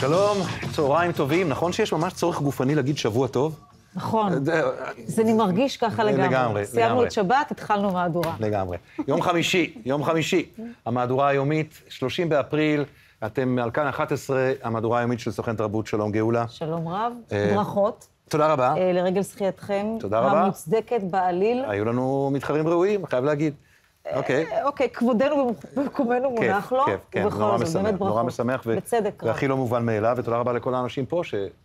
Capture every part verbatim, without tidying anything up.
שלום, צהריים טובים. נכון שיש ממש צורך גופני להגיד שבוע טוב? נכון. זה אני מרגיש ככה לגמרי. לגמרי. סיימנו את שבת, התחלנו מהדורה. לגמרי. יום חמישי, יום חמישי. המהדורה היומית, שלושים באפריל, אתם על כאן אחת עשרה, המהדורה היומית של סוכן תרבות. שלום גאולה. שלום רב, ברכות. תודה רבה. לרגל זכייתכם. תודה רבה. המוצדקת בעליל. היו לנו מתחרים ראויים, חייב להגיד. אוקיי. אוקיי, כבודנו במקומנו מונח לו. כיף, כן, נורא משמח, נורא משמח. בצדק רב. והכי לא מובן מאליו, ותודה רבה לכל האנשים פה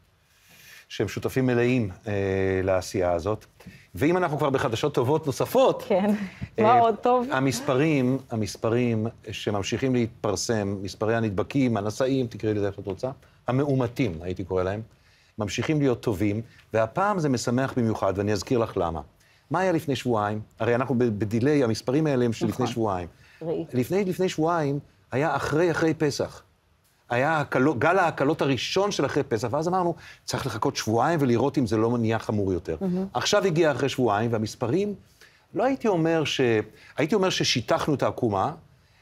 שהם שותפים מלאים לעשייה הזאת. ואם אנחנו כבר בחדשות טובות נוספות... כן, מה עוד טוב? המספרים, המספרים שממשיכים להתפרסם, מספרי הנדבקים, הנשאים, תקראי לזה איך את רוצה, המאומתים, הייתי קורא להם, ממשיכים להיות טובים, והפעם זה משמח במיוחד, ואני אזכיר לך למה. מה היה לפני שבועיים? הרי אנחנו בדילי, המספרים האלה הם של לפני שבועיים. לפני, לפני שבועיים היה אחרי, אחרי פסח. היה גל ההקלות הראשון של אחרי פסח, ואז אמרנו, צריך לחכות שבועיים ולראות אם זה לא נהיה חמור יותר. עכשיו הגיע אחרי שבועיים, והמספרים, לא הייתי אומר ש... הייתי אומר ששיטחנו את העקומה,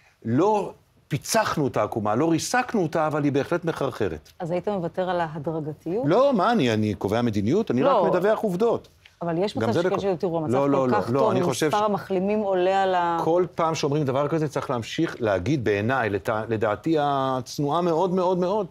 לא פיצחנו את העקומה, לא ריסקנו אותה, אבל היא בהחלט מחרחרת. אז היית מוותר על ההדרגתיות? לא, מה, אני, אני קובע מדיניות, אני רק מדווח עובדות. אבל יש מצב שכאלה שתראו, המצב כל כך טוב, מספר המחלימים עולה על ה... כל פעם שאומרים דבר כזה צריך להמשיך להגיד בעיניי, לדעתי הצנועה מאוד מאוד מאוד,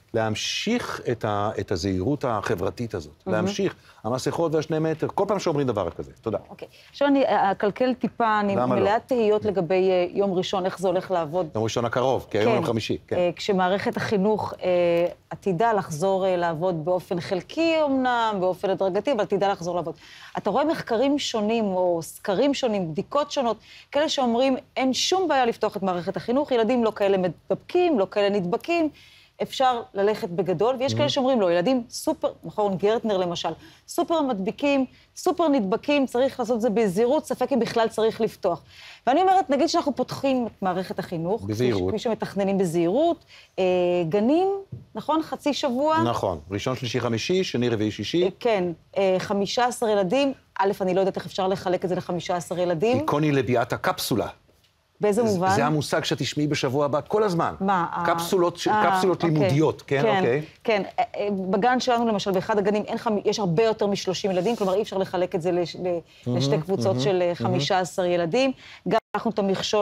להמשיך את הזהירות החברתית הזאת, להמשיך, המסכות והשני מטר, כל פעם שאומרים דבר כזה. תודה. אוקיי. עכשיו אני אקלקל טיפה, אני מלאת תהיות לגבי יום ראשון, איך זה הולך לעבוד. יום ראשון הקרוב, כי היום יום חמישי. כשמערכת החינוך עתידה לחזור לעבוד באופן חלקי אמנם, באופן הדרגתי, אבל עתידה לחזור לעבוד. אתה רואה מחקרים שונים או סקרים שונים, בדיקות שונות, כאלה שאומרים אין שום בעיה לפתוח את מערכת החינוך, ילדים לא כאלה מדבקים, לא כאלה נדבקים, אפשר ללכת בגדול, ויש כאלה שאומרים לו, ילדים סופר, מכון גרטנר למשל, סופר מדביקים, סופר נדבקים, צריך לעשות את זה בזהירות, ספק אם בכלל צריך לפתוח. ואני אומרת, נגיד שאנחנו פותחים את מערכת החינוך, בזהירות. כפי שמתכננים בזהירות, אה, גנים, נכון? חצי שבוע. נכון, ראשון, שלישי, חמישי, שני, רביעי, שישי. כן, אה, חמישה עשר ילדים, א', אני לא יודעת איך אפשר לחלק את זה ל-חמישה עשר ילדים. איקוני לביאת הקפסולה. באיזה מובן? זה המושג שתשמעי בשבוע הבא, כל הזמן. מה? קפסולות, קפסולות לימודיות, כן, אוקיי. כן, בגן שלנו, למשל, באחד הגנים, יש הרבה יותר משלושים ילדים, כלומר, אי אפשר לחלק את זה לשתי קבוצות של חמישה עשר ילדים. גם אנחנו את המכשול,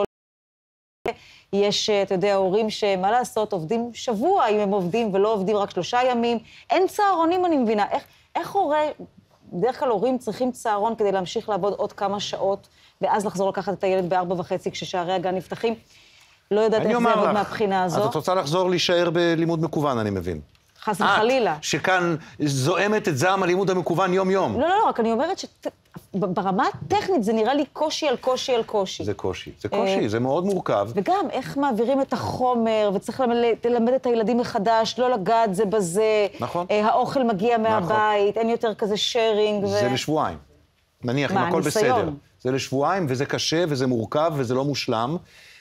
יש, אתה יודע, הורים שמה לעשות, עובדים שבוע, אם הם עובדים ולא עובדים רק שלושה ימים. אין צהרונים, אני מבינה. איך הורה, בדרך כלל הורים צריכים צהרון כדי להמשיך לעבוד עוד כמה שעות, ואז לחזור לקחת את הילד בארבע וחצי כששערי הגן נפתחים. לא יודעת איך זה יעבוד מהבחינה הזו. אז את רוצה לחזור להישאר בלימוד מקוון, אני מבין. חס וחלילה. את, שכאן זועמת את זעם הלימוד המקוון יום-יום. לא, לא, לא, רק אני אומרת שברמה הטכנית זה נראה לי קושי על קושי על קושי. זה קושי, זה קושי, זה מאוד מורכב. וגם איך מעבירים את החומר, וצריך ללמד את הילדים מחדש, לא לגעת זה בזה. נכון. האוכל מגיע מהבית, אין יותר כזה שיירינג. זה לשבועיים. נניח, אם הכל בסדר. זה לשבועיים, וזה קשה, וזה מורכב, וזה לא מושלם.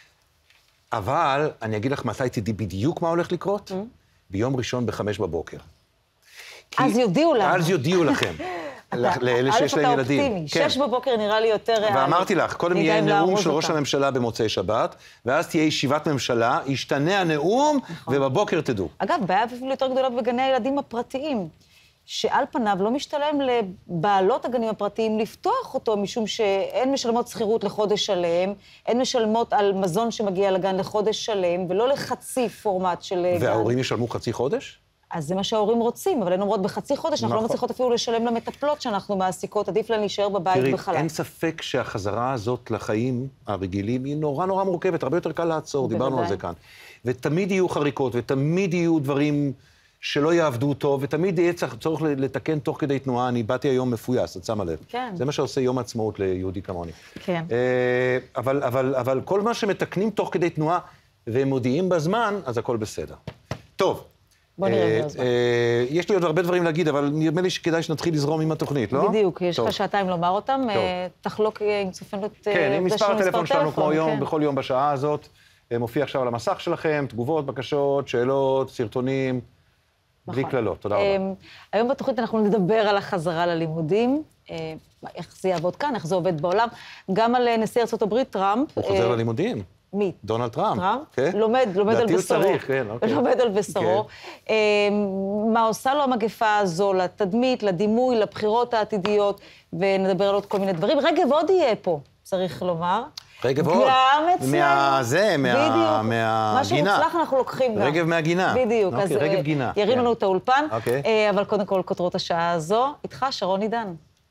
אבל אני אגיד לך מתי תדעי בדיוק מה הולך לקרות? ביום ראשון בחמש בבוקר. אז יודיעו לנו. אז יודיעו לכם. לאלה שיש להם ילדים. א', אתה אופטימי. שש בבוקר נראה לי יותר ריאלי. ואמרתי לך, קודם יהיה נאום של ראש הממשלה במוצאי שבת, ואז תהיה ישיבת ממשלה, ישתנה הנאום, ובבוקר תדעו. אגב, בעיה אפילו יותר גדולה בגני הילדים הפרטיים. שעל פניו לא משתלם לבעלות הגנים הפרטיים לפתוח אותו, משום שאין משלמות שכירות לחודש שלם, אין משלמות על מזון שמגיע לגן לחודש שלם, ולא לחצי פורמט של גן. וההורים ישלמו חצי חודש? אז זה מה שההורים רוצים, אבל הן אומרות בחצי חודש, אנחנו לא מצליחות אפילו לשלם למטפלות שאנחנו מעסיקות, עדיף להן להישאר בבית בחל"ת. תראי, אין ספק שהחזרה הזאת לחיים הרגילים היא נורא נורא מורכבת, הרבה יותר קל לעצור, דיברנו על זה כאן. ותמיד יהיו חריקות, ותמיד יהיו דברים שלא יעבדו טוב, ותמיד יהיה צורך לתקן תוך כדי תנועה. אני באתי היום מפויס, את שמה לב. כן. זה מה שעושה יום העצמאות ליהודי כמוני. כן. אבל, אבל, אבל כל מה שמתקנים תוך כדי תנועה, והם מודיעים בזמן, אז הכל בסדר. טוב. בוא נראה בזמן. יש לי עוד הרבה דברים להגיד, אבל נראה לי שכדאי שנתחיל לזרום עם התוכנית, לא? בדיוק, יש לך שעתיים לומר אותם. תחלוק עם צופנות... כן, עם מספר הטלפון שלנו, כמו יום, בכל יום בשעה הזאת. מופיע עכשיו על המסך שלכם, תגובות, בקשות, שאלות, סרטונים. בלי כללות, תודה רבה. היום בתוכנית אנחנו נדבר על החזרה ללימודים, איך זה יעבוד כאן, איך זה עובד בעולם, גם על נשיא ארצות הברית, טראמפ. הוא חוזר ללימודים. מי? דונלד טראמפ. טראמפ? כן. לומד, לומד על לדעתי הוא בשרו. צריך, כן, אוקיי. לומד על בשרו. כן. מה עושה לו המגפה הזו לתדמית, לדימוי, לבחירות העתידיות, ונדבר על עוד כל מיני דברים. רגב עוד יהיה פה, צריך לומר. רגב עוד. גם אצלנו. מהזה, מה... בדיוק. מהגינה. מה שמוצלח אנחנו לוקחים גם. רגב מהגינה. בדיוק. אוקיי, אז רגב גינה. ירינו לנו כן. את האולפן. אוקיי. אבל קודם כל, כותרות השעה הזו. איתך, שרון עידן.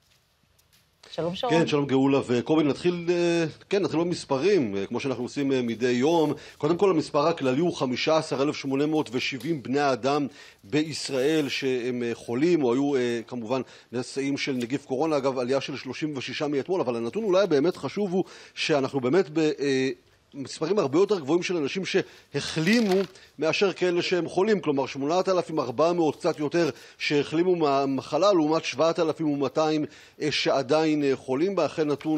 שלום שרון. כן, שלום גאולה וקובי, נתחיל, כן, נתחיל במספרים, כמו שאנחנו עושים מדי יום. קודם כל, המספר הכללי הוא חמישה עשר אלף שמונה מאות ושבעים בני אדם בישראל שהם חולים, או היו כמובן נשאים של נגיף קורונה, אגב, עלייה של שלושים ושישה מאתמול, אבל הנתון אולי באמת חשוב הוא שאנחנו באמת ב... מספרים הרבה יותר גבוהים של אנשים שהחלימו מאשר כאלה שהם חולים, כלומר שמונת אלפים ארבע מאות קצת יותר שהחלימו מהמחלה, לעומת שבעת אלפים ומאתיים שעדיין חולים בה, אכן נתון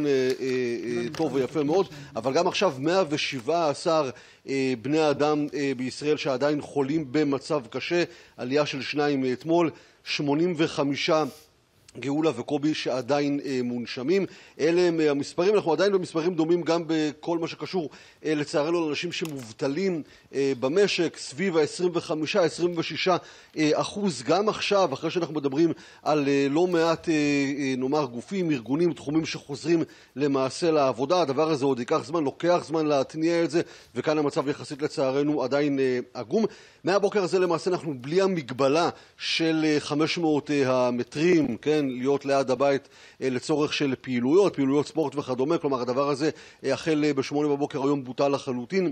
טוב ויפה מאוד, אבל גם עכשיו מאה ושבעה עשר בני אדם בישראל שעדיין חולים במצב קשה, עלייה של שניים מאתמול, שמונים וחמישה גאולה וקובי שעדיין אה, מונשמים. אלה הם אה, המספרים, אנחנו עדיין במספרים דומים גם בכל מה שקשור אה, לצערנו לאנשים שמובטלים אה, במשק, סביב ה-עשרים וחמישה עד עשרים ושישה אה, אחוז גם עכשיו, אחרי שאנחנו מדברים על אה, לא מעט אה, אה, נאמר גופים, ארגונים, תחומים שחוזרים למעשה לעבודה. הדבר הזה עוד ייקח זמן, לוקח זמן להתניע את זה, וכאן המצב יחסית לצערנו עדיין אה, עגום. מהבוקר הזה למעשה אנחנו בלי המגבלה של אה, חמש מאות אה, המטרים, כן? להיות ליד הבית לצורך של פעילויות, פעילויות ספורט וכדומה, כלומר הדבר הזה החל בשמונה בבוקר היום בוטל לחלוטין,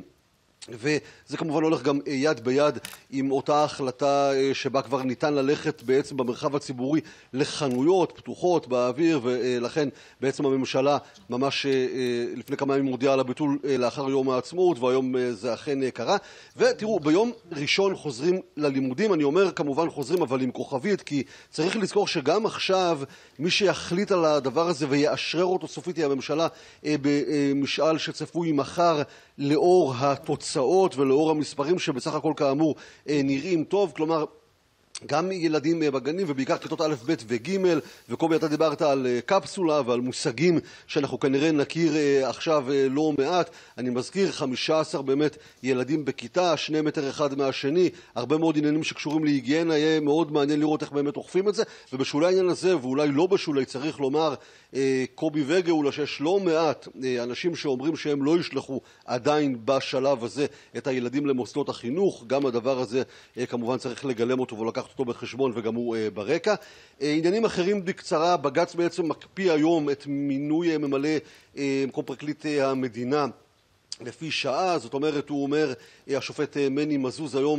וזה כמובן הולך גם יד ביד עם אותה החלטה שבה כבר ניתן ללכת בעצם במרחב הציבורי לחנויות פתוחות באוויר, ולכן בעצם הממשלה ממש לפני כמה ימים הודיעה על הביטול לאחר יום העצמאות, והיום זה אכן קרה. ותראו, ביום ראשון חוזרים ללימודים, אני אומר כמובן חוזרים אבל עם כוכבית, כי צריך לזכור שגם עכשיו מי שיחליט על הדבר הזה ויאשרר אותו סופית היא הממשלה במשאל שצפוי מחר לאור התוצאות ולאור המספרים שבסך הכל כאמור נראים טוב, כלומר גם ילדים בגנים ובעיקר כיתות א', ב' וג', וקובי אתה דיברת על קפסולה ועל מושגים שאנחנו כנראה נכיר עכשיו לא מעט. אני מזכיר חמישה עשר באמת ילדים בכיתה, שני מטר אחד מהשני, הרבה מאוד עניינים שקשורים להיגיינה, יהיה מאוד מעניין לראות איך באמת אוכפים את זה, ובשולי העניין הזה ואולי לא בשולי צריך לומר קובי וגאולה שיש לא מעט אנשים שאומרים שהם לא ישלחו עדיין בשלב הזה את הילדים למוסדות החינוך. גם הדבר הזה כמובן צריך לגלם אותו ולקחת אותו בחשבון וגם הוא ברקע. עניינים אחרים בקצרה, בג"ץ בעצם מקפיא היום את מינוי ממלא מקום פרקליט המדינה לפי שעה, זאת אומרת, הוא אומר, השופט מני מזוז היום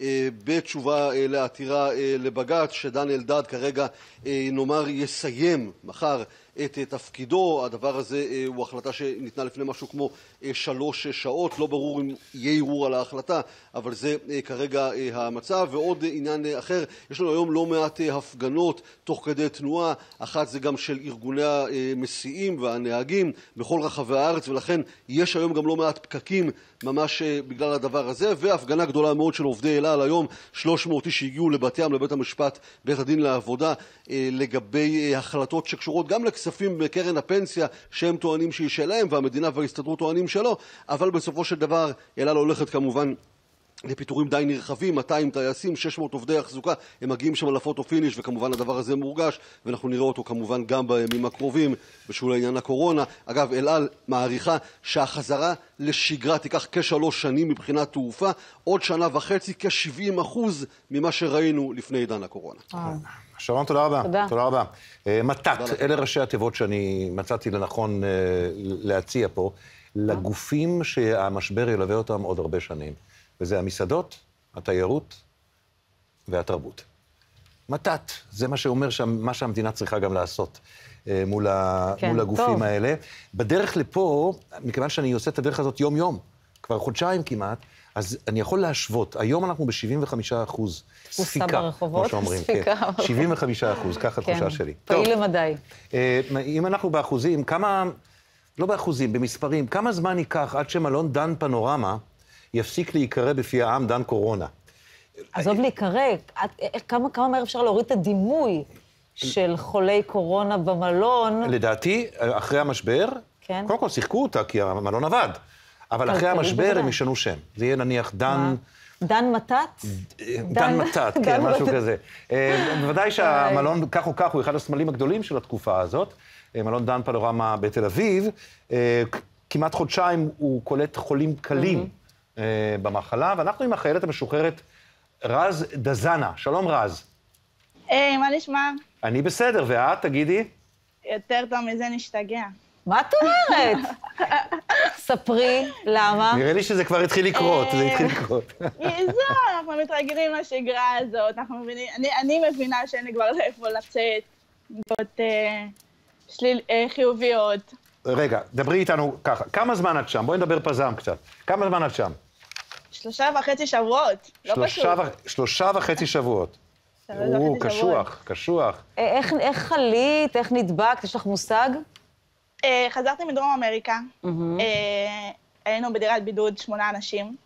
בתשובה לעתירה לבג"ץ, שדן אלדד כרגע נאמר יסיים מחר את תפקידו. הדבר הזה הוא החלטה שניתנה לפני משהו כמו שלוש שעות, לא ברור אם יהיה ערעור על ההחלטה, אבל זה כרגע המצב. ועוד עניין אחר, יש לנו היום לא מעט הפגנות תוך כדי תנועה, אחת זה גם של ארגוני המסיעים והנהגים בכל רחבי הארץ, ולכן יש היום גם לא מעט פקקים ממש בגלל הדבר הזה, והפגנה גדולה מאוד של עובדי אל על היום, שלוש מאות איש שהגיעו לבת ים, לבית המשפט, בית הדין לעבודה, לגבי החלטות שקשורות גם לכספים בקרן הפנסיה שהם טוענים שהיא שלהם והמדינה וההסתדרות טוענים שלא, אבל בסופו של דבר אל על הולכת כמובן לפיטורים די נרחבים, מאתיים טייסים, שש מאות עובדי החזוקה, הם מגיעים שם לפוטו פיניש, וכמובן הדבר הזה מורגש, ואנחנו נראה אותו כמובן גם בימים הקרובים, בשול העניין הקורונה. אגב, אל על מעריכה שהחזרה לשגרה תיקח כשלוש שנים מבחינת תעופה, עוד שנה וחצי, כ-שבעים אחוז ממה שראינו לפני עידן הקורונה. שרון, תודה רבה. תודה. תודה רבה. מתת, אלה ראשי התיבות שאני מצאתי לנכון להציע פה, לגופים שהמשבר ילווה אותם עוד הרבה שנים. וזה המסעדות, התיירות והתרבות. מתת, זה מה שאומר מה שהמדינה צריכה גם לעשות מול, ה... כן, מול הגופים טוב. האלה. בדרך לפה, מכיוון שאני עושה את הדרך הזאת יום-יום, כבר חודשיים כמעט, אז אני יכול להשוות. היום אנחנו ב-שבעים וחמישה אחוז ספיקה, כמו שאומרים. ספיקה. כן. שבעים וחמישה אחוז, ככה כן. התחושה שלי. פעיל למדי. אם אנחנו באחוזים, כמה, לא באחוזים, במספרים, כמה זמן ייקח עד שמלון דן פנורמה יפסיק להיקרא בפי העם דן קורונה? עזוב להיקרא, כמה, כמה מהר אפשר להוריד את הדימוי של חולי קורונה במלון? לדעתי, אחרי המשבר, כן. קודם כל שיחקו אותה כי המלון עבד. אבל אחרי המשבר הם ישנו שם. זה יהיה נניח דן... דן מתת? דן מתת, כן, משהו כזה. בוודאי שהמלון, כך או כך, הוא אחד הסמלים הגדולים של התקופה הזאת. מלון דן פנורמה בתל אביב. כמעט חודשיים הוא קולט חולים קלים במחלה, ואנחנו עם החיילת המשוחררת רז דזנה. שלום רז. היי, מה נשמע? אני בסדר, ואת, תגידי? יותר טוב מזה נשתגע. מה את אומרת? ספרי, למה? נראה לי שזה כבר התחיל לקרות, זה התחיל לקרות. זהו, אנחנו מתרגלים לשגרה הזאת, אנחנו מבינים, אני מבינה שאין לי כבר לאיפה לצאת, להיות חיוביות. רגע, דברי איתנו ככה, כמה זמן את שם? בואי נדבר פזם קצת. כמה זמן את שם? שלושה וחצי שבועות, לא פשוט. שלושה וחצי שבועות. או, קשוח, קשוח. איך חלית, איך נדבקת, יש לך מושג? חזרתי מדרום אמריקה, היינו בדירת בידוד שמונה אנשים,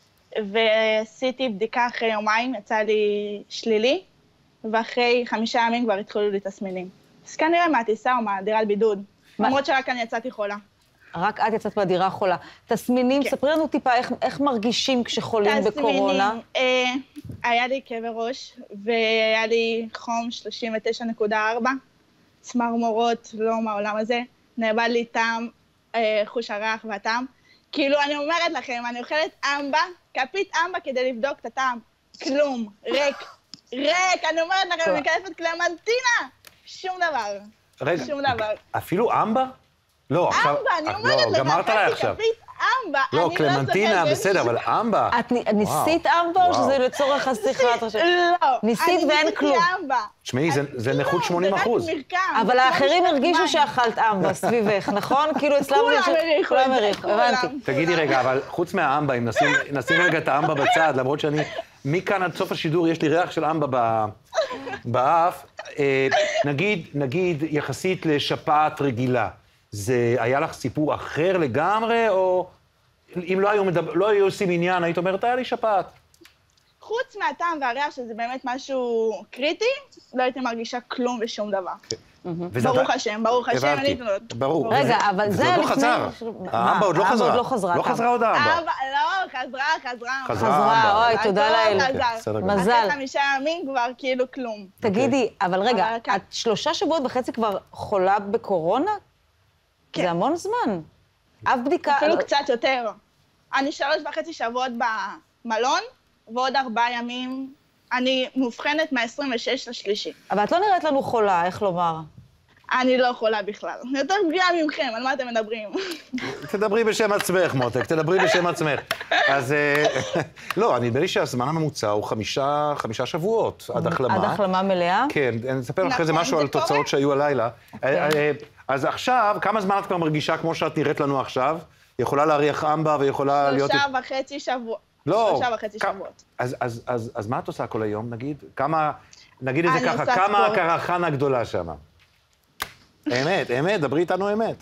ועשיתי בדיקה אחרי יומיים, יצא לי שלילי, ואחרי חמישה ימים כבר התחילו לי תסמינים. אז כנראה מהטיסה או מהדירת בידוד, למרות שרק אני יצאתי חולה. רק את יצאת מהדירה חולה. תסמינים, ספרי לנו טיפה איך מרגישים כשחולים בקורונה. תסמינים, היה לי כאבי ראש, והיה לי חום שלושים ותשע נקודה ארבע, צמרמורות, לא מהעולם הזה. נאבד לי טעם, חוש הריח והטעם. כאילו, אני אומרת לכם, אני אוכלת אמבה, כפית אמבה כדי לבדוק את הטעם. כלום, ריק, ריק, אני אומרת לכם, אני מקלפת קלמנטינה. שום דבר, רגע, שום דבר. אפילו אמבה? לא, עכשיו... אמבה, אני אומרת לך, לך, אכלתי כפית אמבה. לא, קלמנטינה, בסדר, אבל אמבה... את ניסית אמבה או שזה לצורך השיחה? לא, ניסית ואין כלום. אני ניסיתי אמבה. תשמעי, זה נכות שמונים אחוז. אבל האחרים הרגישו שאכלת אמבה סביבך, נכון? כאילו אצלם... כולם הריחו, הבנתי. תגידי רגע, אבל חוץ מהאמבה, אם נשים רגע את האמבה בצד, למרות שאני... מכאן עד סוף השידור יש לי ריח של אמבה באף. נגיד, נגיד, יחסית לשפעת רגילה, זה היה לך סיפור אחר לגמרי, או אם לא היו, מדבר, לא היו עושים עניין, היית אומרת, היה לי שפעת. חוץ מהטעם והריח, שזה באמת משהו קריטי, לא הייתי מרגישה כלום ושום דבר. ברוך השם, ברוך השם, אני אתנות. ברור. רגע, אבל זה עוד לא חזר. האמבה עוד לא חזרה. עוד לא חזרה. לא חזרה עוד האמבה. לא, חזרה, חזרה. חזרה, אוי, תודה לאל. מזל. אחרי חמישה ימים כבר כאילו כלום. תגידי, אבל רגע, את שלושה שבועות וחצי כבר חולה בקורונה? כן. זה המון זמן. אף בדיקה... אפילו קצת יותר. אני שלוש וחצי שבועות במלון, ועוד ארבעה ימים אני מובחנת מה-עשרים ושש לשלישי. אבל את לא נראית לנו חולה, איך לומר? אני לא חולה בכלל. יותר פגיעה ממכם, על מה אתם מדברים? תדברי בשם עצמך, מותק, תדברי בשם עצמך. אז לא, אני נדמה לי שהזמן הממוצע הוא חמישה, חמישה שבועות עד החלמה. עד החלמה מלאה? כן, אני אספר לך אחרי זה משהו על תוצאות שהיו הלילה. אז עכשיו, כמה זמן את כבר מרגישה כמו שאת נראית לנו עכשיו? יכולה להריח אמבה ויכולה להיות... שלושה וחצי שבועות. לא. שלושה וחצי שבועות. אז, אז, אז, אז מה את עושה כל היום, נגיד? כמה, נגיד את זה ככה, כמה הקרחנה הגדולה שמה? אמת, אמת, דברי איתנו אמת.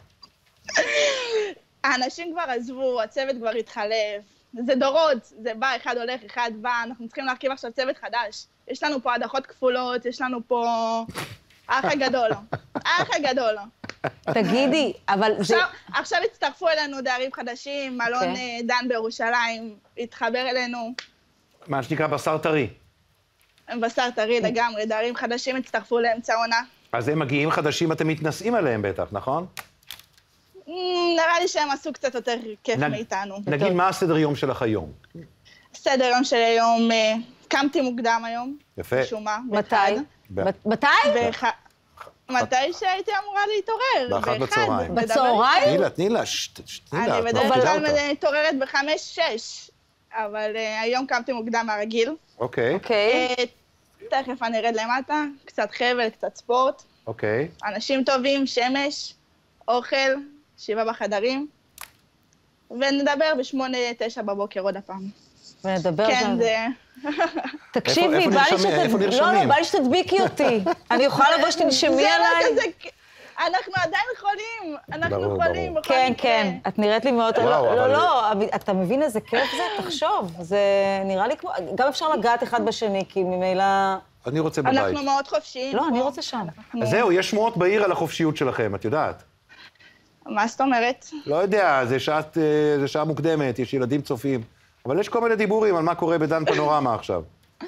האנשים כבר עזבו, הצוות כבר התחלף. זה דורות, זה בא, אחד הולך, אחד בא, אנחנו צריכים להרכיב עכשיו צוות חדש. יש לנו פה הדחות כפולות, יש לנו פה... האח הגדול, האח הגדול. תגידי, אבל זה... עכשיו הצטרפו אלינו דיירים חדשים, מלון דן בירושלים, התחבר אלינו. מה שנקרא בשר טרי. בשר טרי לגמרי, דיירים חדשים הצטרפו לאמצע עונה. אז הם מגיעים חדשים, אתם מתנסים עליהם בטח, נכון? נראה לי שהם עשו קצת יותר כיף מאיתנו. נגיד, מה הסדר יום שלך היום? סדר יום של היום, קמתי מוקדם היום. יפה. שומה. מתי? מתי? מתי שהייתי אמורה להתעורר. באחת בצהריים. בצהריים? תני לה, תני לה, תני לה. אני בדרך כלל מתעוררת בחמש-שש, אבל היום קמתי מוקדם מהרגיל. אוקיי. אוקיי. תכף אני ארד למטה, קצת חבל, קצת ספורט. אוקיי. אנשים טובים, שמש, אוכל, שבעה בחדרים, ונדבר בשמונה, תשע בבוקר עוד הפעם. ונדבר כן, זה... תקשיבי, בא לי שתדביקי אותי. אני יכולה לבוא שתנשמי עליי? אנחנו עדיין חולים, אנחנו חולים. כן, כן, את נראית לי מאוד... לא, לא, אתה מבין איזה כיף זה? תחשוב, זה נראה לי כמו... גם אפשר לגעת אחד בשני, כי ממילא... אני רוצה בבית. אנחנו מאוד חופשיים. לא, אני רוצה שם. אז זהו, יש שמועות בעיר על החופשיות שלכם, את יודעת. מה זאת אומרת? לא יודע, זה שעה, זה שעה מוקדמת, יש ילדים צופים. אבל יש כל מיני דיבורים על מה קורה בדן פנורמה עכשיו.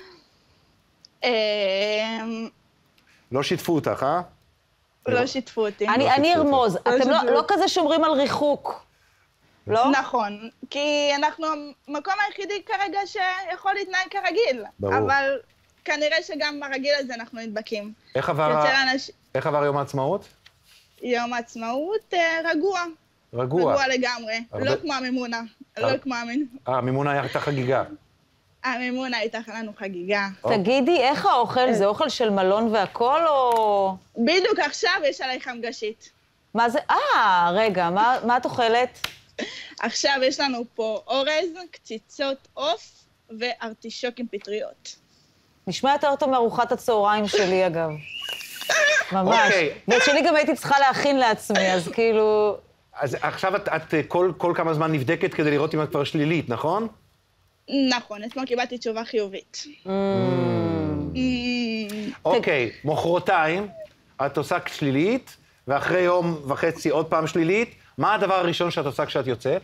לא שיתפו אותך, אה? לא שיתפו אותי. אני ארמוז, אתם לא כזה שומרים על ריחוק, לא? נכון, כי אנחנו המקום היחידי כרגע שיכול להתנהג כרגיל. ברור. אבל כנראה שגם ברגיל הזה אנחנו נדבקים. איך עבר יום העצמאות? יום העצמאות רגוע. רגוע. רגוע לגמרי, לא כמו המימונה, לא כמו המימונה. אה, המימונה הייתה חגיגה. המימונה הייתה לנו חגיגה. תגידי, איך האוכל? זה אוכל של מלון והכל, או... בדיוק עכשיו יש עליי חמגשית. מה זה? אה, רגע, מה את אוכלת? עכשיו יש לנו פה אורז, קציצות עוף וארטישוק עם פטריות. נשמע יותר טוב מארוחת הצהריים שלי, אגב. ממש. ואת שלי גם הייתי צריכה להכין לעצמי, אז כאילו... אז עכשיו את, את כל, כל כמה זמן נבדקת כדי לראות אם את כבר שלילית, נכון? נכון, אתמול קיבלתי תשובה חיובית. אוקיי, מחרתיים, את עושה שלילית, ואחרי יום וחצי עוד פעם שלילית, מה הדבר הראשון שאת עושה כשאת יוצאת?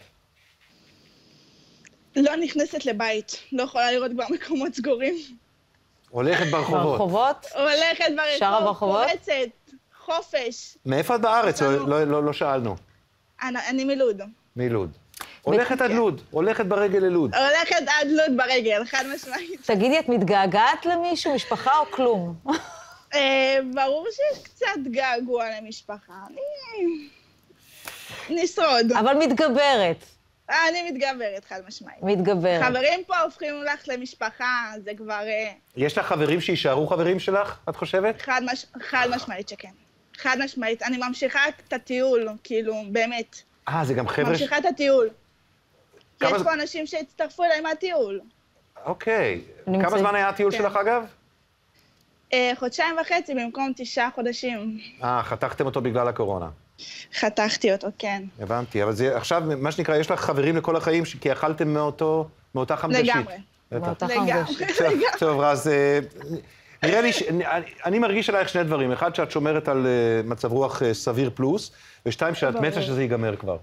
לא נכנסת לבית, לא יכולה לראות כבר מקומות סגורים. הולכת ברחובות. ברחובות? הולכת ברחוב, פורצת, חופש. מאיפה את בארץ? לא שאלנו. אני מלוד. מלוד. הולכת עד לוד, הולכת ברגל ללוד. הולכת עד לוד ברגל, חד משמעית. תגידי, את מתגעגעת למישהו, משפחה או כלום? ברור שיש קצת געגוע למשפחה. אני... נשרוד. אבל מתגברת. אני מתגברת, חד משמעית. מתגברת. חברים פה הופכים לך למשפחה, זה כבר... יש לך חברים שישארו חברים שלך, את חושבת? חד, מש... חד משמעית שכן. חד משמעית. אני ממשיכה את הטיול, כאילו, באמת. אה, זה גם חבר'ה... ממשיכה את הטיול. כמה... יש פה אנשים שהצטרפו אליי מהטיול. אוקיי. כמה זמן היה הטיול כן. שלך, אגב? אה, חודשיים וחצי במקום תשעה חודשים. אה, חתכתם אותו בגלל הקורונה. חתכתי אותו, כן. הבנתי, אבל זה עכשיו, מה שנקרא, יש לך חברים לכל החיים, כי אכלתם מאותו, מאותה חמגשית. לגמרי. מאותה חמגשית. טוב, אז נראה לי, אני מרגיש עלייך שני דברים. אחד, שאת שומרת על מצב רוח סביר פלוס, ושתיים, שאת מתה שזה ייגמר כבר.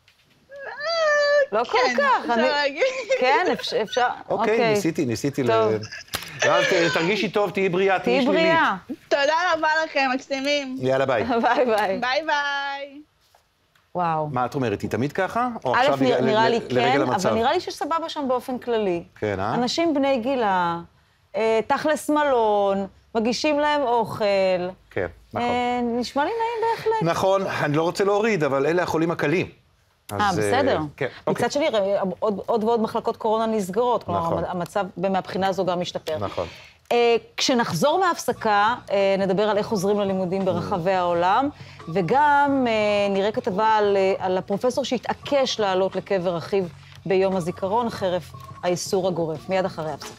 לא כל כך. כן, אפשר. אוקיי, ניסיתי, ניסיתי ל... אז תרגישי טוב, תהיי בריאה, תהיי שלילית. תהיי בריאה. תודה רבה לכם, מקסימים. יאללה, ביי. ביי ביי. ביי ביי. וואו. מה את אומרת, היא תמיד ככה? א', נראה לי כן, אבל נראה לי שסבבה שם באופן כללי. כן, אה? אנשים בני גילה, תכלס מלון, מגישים להם אוכל. כן, נכון. נשמע לי נעים בהחלט. נכון, אני לא רוצה להוריד, אבל אלה החולים הקלים. אה, בסדר. כן, מצד שני, עוד ועוד מחלקות קורונה נסגרות, כלומר, המצב מהבחינה הזו גם משתפר. נכון. כשנחזור מההפסקה, נדבר על איך חוזרים ללימודים ברחבי העולם, וגם נראה כתבה על הפרופסור שהתעקש לעלות לקבר אחיו ביום הזיכרון, חרף האיסור הגורף. מיד אחרי ההפסקה.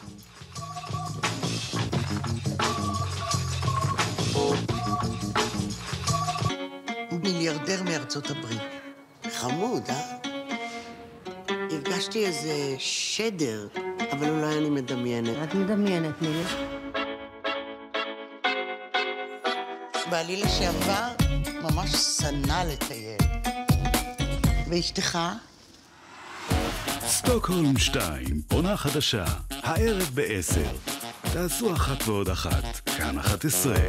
הוא מיליארדר מארצות הברית. חמוד, אה? הרגשתי איזה שדר, אבל אולי אני מדמיינת. את מדמיינת, מילי. בעלי לשעבר ממש שנא לטייל. ואשתך? סטוקהולם שתיים, עונה חדשה, הערב בעשר. תעשו אחת ועוד אחת, כאן אחת עשרה.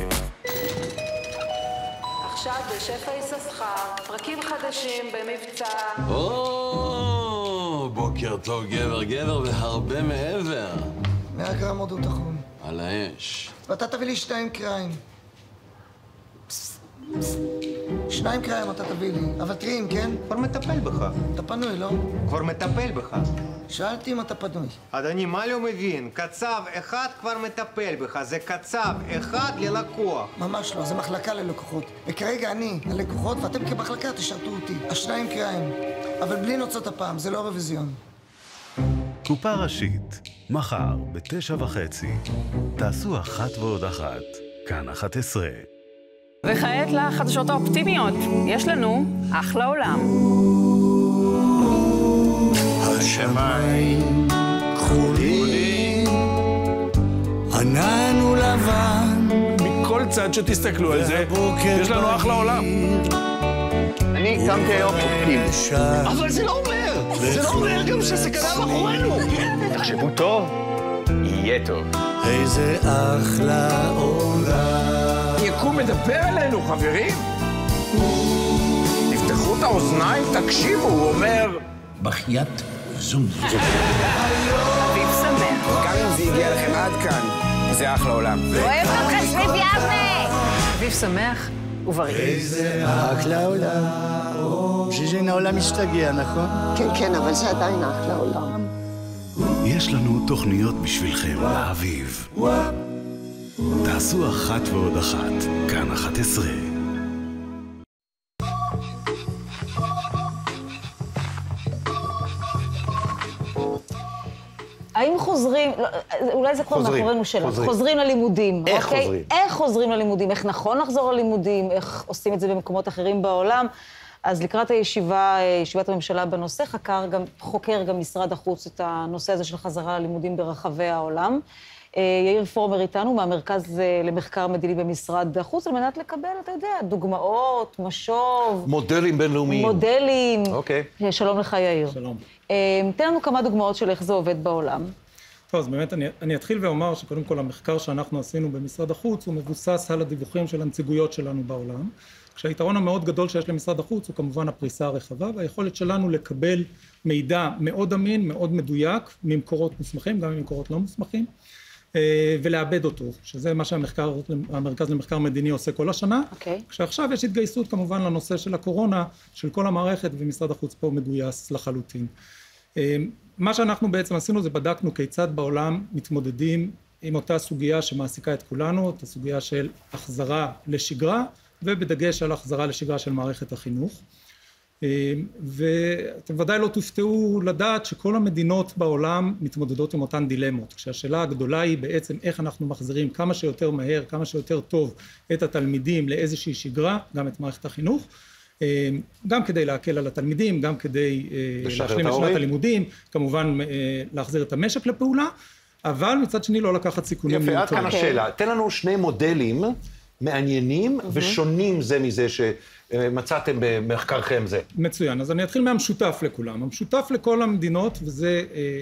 עכשיו בשפע יששכר, פרקים חדשים במבצע. או, בוקר טוב גבר, גבר והרבה מעבר. מאה גרם עוד תחון. על האש. ואתה תביא לי שניים קריים. שניים קריים אתה תביא לי, אבל טריים, כן? כבר מטפל בך. אתה פנוי, לא? כבר מטפל בך. שאלתי אם אתה פנוי. אדוני, מה לא מבין? קצב אחד כבר מטפל בך, זה קצב אחד ללקוח. ממש לא, זה מחלקה ללקוחות. וכרגע אני הלקוחות, ואתם כמחלקה תשרתו אותי. השניים קריים, אבל בלי נוצות הפעם, זה לא רוויזיון. קופה ראשית, מחר בתשע וחצי. תעשו אחת ועוד אחת, כאן אחת עשרה. וכעת לחדשות האופטימיות, יש לנו אחלה עולם. השמיים כחולים, ענן ולבן. מכל צד שתסתכלו על זה, יש לנו אחלה עולם. אני קמתי היום אופטימי. אבל זה לא אומר! זה לא אומר גם שהסכנה מאחורינו! תחשבו טוב, יהיה טוב. איזה אחלה עולם. יקום מדבר אלינו, חברים. תפתחו את האוזניים, תקשיבו, הוא אומר... בחיית זום. אביב שמח. גם אם זה הגיע לכם עד כאן, זה אחלה עולם. אוהב אתכם סביב יבנה! אביב שמח ובריא. איזה אחלה עולם. בשביל העולם משתגע, נכון? כן, כן, אבל זה עדיין אחלה עולם. יש לנו תוכניות בשבילכם לאביב. תעשו אחת ועוד אחת, כאן אחת עשרה. האם חוזרים, לא, אולי זה כבר מאחורינו שלנו, חוזרים. חוזרים ללימודים, איך אוקיי? חוזרים? איך חוזרים ללימודים, איך נכון לחזור ללימודים, איך עושים את זה במקומות אחרים בעולם. אז לקראת הישיבה, ישיבת הממשלה בנושא, חקר גם, חוקר גם משרד החוץ את הנושא הזה של חזרה ללימודים ברחבי העולם. יאיר פורמר איתנו מהמרכז למחקר מדיני במשרד החוץ, על מנת לקבל, אתה יודע, דוגמאות, משוב. מודלים בינלאומיים. מודלים. אוקיי. שלום לך, יאיר. שלום. תן לנו כמה דוגמאות של איך זה עובד בעולם. טוב, אז באמת אני, אני אתחיל ואומר שקודם כל המחקר שאנחנו עשינו במשרד החוץ הוא מבוסס על הדיווחים של הנציגויות שלנו בעולם. כשהיתרון המאוד גדול שיש למשרד החוץ הוא כמובן הפריסה הרחבה, והיכולת שלנו לקבל מידע מאוד אמין, מאוד מדויק, ממקורות מוסמכים, גם ממקורות לא מוסמכים, ולאבד אותו, שזה מה שהמחקר, המרכז למחקר מדיני עושה כל השנה. Okay. כשעכשיו יש התגייסות כמובן לנושא של הקורונה, של כל המערכת, ומשרד החוץ פה מגויס לחלוטין. מה שאנחנו בעצם עשינו זה בדקנו כיצד בעולם מתמודדים עם אותה סוגיה שמעסיקה את כולנו, את הסוגיה של החזרה לשגרה, ובדגש על החזרה לשגרה של מערכת החינוך. ואתם ודאי לא תופתעו לדעת שכל המדינות בעולם מתמודדות עם אותן דילמות, כשהשאלה הגדולה היא בעצם איך אנחנו מחזירים כמה שיותר מהר, כמה שיותר טוב את התלמידים לאיזושהי שגרה, גם את מערכת החינוך, גם כדי להקל על התלמידים, גם כדי להשלים את שנת הלימודים, כמובן להחזיר את המשק לפעולה, אבל מצד שני לא לקחת סיכונים. יפה, עד כאן השאלה. תן לנו שני מודלים מעניינים ושונים זה מזה שמצאתם במחקרכם זה. מצוין, אז אני אתחיל מהמשותף לכולם. המשותף לכל המדינות, וזה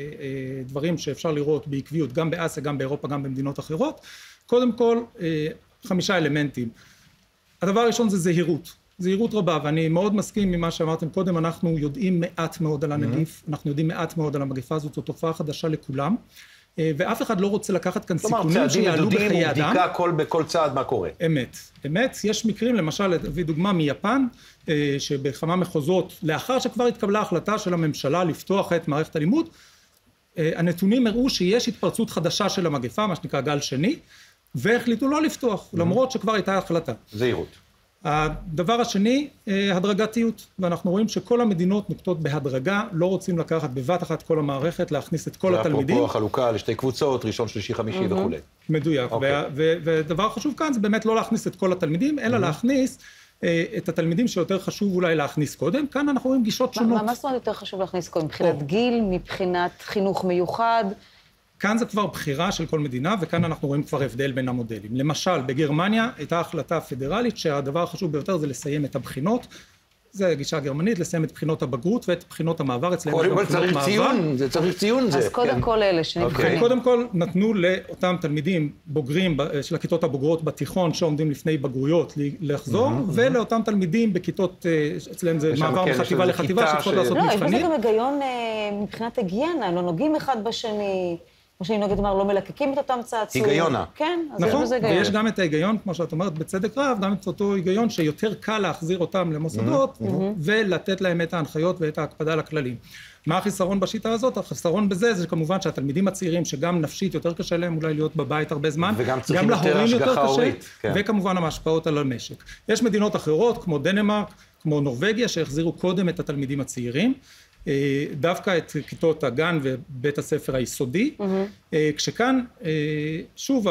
דברים שאפשר לראות בעקביות, גם באסיה, גם באירופה, גם במדינות אחרות, קודם כל חמישה אלמנטים. הדבר הראשון זה זהירות. זהירות רבה, ואני מאוד מסכים ממה שאמרתם קודם, אנחנו יודעים מעט מאוד על הנגיף, אנחנו יודעים מעט מאוד על המגפה הזאת, זו תופעה חדשה לכולם, ואף אחד לא רוצה לקחת כאן סיכונים שיעלו בחיי אדם. כלומר, צעדים מדודים ובדיקה בכל צעד מה קורה. אמת, אמת. יש מקרים, למשל, להביא דוגמה מיפן, שבכמה מחוזות, לאחר שכבר התקבלה החלטה של הממשלה לפתוח את מערכת הלימוד, הנתונים הראו שיש התפרצות חדשה של המגפה, מה שנקרא גל שני, והחליטו לא לפתוח, למרות שכבר הייתה החלטה. זהירות. הדבר השני, הדרגתיות, ואנחנו רואים שכל המדינות נוקטות בהדרגה, לא רוצים לקחת בבת אחת כל המערכת, להכניס את כל התלמידים. ואפרופו החלוקה לשתי קבוצות, ראשון, שלישי, חמישי וכו'. מדויק, ודבר חשוב כאן זה באמת לא להכניס את כל התלמידים, אלא להכניס את התלמידים שיותר חשוב אולי להכניס קודם. כאן אנחנו רואים גישות שונות. מה זאת אומרת יותר חשוב להכניס קודם? מבחינת גיל, מבחינת חינוך מיוחד? כאן זה כבר בחירה של כל מדינה, וכאן אנחנו רואים כבר הבדל בין המודלים. למשל, בגרמניה הייתה החלטה פדרלית שהדבר החשוב ביותר זה לסיים את הבחינות, זה הגישה הגרמנית, לסיים את בחינות הבגרות ואת בחינות המעבר אצלם. קודם כל צריך ציון, זה צריך ציון זה. אז קודם כל אלה שנבחנים. קודם כל נתנו לאותם תלמידים בוגרים של הכיתות הבוגרות בתיכון שעומדים לפני בגרויות לחזור, ולאותם תלמידים בכיתות, אצלם זה מעבר מחטיבה לחטיבה, שצריכות לעשות מבחנים. לא, יש בזה גם היגיון מבחינת היגיינה, לא נוגעים אחד בשני. כמו שאני נוגעת, לא מלקקים את אותם צעצועים. היגיונה. כן, אז נכון, יש בזה היגיון. ויש גם את ההיגיון, כמו שאת אומרת, בצדק רב, גם את אותו היגיון שיותר קל להחזיר אותם למוסדות, ולתת להם את ההנחיות ואת ההקפדה לכללים. מה החיסרון בשיטה הזאת? החיסרון בזה זה כמובן שהתלמידים הצעירים, שגם נפשית יותר קשה להם אולי להיות בבית הרבה זמן, וגם צריכים יותר השגחה הורית. וכמובן המשפעות על המשק. יש מדינות אחרות, כמו דנמרק, כמו נורווגיה, שהחזירו קודם את התלמידים הצעירים, דווקא את כיתות הגן ובית הספר היסודי, כשכאן, שוב,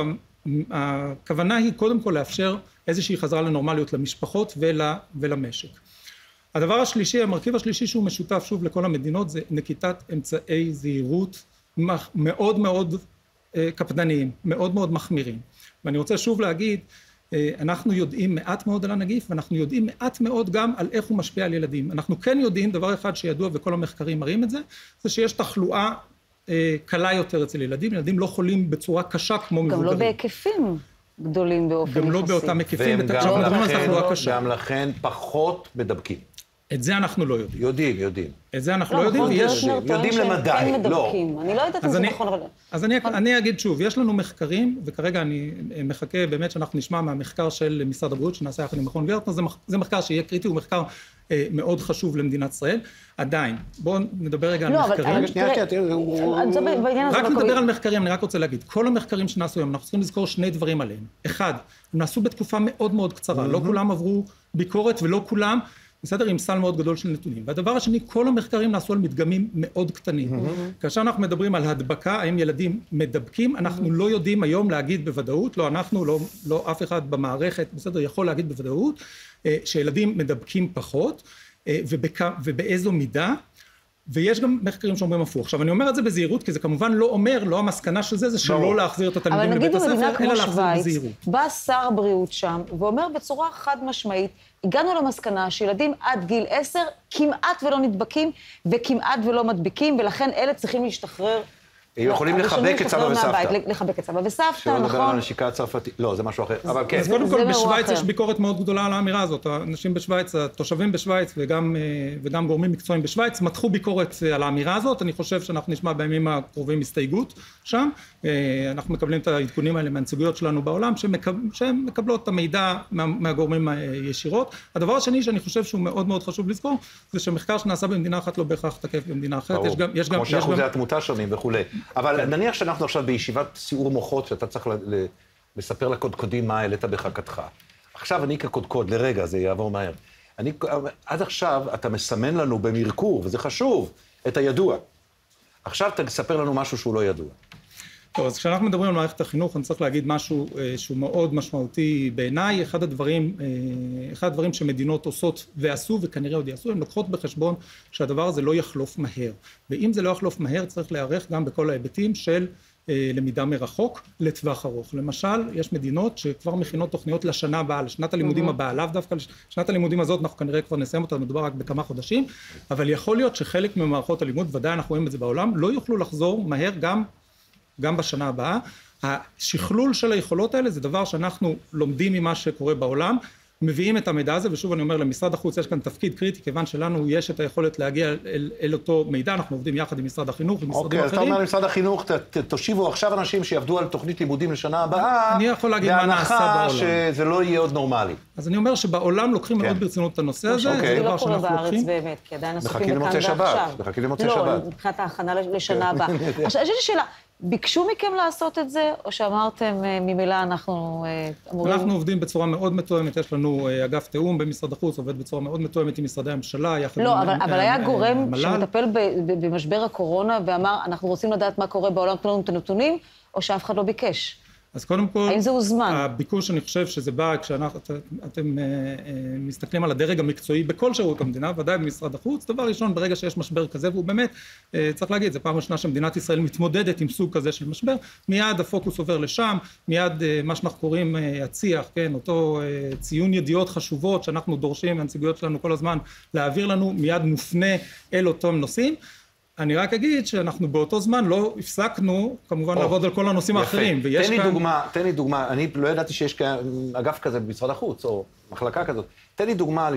הכוונה היא קודם כל לאפשר איזושהי חזרה לנורמליות למשפחות ולמשק. הדבר השלישי, המרכיב השלישי שהוא משותף שוב לכל המדינות, זה נקיטת אמצעי זהירות מאוד מאוד קפדניים, מאוד מאוד מחמירים. ואני רוצה שוב להגיד, אנחנו יודעים מעט מאוד על הנגיף, ואנחנו יודעים מעט מאוד גם על איך הוא משפיע על ילדים. אנחנו כן יודעים, דבר אחד שידוע וכל המחקרים מראים את זה, זה שיש תחלואה קלה יותר אצל ילדים, ילדים לא חולים בצורה קשה כמו מבוגרים. גם לא בהיקפים גדולים באופן יחסי. גם לא באותם היקפים, וגם לכן, גם לכן פחות מדבקים. את זה אנחנו לא יודעים. יודעים, יודעים. את זה אנחנו לא יודעים, ויש... יודעים למדי, לא. אני לא יודעת אם זה נכון, אבל... אז אני אגיד שוב, יש לנו מחקרים, וכרגע אני מחכה באמת שאנחנו נשמע מהמחקר של משרד הבריאות, שנעשה יחד עם מכון ורטנר, זה מחקר שיהיה קריטי, הוא מחקר מאוד חשוב למדינת ישראל. עדיין, בואו נדבר רגע על מחקרים. רק נדבר על מחקרים, אני רק רוצה להגיד, כל המחקרים שנעשו היום, אנחנו צריכים לזכור שני דברים עליהם. אחד, הם נעשו בתקופה מאוד מאוד קצרה, לא כולם עברו ביקורת ולא כולם, בסדר, עם סל מאוד גדול של נתונים. והדבר השני, כל המחקרים נעשו על מדגמים מאוד קטנים. כאשר אנחנו מדברים על הדבקה, האם ילדים מדבקים, אנחנו לא יודעים היום להגיד בוודאות, לא אנחנו, לא, לא אף אחד במערכת, בסדר, יכול להגיד בוודאות, שילדים מדבקים פחות, ובכ... ובאיזו מידה, ויש גם מחקרים שאומרים הפוך. עכשיו, אני אומר את זה בזהירות, כי זה כמובן לא אומר, לא המסקנה של זה, זה שלא להחזיר את התלמידים לבית הספר, אלא להחזיר בזהירות. בא שר הבריאות שם, ואומר בצורה חד משמעית, הגענו למסקנה שילדים עד גיל עשר כמעט ולא נדבקים, וכמעט ולא מדביקים, ולכן אלה צריכים להשתחרר. יכולים לחבק את סבא וסבתא. לחבק את סבא וסבתא, נכון. שלא נדבר על הנשיקה הצרפתית. לא, זה משהו אחר. אבל כן. אז קודם כל, בשוויץ יש ביקורת מאוד גדולה על האמירה הזאת. האנשים בשוויץ, התושבים בשוויץ וגם, וגם גורמים מקצועיים בשוויץ, מתחו ביקורת על האמירה הזאת. אני חושב שאנחנו נשמע בימים הקרובים הסתייגות שם. אנחנו מקבלים את העדכונים האלה מהנציגויות שלנו בעולם, שהן מקבלות את המידע מהגורמים ישירות. הדבר השני שאני חושב שהוא מאוד מאוד חשוב לזכור, זה שמחקר שנעשה במדינה אחת לא בהכרח תקף במדינה אחרת. יש גם, יש גם, כמו שאחוזי התמותה שונים וכולי. אבל נניח שאנחנו עכשיו בישיבת סיעור מוחות, שאתה צריך לספר לקודקודים מה העלית בחכתך. עכשיו אני כקודקוד, לרגע, זה יעבור מהר. אני, עד עכשיו אתה מסמן לנו במרקור, וזה חשוב, את הידוע. עכשיו תספר לנו משהו שהוא לא ידוע. טוב, אז כשאנחנו מדברים על מערכת החינוך, אני צריך להגיד משהו שהוא מאוד משמעותי בעיניי. אחד הדברים, אחד הדברים שמדינות עושות ועשו, וכנראה עוד יעשו, הן לוקחות בחשבון שהדבר הזה לא יחלוף מהר. ואם זה לא יחלוף מהר, צריך להיערך גם בכל ההיבטים של למידה מרחוק לטווח ארוך. למשל, יש מדינות שכבר מכינות תוכניות לשנה הבאה, לשנת הלימודים הבאה, לאו דווקא לשנת הלימודים הזאת, אנחנו כנראה כבר נסיים אותה, מדובר רק בכמה חודשים, אבל יכול להיות שחלק ממערכות הלימוד, ודאי אנחנו רואים את זה בעולם, לא יוכלו לחזור מהר גם גם בשנה הבאה. השכלול של היכולות האלה זה דבר שאנחנו לומדים ממה שקורה בעולם, מביאים את המידע הזה, ושוב אני אומר, למשרד החוץ יש כאן תפקיד קריטי, כיוון שלנו יש את היכולת להגיע אל, אל אותו מידע, אנחנו עובדים יחד עם משרד החינוך, עם משרדים אחרים. אוקיי, אז אתה אומר למשרד החינוך, ת, תושיבו עכשיו אנשים שיעבדו על תוכנית לימודים לשנה הבאה, אני יכול להגיד מה נעשה בעולם. בהנחה שזה לא יהיה עוד נורמלי. אז אני אומר שבעולם לוקחים מאוד ברצינות את הנושא הזה, זה לא קורה בארץ באמת, כי עדיין עסוקים לכאן ועכשיו. מחכים למוצאי שבת. לא, מבחינת ההכנה לשנה הבאה. עכשיו, יש לי שאלה, ביקשו מכם לעשות את זה, או שאמרתם ממילא אנחנו אמורים... אנחנו עובדים בצורה מאוד מתואמת, יש לנו אגף תאום במשרד החוץ, עובד בצורה מאוד מתואמת עם משרדי הממשלה, יחד עם... לא, אבל היה גורם שמטפל במשבר הקורונה ואמר, אנחנו רוצים לדעת מה קורה בעולם, תנו לנו את הנתונים, או שאף אחד לא ביקש. אז קודם כל, האם זה הוזמן? הביקוש, אני חושב שזה בא כשאתם מסתכלים על הדרג המקצועי בכל שירות המדינה, ודאי במשרד החוץ, דבר ראשון, ברגע שיש משבר כזה, והוא באמת, צריך להגיד, זה פעם ראשונה שמדינת ישראל מתמודדת עם סוג כזה של משבר, מיד הפוקוס עובר לשם, מיד מה שאנחנו קוראים הצי"ח, כן, אותו ציון ידיעות חשובות שאנחנו דורשים מהנציגויות שלנו כל הזמן להעביר לנו, מיד מופנה אל אותם נושאים. אני רק אגיד שאנחנו באותו זמן לא הפסקנו, כמובן, לעבוד על כל הנושאים האחרים. תן לי דוגמה, תן לי דוגמה, אני לא ידעתי שיש אגף כזה במשרד החוץ, או מחלקה כזאת. תן לי דוגמה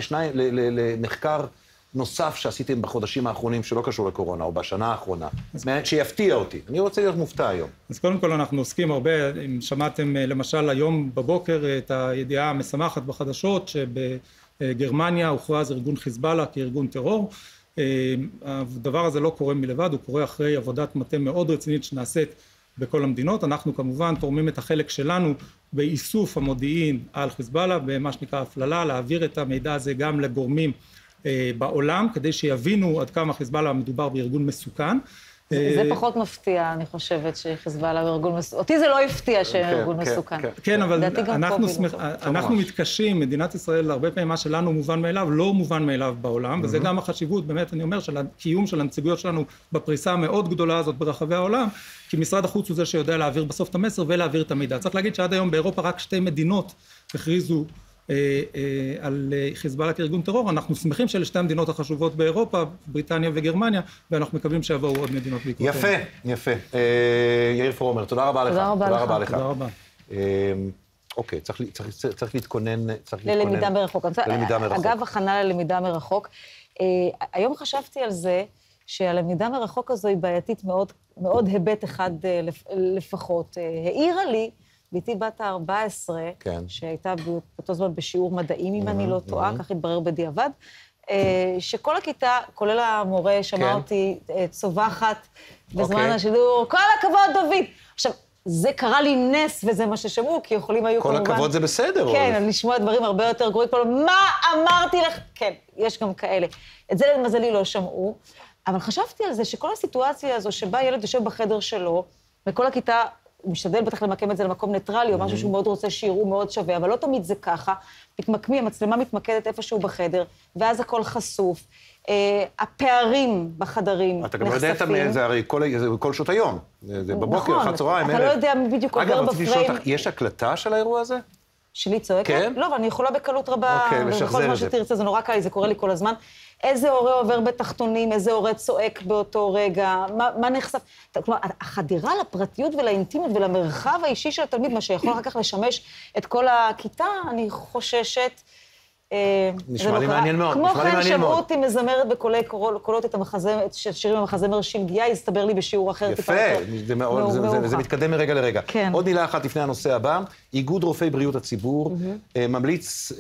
למחקר נוסף שעשיתם בחודשים האחרונים, שלא קשור לקורונה, או בשנה האחרונה, שיפתיע אותי. אני רוצה להיות מופתע היום. אז קודם כל אנחנו עוסקים הרבה, אם שמעתם למשל היום בבוקר את הידיעה המשמחת בחדשות, שבגרמניה הוכרז ארגון חיזבאללה כארגון טרור, הדבר הזה לא קורה מלבד, הוא קורה אחרי עבודת מטה מאוד רצינית שנעשית בכל המדינות. אנחנו כמובן תורמים את החלק שלנו באיסוף המודיעין על חיזבאללה, במה שנקרא הפללה, להעביר את המידע הזה גם לגורמים בעולם, כדי שיבינו עד כמה חיזבאללה מדובר בארגון מסוכן. זה פחות מפתיע, אני חושבת, שחיזבאללה הוא ארגון מסוכן. אותי זה לא הפתיע שארגון מסוכן. כן, אבל אנחנו מתקשים, מדינת ישראל, הרבה פעמים מה שלנו מובן מאליו, לא מובן מאליו בעולם, וזה גם החשיבות, באמת, אני אומר, של הקיום של הנציגויות שלנו בפריסה המאוד גדולה הזאת ברחבי העולם, כי משרד החוץ הוא זה שיודע להעביר בסוף את המסר ולהעביר את המידע. צריך להגיד שעד היום באירופה רק שתי מדינות הכריזו על חיזבאללה כארגון טרור. אנחנו שמחים שאלה שתי המדינות החשובות באירופה, בריטניה וגרמניה, ואנחנו מקווים שיבואו עוד מדינות בעקבותיהם. יפה, יפה. יאיר פרומר, תודה רבה לך. תודה רבה לך. תודה רבה. אוקיי, צריך להתכונן... ללמידה מרחוק. ללמידה מרחוק. אגב, הכנה ללמידה מרחוק. היום חשבתי על זה שהלמידה מרחוק הזו היא בעייתית מאוד, מאוד היבט אחד לפחות. העירה לי, ביתי בת ה-ארבע עשרה, כן. שהייתה באותו זמן בשיעור מדעים, אם mm-hmm, אני לא טועה, mm-hmm. כך התברר בדיעבד, שכל הכיתה, כולל המורה, שמע כן. אותי צווחת בזמן okay. השידור, כל הכבוד, דוד! עכשיו, זה קרה לי נס, וזה מה ששמעו, כי יכולים היו כל כמובן... כל הכבוד זה בסדר. כן, או... לשמוע דברים הרבה יותר גרועים, מה אמרתי לך? כן, יש גם כאלה. את זה למזלי לא שמעו, אבל חשבתי על זה שכל הסיטואציה הזו, שבה ילד יושב בחדר שלו, וכל הכיתה... הוא משתדל בטח למקם את זה למקום ניטרלי, או משהו שהוא מאוד רוצה שיראו מאוד שווה, אבל לא תמיד זה ככה. מתמקמים, המצלמה מתמקדת איפשהו בחדר, ואז הכל חשוף. הפערים בחדרים נחשפים. אתה גם לא יודע את זה, הרי כל שעות היום. זה בבוקר, אחת צהריים, אתה לא יודע מי בדיוק עובר בפריים. אגב, יש הקלטה של האירוע הזה? שלי צועקת? כן? לא, אבל אני יכולה בקלות רבה, וכל מה שתרצה, זה נורא קל לי, זה קורה לי כל הזמן. איזה הורה עובר בתחתונים, איזה הורה צועק באותו רגע, מה, מה נחשף? כלומר, החדירה לפרטיות ולאינטימיות ולמרחב האישי של התלמיד, מה שיכול אחר כך לשמש את כל הכיתה, אני חוששת... נשמע לי מעניין מאוד, כמו כן, שמעו אותי מזמרת בקולי קולות את השירים המחזמר שמגיעה, הסתבר לי בשיעור אחר טיפה יותר. יפה, זה מתקדם מרגע לרגע. עוד מילה אחת לפני הנושא הבא, איגוד רופאי בריאות הציבור ממליץ,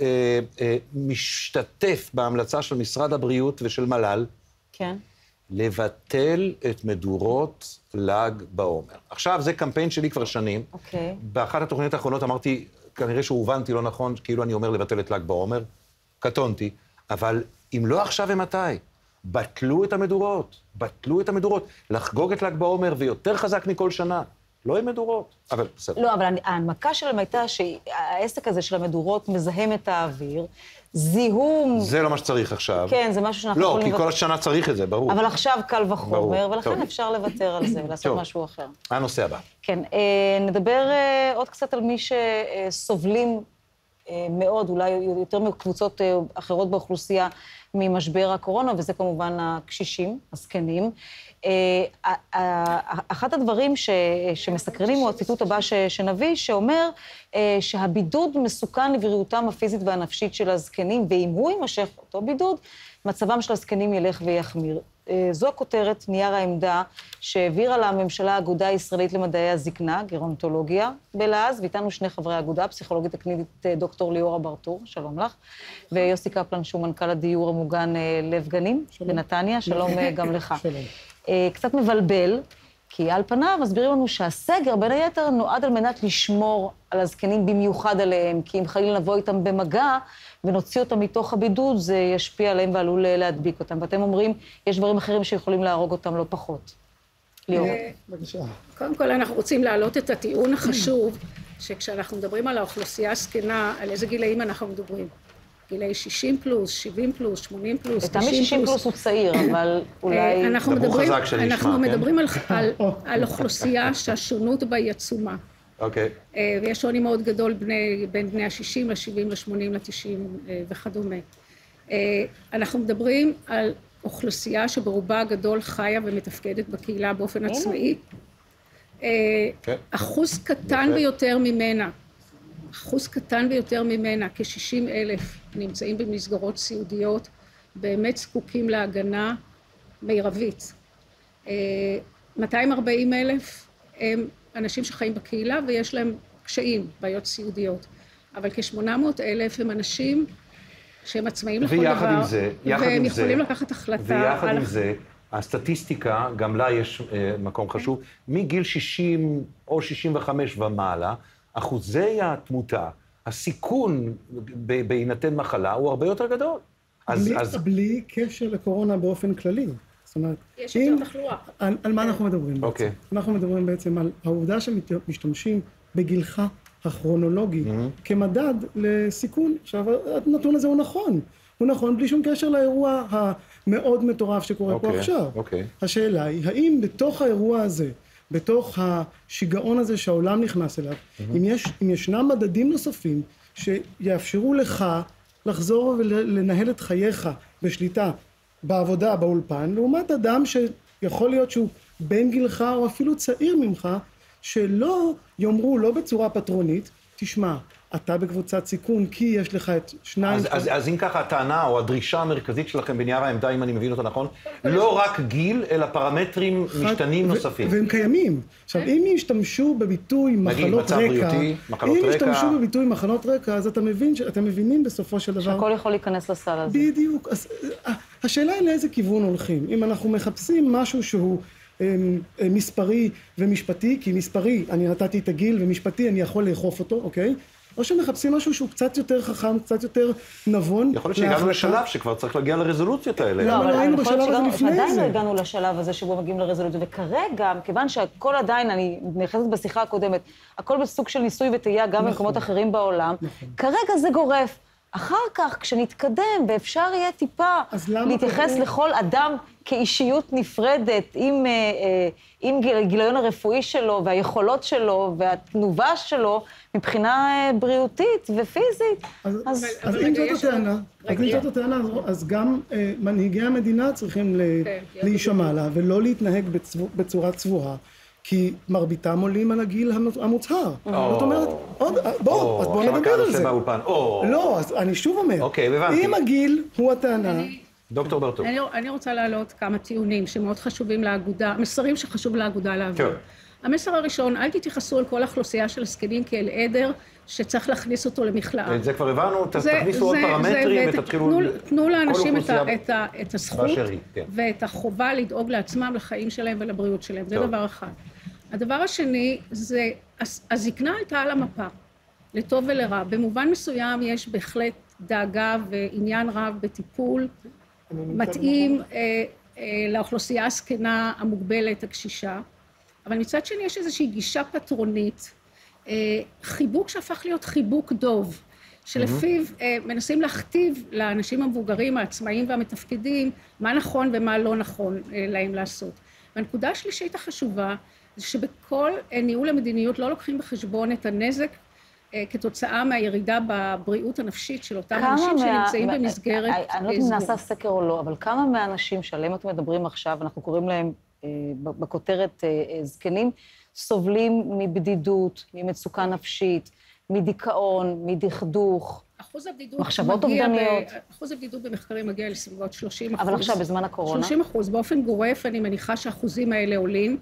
משתתף בהמלצה של משרד הבריאות ושל מל"ל, לבטל את מדורות ל"ג בעומר. עכשיו, זה קמפיין שלי כבר שנים. באחת התוכניות האחרונות אמרתי, כנראה שהובנתי לא נכון, כאילו אני אומר לבטל את ל"ג בעומר, קטונתי, אבל אם לא עכשיו ומתי, בטלו את המדורות, בטלו את המדורות, לחגוג את ל"ג בעומר ויותר חזק מכל שנה, לא עם מדורות, אבל בסדר. לא, אבל ההנמקה שלהם הייתה שהעסק הזה של המדורות מזהם את האוויר, זיהום... זה לא מה שצריך עכשיו. כן, זה משהו שאנחנו לא, יכולים... לא, כי כל השנה צריך את זה, ברור. אבל עכשיו קל וחומר, ולכן אפשר לוותר על זה ולעשות משהו אחר. הנושא הבא. כן, נדבר עוד קצת על מי שסובלים מאוד, אולי יותר מקבוצות אחרות באוכלוסייה ממשבר הקורונה, וזה כמובן הקשישים, הזקנים. אחד הדברים שמסקרנים הוא הציטוט הבא שנביא, שאומר שהבידוד מסוכן לבריאותם הפיזית והנפשית של הזקנים, ואם הוא יימשך אותו בידוד, מצבם של הזקנים ילך ויחמיר. זו הכותרת, נייר העמדה, שהעבירה לממשלה האגודה הישראלית למדעי הזקנה, גרונטולוגיה, בלעז, ואיתנו שני חברי האגודה, הפסיכולוגית הקלינית דוקטור ליאורה ברטור, שלום לך, ויוסי קפלן, שהוא מנכ"ל הדיור המוגן לב גנים, בנתניה, שלום גם לך. שלום. קצת מבלבל, כי על פניו מסבירים לנו שהסגר, בין היתר, נועד על מנת לשמור על הזקנים במיוחד עליהם, כי אם חלילה נבוא איתם במגע ונוציא אותם מתוך הבידוד, זה ישפיע עליהם ועלול להדביק אותם. ואתם אומרים, יש דברים אחרים שיכולים להרוג אותם לא פחות. ליאור. בבקשה. קודם כל, אנחנו רוצים להעלות את הטיעון החשוב, שכשאנחנו מדברים על האוכלוסייה הזקנה, על איזה גילאים אנחנו מדברים? גילאי שישים פלוס, שבעים פלוס, שמונים פלוס, תשעים פלוס. שישים פלוס הוא צעיר, אבל אולי... אנחנו מדברים על אוכלוסייה שהשונות בה היא עצומה. אוקיי. ויש שוני מאוד גדול בין בני ה-שישים, ל-שבעים, ל-שמונים, ל-תשעים וכדומה. אנחנו מדברים על אוכלוסייה שברובה הגדול חיה ומתפקדת בקהילה באופן עצמאי. אחוז קטן ביותר ממנה, אחוז קטן ביותר ממנה, כ-שישים אלף נמצאים במסגרות סיעודיות, באמת זקוקים להגנה מירבית. מאתיים וארבעים אלף הם אנשים שחיים בקהילה ויש להם קשיים, בעיות סיעודיות. אבל כ-שמונה מאות אלף הם אנשים שהם עצמאים לכל דבר. ויחד עם זה, יחד עם זה, והם יכולים לקחת החלטה. ויחד עם זה, הסטטיסטיקה, גם לה יש מקום חשוב, מגיל שישים או שישים וחמש ומעלה, אחוזי התמותה, הסיכון בהינתן מחלה הוא הרבה יותר גדול. בלי, אז, בלי אז... קשר לקורונה באופן כללי. זאת אומרת, יש יותר תחלואה. על, על מה אנחנו מדברים אוקיי. בעצם? אנחנו מדברים בעצם על העובדה שמשתמשים בגילך הכרונולוגי mm-hmm. כמדד לסיכון. עכשיו, הנתון הזה הוא נכון. הוא נכון בלי שום קשר לאירוע המאוד מטורף שקורה okay, פה עכשיו. Okay. השאלה היא, האם בתוך האירוע הזה, בתוך השיגעון הזה שהעולם נכנס אליו, mm-hmm. אם, יש, אם ישנם מדדים נוספים שיאפשרו לך לחזור ולנהל את חייך בשליטה בעבודה, באולפן, לעומת אדם שיכול להיות שהוא בן גילך או אפילו צעיר ממך, שלא יאמרו, לא בצורה פטרונית, תשמע, אתה בקבוצת סיכון כי יש לך את שניים... אז, אז, אז אם ככה הטענה או הדרישה המרכזית שלכם בנייר העמדה, אם אני מבין אותה נכון, לא רק גיל, אלא פרמטרים משתנים נוספים. והם קיימים. עכשיו, אם ישתמשו בביטוי מחלות רקע, אם ישתמשו בביטוי מחלות רקע, אז אתה מבין, אתם מבינים בסופו של דבר... שהכל יכול להיכנס לסל הזה. בדיוק. אז השאלה היא לאיזה כיוון הולכים. אם אנחנו מחפשים משהו שהוא מספרי ומשפטי, כי מספרי, אני נתתי את הגיל, ומשפטי אני יכול לאכוף אותו, אוקיי? או שמחפשים משהו שהוא קצת יותר חכם, קצת יותר נבון. יכול להיות שהגענו לשלב שכבר צריך להגיע לרזולוציות האלה. לא, אבל היינו בשלב הזה לפני זה. עדיין לא הגענו לשלב הזה שבו מגיעים לרזולוציות, וכרגע, מכיוון שהכל עדיין, אני נכנסת בשיחה הקודמת, הכל בסוג של ניסוי וטעייה גם במקומות אחרים בעולם, כרגע זה גורף. אחר כך, כשנתקדם, ואפשר יהיה טיפה להתייחס לכל אדם כאישיות נפרדת, עם, עם גיליון הרפואי שלו, והיכולות שלו, והתנובה שלו, מבחינה בריאותית ופיזית. אז, אז, אז אם זאת הטענה, אז אם זאת הטענה, אז גם מנהיגי המדינה צריכים להישמע לה, ולא להתנהג בצורה צבועה. כי מרביתם עולים על הגיל המוצהר. זאת אומרת, בואו, אז בואו נדבר על זה. לא, אז אני שוב אומר, אם הגיל הוא הטענה... דוקטור ברטוב. אני רוצה להעלות כמה טיעונים שמאוד חשובים לאגודה, מסרים שחשוב לאגודה להעביר. המסר הראשון, אל תתייחסו על כל האוכלוסייה של הזקנים כאל עדר שצריך להכניס אותו למכלאה. את זה כבר הבנו, תכניסו עוד פרמטרים ותתחילו... תנו לאנשים את הזכות ואת החובה לדאוג לעצמם, לחיים שלהם ולבריאות שלהם. זה דבר אחד. הדבר השני זה, הזקנה הייתה על המפה, לטוב ולרע. במובן מסוים יש בהחלט דאגה ועניין רב בטיפול, מתאים אה, אה, לאוכלוסייה הזקנה המוגבלת, הקשישה, אבל מצד שני יש איזושהי גישה פטרונית, אה, חיבוק שהפך להיות חיבוק דוב, שלפיו אה, מנסים להכתיב לאנשים המבוגרים, העצמאיים והמתפקדים, מה נכון ומה לא נכון אה, להם לעשות. והנקודה השלישית החשובה, זה שבכל ניהול המדיניות לא לוקחים בחשבון את הנזק כתוצאה מהירידה בבריאות הנפשית של אותם אנשים שנמצאים במסגרת סגורה. אני לא יודעת אם נעשה סקר או לא, אבל כמה מהאנשים שעליהם אתם מדברים עכשיו, אנחנו קוראים להם בכותרת זקנים, סובלים מבדידות, ממצוקה נפשית, מדיכאון, מדכדוך, מחשבות אובדניות. אחוז הבדידות במחקרים מגיע לסביבות שלושים אחוז. אבל עכשיו, בזמן הקורונה? שלושים אחוז. באופן גורף, אני מניחה שהאחוזים האלה עולים,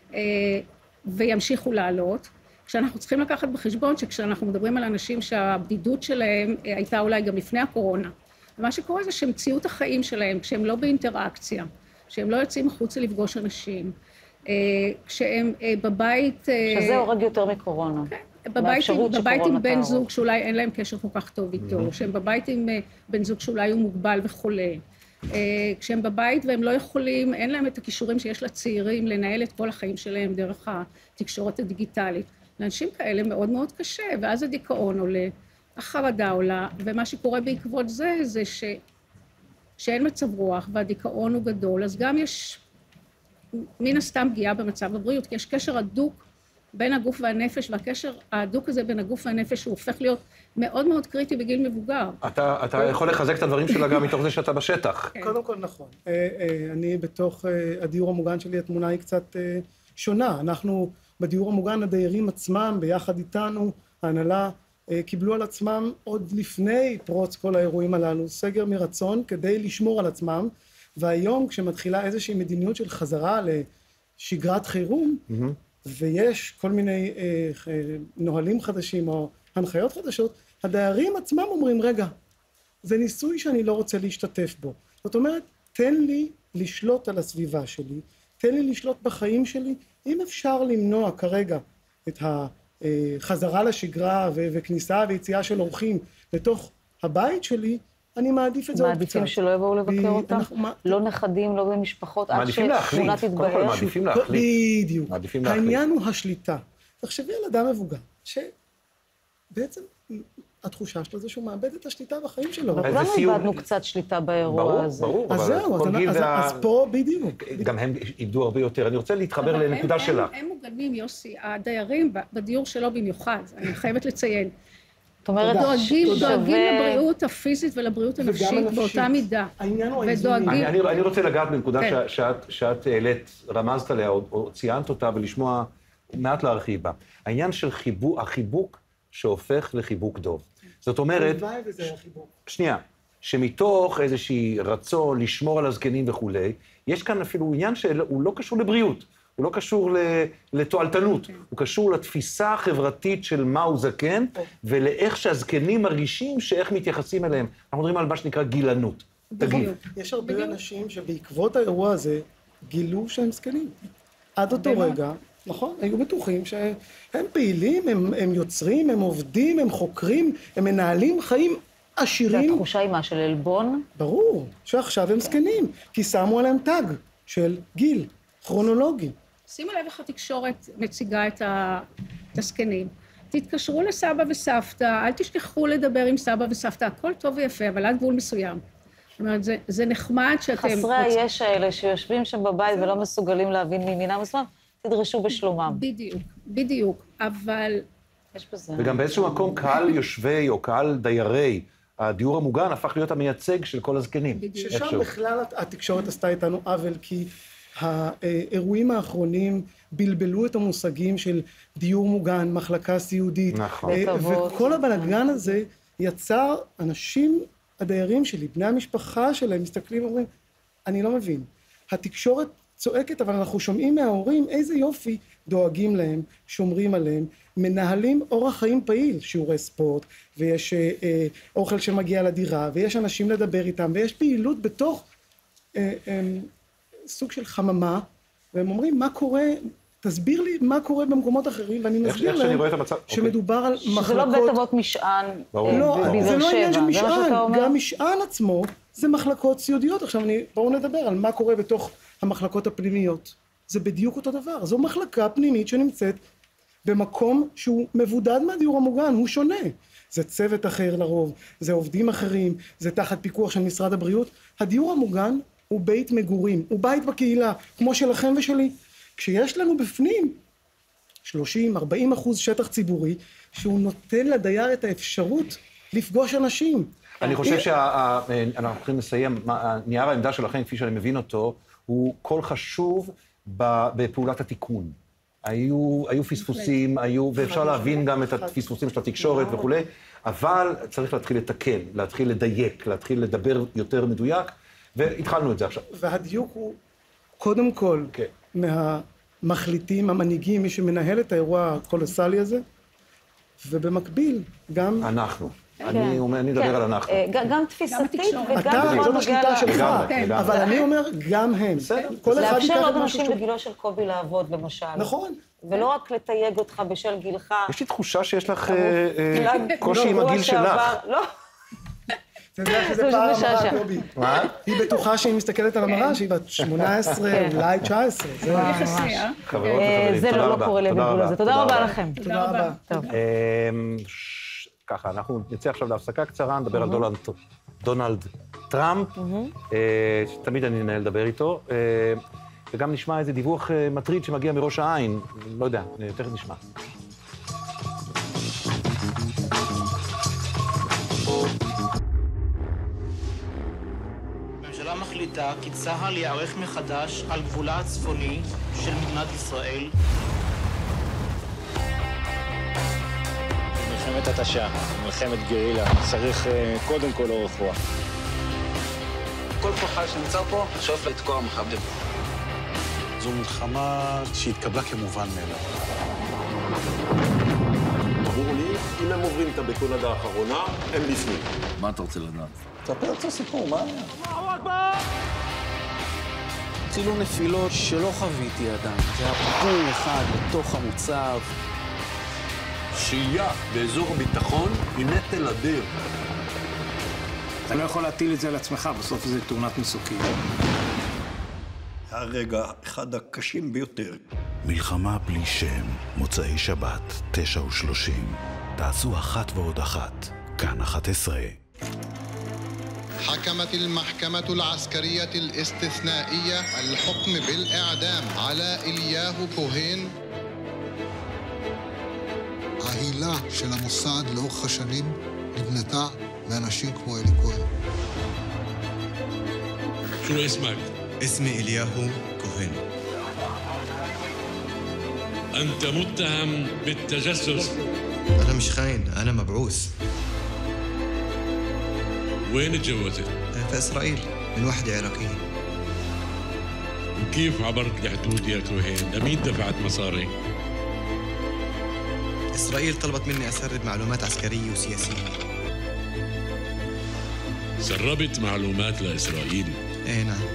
וימשיכו לעלות. כשאנחנו צריכים לקחת בחשבון שכשאנחנו מדברים על אנשים שהבדידות שלהם הייתה אולי גם לפני הקורונה, ומה שקורה זה שמציאות החיים שלהם, כשהם לא באינטראקציה, כשהם לא יוצאים החוצה לפגוש אנשים, כשהם בבית... שזה הורג יותר מקורונה. כן, בבית, בבית עם בן זוג שאולי אין להם קשר כל כך טוב איתו, שהם בבית עם בן זוג שאולי הוא מוגבל וחולה, כשהם בבית והם לא יכולים, אין להם את הכישורים שיש לצעירים לנהל את כל החיים שלהם דרך התקשורת הדיגיטלית. לאנשים כאלה מאוד מאוד קשה, ואז הדיכאון עולה, החרדה עולה, ומה שקורה בעקבות זה, זה ש... שאין מצב רוח והדיכאון הוא גדול, אז גם יש מן הסתם פגיעה במצב הבריאות, כי יש קשר הדוק בין הגוף והנפש, והקשר ההדוק הזה בין הגוף והנפש הוא הופך להיות מאוד מאוד קריטי בגיל מבוגר. אתה, אתה יכול לחזק את הדברים שלה גם מתוך זה שאתה בשטח. קודם כל נכון. אני בתוך הדיור המוגן שלי, התמונה היא קצת שונה. אנחנו בדיור המוגן, הדיירים עצמם, ביחד איתנו, ההנהלה, קיבלו על עצמם עוד לפני פרוץ כל האירועים הללו, סגר מרצון כדי לשמור על עצמם, והיום כשמתחילה איזושהי מדיניות של חזרה לשגרת חירום, mm-hmm. ויש כל מיני אה, נהלים חדשים או הנחיות חדשות, הדיירים עצמם אומרים, רגע, זה ניסוי שאני לא רוצה להשתתף בו. זאת אומרת, תן לי לשלוט על הסביבה שלי, תן לי לשלוט בחיים שלי, אם אפשר למנוע כרגע את החזרה לשגרה וכניסה ויציאה של אורחים לתוך הבית שלי, אני מעדיף את זה עוד קצת. מעדיפים שלא יבואו לבקר אותם? לא נכדים, לא במשפחות, עד שתמונה תתבהר? קודם כל מעדיפים להחליט. בדיוק. העניין הוא השליטה. תחשבי על אדם מבוגר, שבעצם התחושה שלו זה שהוא מאבד את השליטה בחיים שלו. אבל כולנו איבדנו קצת שליטה באירוע הזה. ברור, ברור. אז זהו, אז פה בדיוק. גם הם איבדו הרבה יותר. אני רוצה להתחבר לנקודה שלה. הם מוגנים, יוסי, הדיירים בדיור שלו במיוחד, אני חייבת לציין. זאת אומרת, דואגים לבריאות הפיזית ולבריאות הנפשית באותה מידה. העניין הוא האיזונים. אני רוצה לגעת בנקודה שאת העלית, רמזת עליה, או ציינת אותה, ולשמוע מעט להרחיב בה. העניין של החיבוק שהופך לחיבוק דוב. זאת אומרת, שנייה, שמתוך איזושהי רצון לשמור על הזקנים וכולי, יש כאן אפילו עניין שהוא לא קשור לבריאות, הוא לא קשור לתועלתנות, הוא קשור לתפיסה החברתית של מהו זקן, ולאיך שהזקנים מרגישים שאיך מתייחסים אליהם. אנחנו מדברים על מה שנקרא גילנות. תגיד. יש הרבה אנשים שבעקבות האירוע הזה גילו שהם זקנים. עד אותו רגע, נכון, היו בטוחים שהם פעילים, הם, הם יוצרים, הם עובדים, הם חוקרים, הם מנהלים חיים עשירים. והתחושה היא מה, של אלבון? ברור, שעכשיו הם זקנים, כי שמו עליהם טג של גיל, כרונולוגי. שימו לב איך התקשורת מציגה את הזקנים. תתקשרו לסבא וסבתא, אל תשכחו לדבר עם סבא וסבתא, הכל טוב ויפה, אבל עד גבול מסוים. זאת אומרת, זה, זה נחמד שאתם... חסרי היש האלה שיושבים שם בבית ולא מסוגלים להבין מימינם וזמן, תדרשו בשלומם. בדיוק, בדיוק, אבל... יש בזה... וגם באיזשהו מקום קהל יושבי או קהל דיירי הדיור המוגן הפך להיות המייצג של כל הזקנים. ששם בכלל התקשורת עשתה איתנו עוול, כי האירועים האחרונים בלבלו את המושגים של דיור מוגן, מחלקה סיעודית. נכון. וכל הבלגן הזה יצר אנשים, הדיירים שלי, בני המשפחה שלהם, מסתכלים ואומרים, אני לא מבין. התקשורת צועקת, אבל אנחנו שומעים מההורים איזה יופי דואגים להם, שומרים עליהם, מנהלים אורח חיים פעיל, שיעורי ספורט, ויש אה, אוכל שמגיע לדירה, ויש אנשים לדבר איתם, ויש פעילות בתוך אה, אה, סוג של חממה, והם אומרים, מה קורה, תסביר לי מה קורה במקומות אחרים, ואני מסביר להם שמדובר על מחלקות... שזה לא בית אבות משען לא, זה לא עניין של משען, גם משען עצמו זה מחלקות סיעודיות. עכשיו בואו נדבר על מה קורה בתוך המחלקות הפנימיות. זה בדיוק אותו דבר, זו מחלקה פנימית שנמצאת במקום שהוא מבודד מהדיור המוגן, הוא שונה. זה צוות אחר לרוב, זה עובדים אחרים, זה תחת פיקוח של משרד הבריאות. הדיור המוגן הוא בית מגורים, הוא בית בקהילה, כמו שלכם ושלי. כשיש לנו בפנים שלושים ארבעים אחוז שטח ציבורי, שהוא נותן לדייר את האפשרות לפגוש אנשים. אני חושב שאנחנו יכולים לסיים, נייר העמדה שלכם, כפי שאני מבין אותו, הוא כל חשוב בפעולת התיקון. היו, היו פספוסים, היו, ואפשר להבין גם את הפספוסים של התקשורת וכולי, אבל צריך להתחיל לתקן, להתחיל לדייק, להתחיל לדבר יותר מדויק, והתחלנו את זה עכשיו. והדיוק הוא קודם כל מהמחליטים, המנהיגים, מי שמנהל את האירוע הקולוסלי הזה, ובמקביל גם... אנחנו. אני מדבר על אנחנו. גם תפיסתית וגם... אתה, זאת השליטה שלך, אבל אני אומר גם הם. לאפשר עוד אנשים בגילו של קובי לעבוד, למשל. נכון. ולא רק לתייג אותך בשל גילך. יש לי תחושה שיש לך קושי עם הגיל שלך. לא. אתה יודע שזה פעם המראה, קובי. מה? היא בטוחה שהיא מסתכלת על המראה, שהיא בת שמונה עשרה, אולי תשע עשרה. זה יחסי, אה? חברות וחברים, זה לא קורה לי בגבול הזה. תודה רבה לכם. תודה רבה. ככה, אנחנו נצא עכשיו להפסקה קצרה, נדבר על דונלד טראמפ, שתמיד אני נהנה לדבר איתו, וגם נשמע איזה דיווח מטריד שמגיע מראש העין, לא יודע, תכף נשמע. הממשלה מחליטה כי צה"ל יערך מחדש על גבולה הצפוני של מדינת ישראל. מלחמת התשה, מלחמת גרילה, צריך קודם כל אורך רוח. כל כוחל שנמצא פה, שואף לתקוע מחבלים. זו מלחמה שהתקבלה כמובן מאליו. ברור לי, אם הם עוברים את הבטונדה האחרונה, הם בפנים. מה אתה רוצה לדעת? תספר את הסיפור, מה היה? אללהו אכבר! צילו נפילות שלא חוויתי עדיין. זה היה פור אחד לתוך המוצב. שהייה באזור הביטחון היא נטל אדיר. אתה לא יכול להטיל את זה על עצמך, בסוף זה תאונת מסוקים. הרגע אחד הקשים ביותר. מלחמה בלי שם, מוצאי שבת, תשע ושלושים. תעשו אחת ועוד אחת, כאן אחת עשרה. حكمت المحكمة العسكرية الاستثنائية الحكم بالإعدام على إلياهو كوهين. ההילה של המוסד לאורך השנים נבנתה מאנשים כמו אלי כהן. شو اسمك؟ اسمي إلياهو كوهين. أنت متهم بالتجسس. أنا مش خاين، أنا مبعوث. وين اتجوزت؟ في إسرائيل من وحدة عراقية. وكيف عبرت الحدود يا كوهين؟ لمين دفعت مصاري؟ إسرائيل طلبت مني أسرب معلومات عسكرية وسياسية. سربت معلومات لإسرائيل؟ إيه نعم.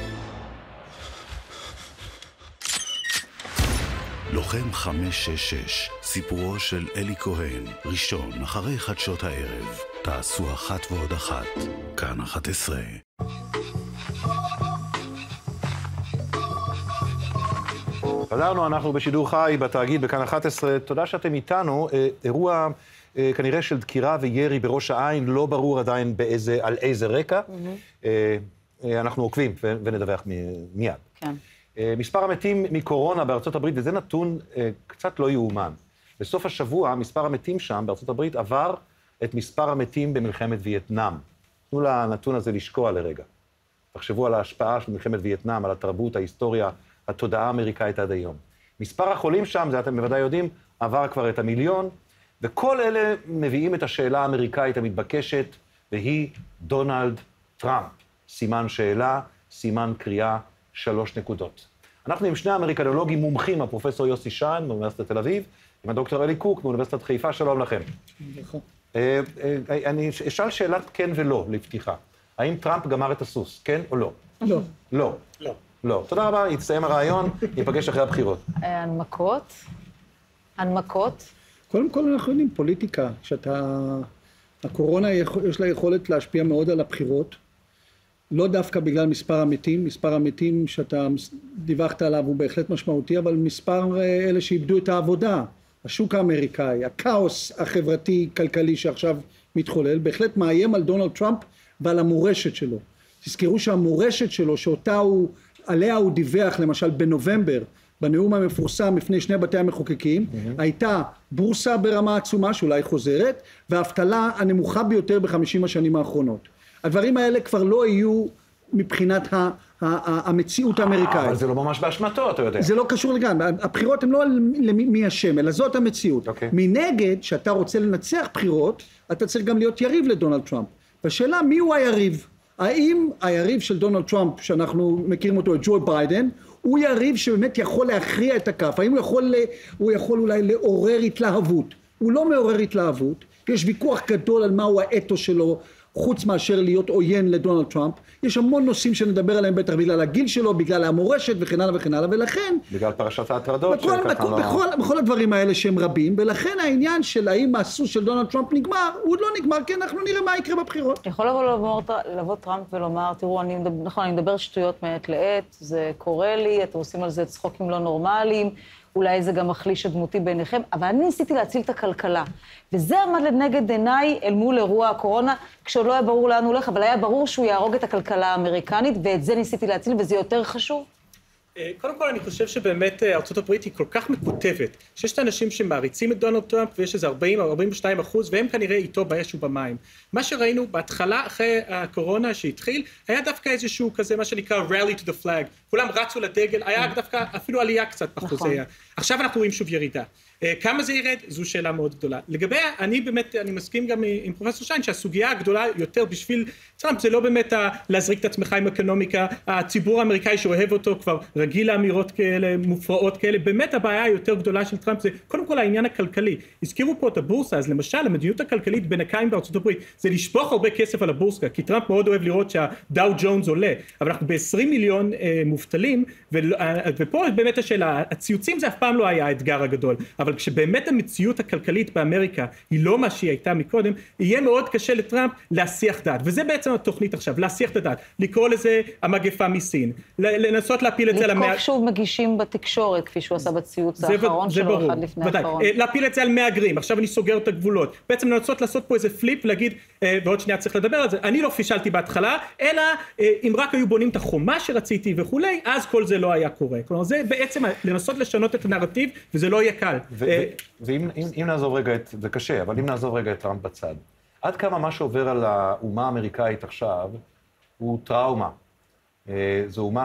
לוחם חמש שש שש, סיפורו של אלי כהן, ראשון אחרי חדשות הערב. תעשו אחת ועוד אחת, כאן אחת עשרה. חזרנו, אנחנו בשידור חי בתאגיד בכאן אחת עשרה. תודה שאתם איתנו. אירוע כנראה של דקירה וירי בראש העין, לא ברור עדיין באיזה, על איזה רקע. Mm-hmm. אנחנו עוקבים ונדווח מיד. כן. מספר המתים מקורונה בארצות הברית, וזה נתון קצת לא יאומן. בסוף השבוע, מספר המתים שם בארצות הברית עבר את מספר המתים במלחמת וייטנאם. תנו לנתון הזה לשקוע לרגע. תחשבו על ההשפעה של מלחמת וייטנאם, על התרבות, ההיסטוריה, התודעה האמריקאית עד היום. מספר החולים שם, זה אתם בוודאי יודעים, עבר כבר את המיליון, וכל אלה מביאים את השאלה האמריקאית המתבקשת, והיא דונלד טראמפ. סימן שאלה, סימן קריאה, שלוש נקודות. אנחנו עם שני האמריקנולוגים מומחים, הפרופסור יוסי שיין מאוניברסיטת תל אביב, עם הדוקטור אלי קוק מאוניברסיטת חיפה, שלום לכם. נכון. אני אשאל שאלת כן ולא לפתיחה. האם טראמפ גמר את הסוס, כן או לא? לא. לא. לא. לא. תודה רבה, יתסיים הרעיון, ניפגש אחרי הבחירות. הנמקות? הנמקות? קודם כל אנחנו יודעים, פוליטיקה, שאתה... הקורונה יש לה יכולת להשפיע מאוד על הבחירות, לא דווקא בגלל מספר המתים, מספר המתים שאתה דיווחת עליו הוא בהחלט משמעותי, אבל מספר אלה שאיבדו את העבודה, השוק האמריקאי, הכאוס החברתי-כלכלי שעכשיו מתחולל, בהחלט מאיים על דונלד טראמפ ועל המורשת שלו. תזכרו שהמורשת שלו, שאותה הוא, עליה הוא דיווח למשל בנובמבר, בנאום המפורסם לפני שני בתי המחוקקים, mm-hmm. הייתה בורסה ברמה עצומה שאולי חוזרת, והאבטלה הנמוכה ביותר בחמישים השנים האחרונות. הדברים האלה כבר לא יהיו מבחינת ה, ה, ה, המציאות האמריקאית. אבל זה לא ממש באשמתו, אתה יודע. זה לא קשור לגמרי. הבחירות הן לא למי השם, אלא זאת המציאות. Okay. מנגד, שאתה רוצה לנצח בחירות, אתה צריך גם להיות יריב לדונלד טראמפ. והשאלה, מי הוא היריב? האם היריב של דונלד טראמפ, שאנחנו מכירים אותו, את ג'ו ביידן, הוא יריב שבאמת יכול להכריע את הכף? האם הוא יכול, הוא יכול אולי לעורר התלהבות? הוא לא מעורר התלהבות, יש ויכוח גדול על מהו האתוס שלו, חוץ מאשר להיות עוין לדונלד טראמפ. יש המון נושאים שנדבר עליהם בטח בגלל הגיל שלו, בגלל המורשת וכן הלאה וכן הלאה, ולכן... בגלל פרשת ההטרדות בכל, בכל, לא... בכל, בכל הדברים האלה שהם רבים, ולכן העניין של האם הסוס של דונלד טראמפ נגמר, הוא עוד לא נגמר, כי אנחנו נראה מה יקרה בבחירות. יכול לבוא, לבוא טראמפ ולומר, תראו, אני, נכון, אני מדבר שטויות מעת לעת, זה קורה לי, אתם עושים על זה צחוקים לא נורמליים, אולי זה גם מחליש את דמותי בעיניכם, אבל אני ניסיתי להציל את הכלכלה. וזה עמד לנגד עיניי אל מול אירוע הקורונה, כשעוד לא היה ברור לאן הוא הולך, אבל היה ברור שהוא יהרוג את הכלכלה האמריקנית, ואת זה ניסיתי להציל, וזה יותר חשוב. קודם כל, אני חושב שבאמת ארצות הברית היא כל כך מקוטבת, שיש את האנשים שמעריצים את דונלד טראמפ, ויש איזה ארבעים או ארבעים ושתיים אחוז, והם כנראה איתו באש ובמים. מה שראינו בהתחלה, אחרי הקורונה שהתחיל, היה דווקא איזשהו כזה, מה שנקרא rally to the flag. כולם רצו לדגל, היה דווקא אפילו עלייה קצת באחוזי. עכשיו אנחנו רואים שוב ירידה. כמה זה ירד? זו שאלה מאוד גדולה. לגבי, אני באמת, אני מסכים גם עם פרופסור שיין, שהסוגיה הגדולה יותר בשביל טראמפ, זה לא באמת להזריק את עצמך עם אקונומיקה, הציבור האמריקאי שאוהב אותו כבר רגיל לאמירות כאלה, מופרעות כאלה, באמת הבעיה היותר גדולה של טראמפ זה קודם כל העניין הכלכלי. הזכירו פה את הבורסה, אז למשל, המדיניות הכלכלית בינתיים בארצות הברית, זה לשפוך הרבה כסף על הבורסה, כי טראמפ מאוד אוהב לראות שהדאו ג'ונס עולה, אבל אנחנו ב-עשרים מיליון מובטלים, ופה באמת השאלה, הציוצים זה אף פעם לא היה האתגר הגדול, אבל כשבאמת המציאות הכלכלית באמריקה היא לא מה שהיא הייתה מקודם, יהיה מאוד קשה לטראמפ להסיח דעת, וזה בעצם התוכנית עכשיו, להסיח את הדעת, לקרוא לזה המגפה מסין, לנסות להפיל את זה על המאה... לתקוף שוב מגישים בתקשורת, כפי שהוא עשה בציוץ האחרון שלו, אחד לפני האחרון. להפיל את זה על מהגרים, עכשיו אני סוגר את הגבולות, בעצם לנסות לעשות פה איזה פליפ, להגיד, ועוד שנייה צריך לדבר על זה, אני לא פישלתי בהתחלה, אלא אם רק היו בונים את החומה שרציתי וכולי, אז כל זה לא היה קורה. כלומר, זה בעצם לנסות לשנות את הנרטיב, וזה לא יהיה קל. ואם נעזוב רגע את, זה קשה, אבל אם נעזוב רגע את טראמפ בצד, עד כמה מה שעובר על האומה האמריקאית עכשיו, הוא טראומה. זו אומה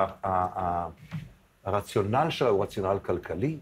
שהרציונל שלה הוא רציונל כלכלי,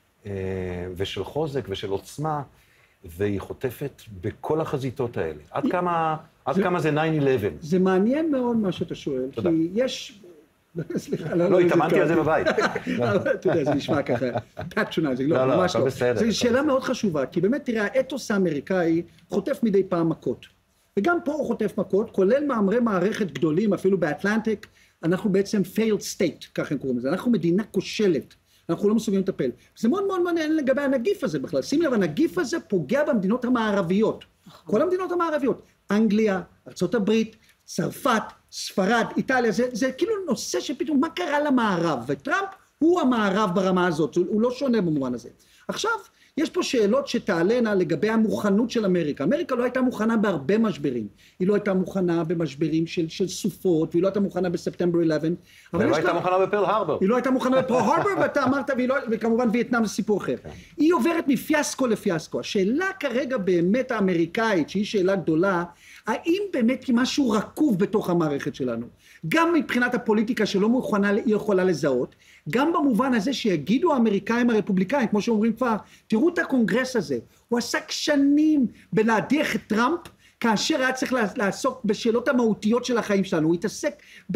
ושל חוזק ושל עוצמה, והיא חוטפת בכל החזיתות האלה. עד כמה, עד כמה זה נאין אלבן? זה מעניין מאוד מה שאתה שואל, כי יש... סליחה, לא, התאמנתי על זה בבית. אתה יודע, זה נשמע ככה, פטרונייזינג, לא, ממש לא. זו שאלה מאוד חשובה, כי באמת, תראה, האתוס האמריקאי חוטף מדי פעם מכות. וגם פה הוא חוטף מכות, כולל מאמרי מערכת גדולים, אפילו באטלנטיק, אנחנו בעצם failed state, ככה הם קוראים לזה, אנחנו מדינה כושלת. אנחנו לא מסוגלים לטפל. זה מאוד מאוד מעניין לגבי הנגיף הזה בכלל. שים לב, הנגיף הזה פוגע במדינות המערביות. כל המדינות המערביות. אנגליה, ארצות הברית, צרפת, ספרד, איטליה, זה, זה כאילו נושא שפתאום, מה קרה למערב? וטראמפ הוא המערב ברמה הזאת, הוא לא שונה במובן הזה. עכשיו, יש פה שאלות שתעלנה לגבי המוכנות של אמריקה. אמריקה לא הייתה מוכנה בהרבה משברים. היא לא הייתה מוכנה במשברים של, של סופות, והיא לא הייתה מוכנה בספטמבר אחת עשר. היא לא הייתה מוכנה בפרל הרבר. היא לא הייתה מוכנה בפרל הרבר, ואתה אמרת, לא, וכמובן וייטנאם זה סיפור אחר. היא עוברת מפיאסקו לפיאסקו. השאלה כרגע באמת האמריקאית, שהיא שאלה גדולה, האם באמת משהו רקוב בתוך המערכת שלנו? גם מבחינת הפוליטיקה שלא מוכנה, היא יכולה לזהות, גם במובן הזה שיגידו האמריקאים הרפובליקאים, כמו שאומרים כבר, תראו את הקונגרס הזה, הוא עסק שנים בלהדיח את טראמפ, כאשר היה צריך לעסוק בשאלות המהותיות של החיים שלנו, הוא התעסק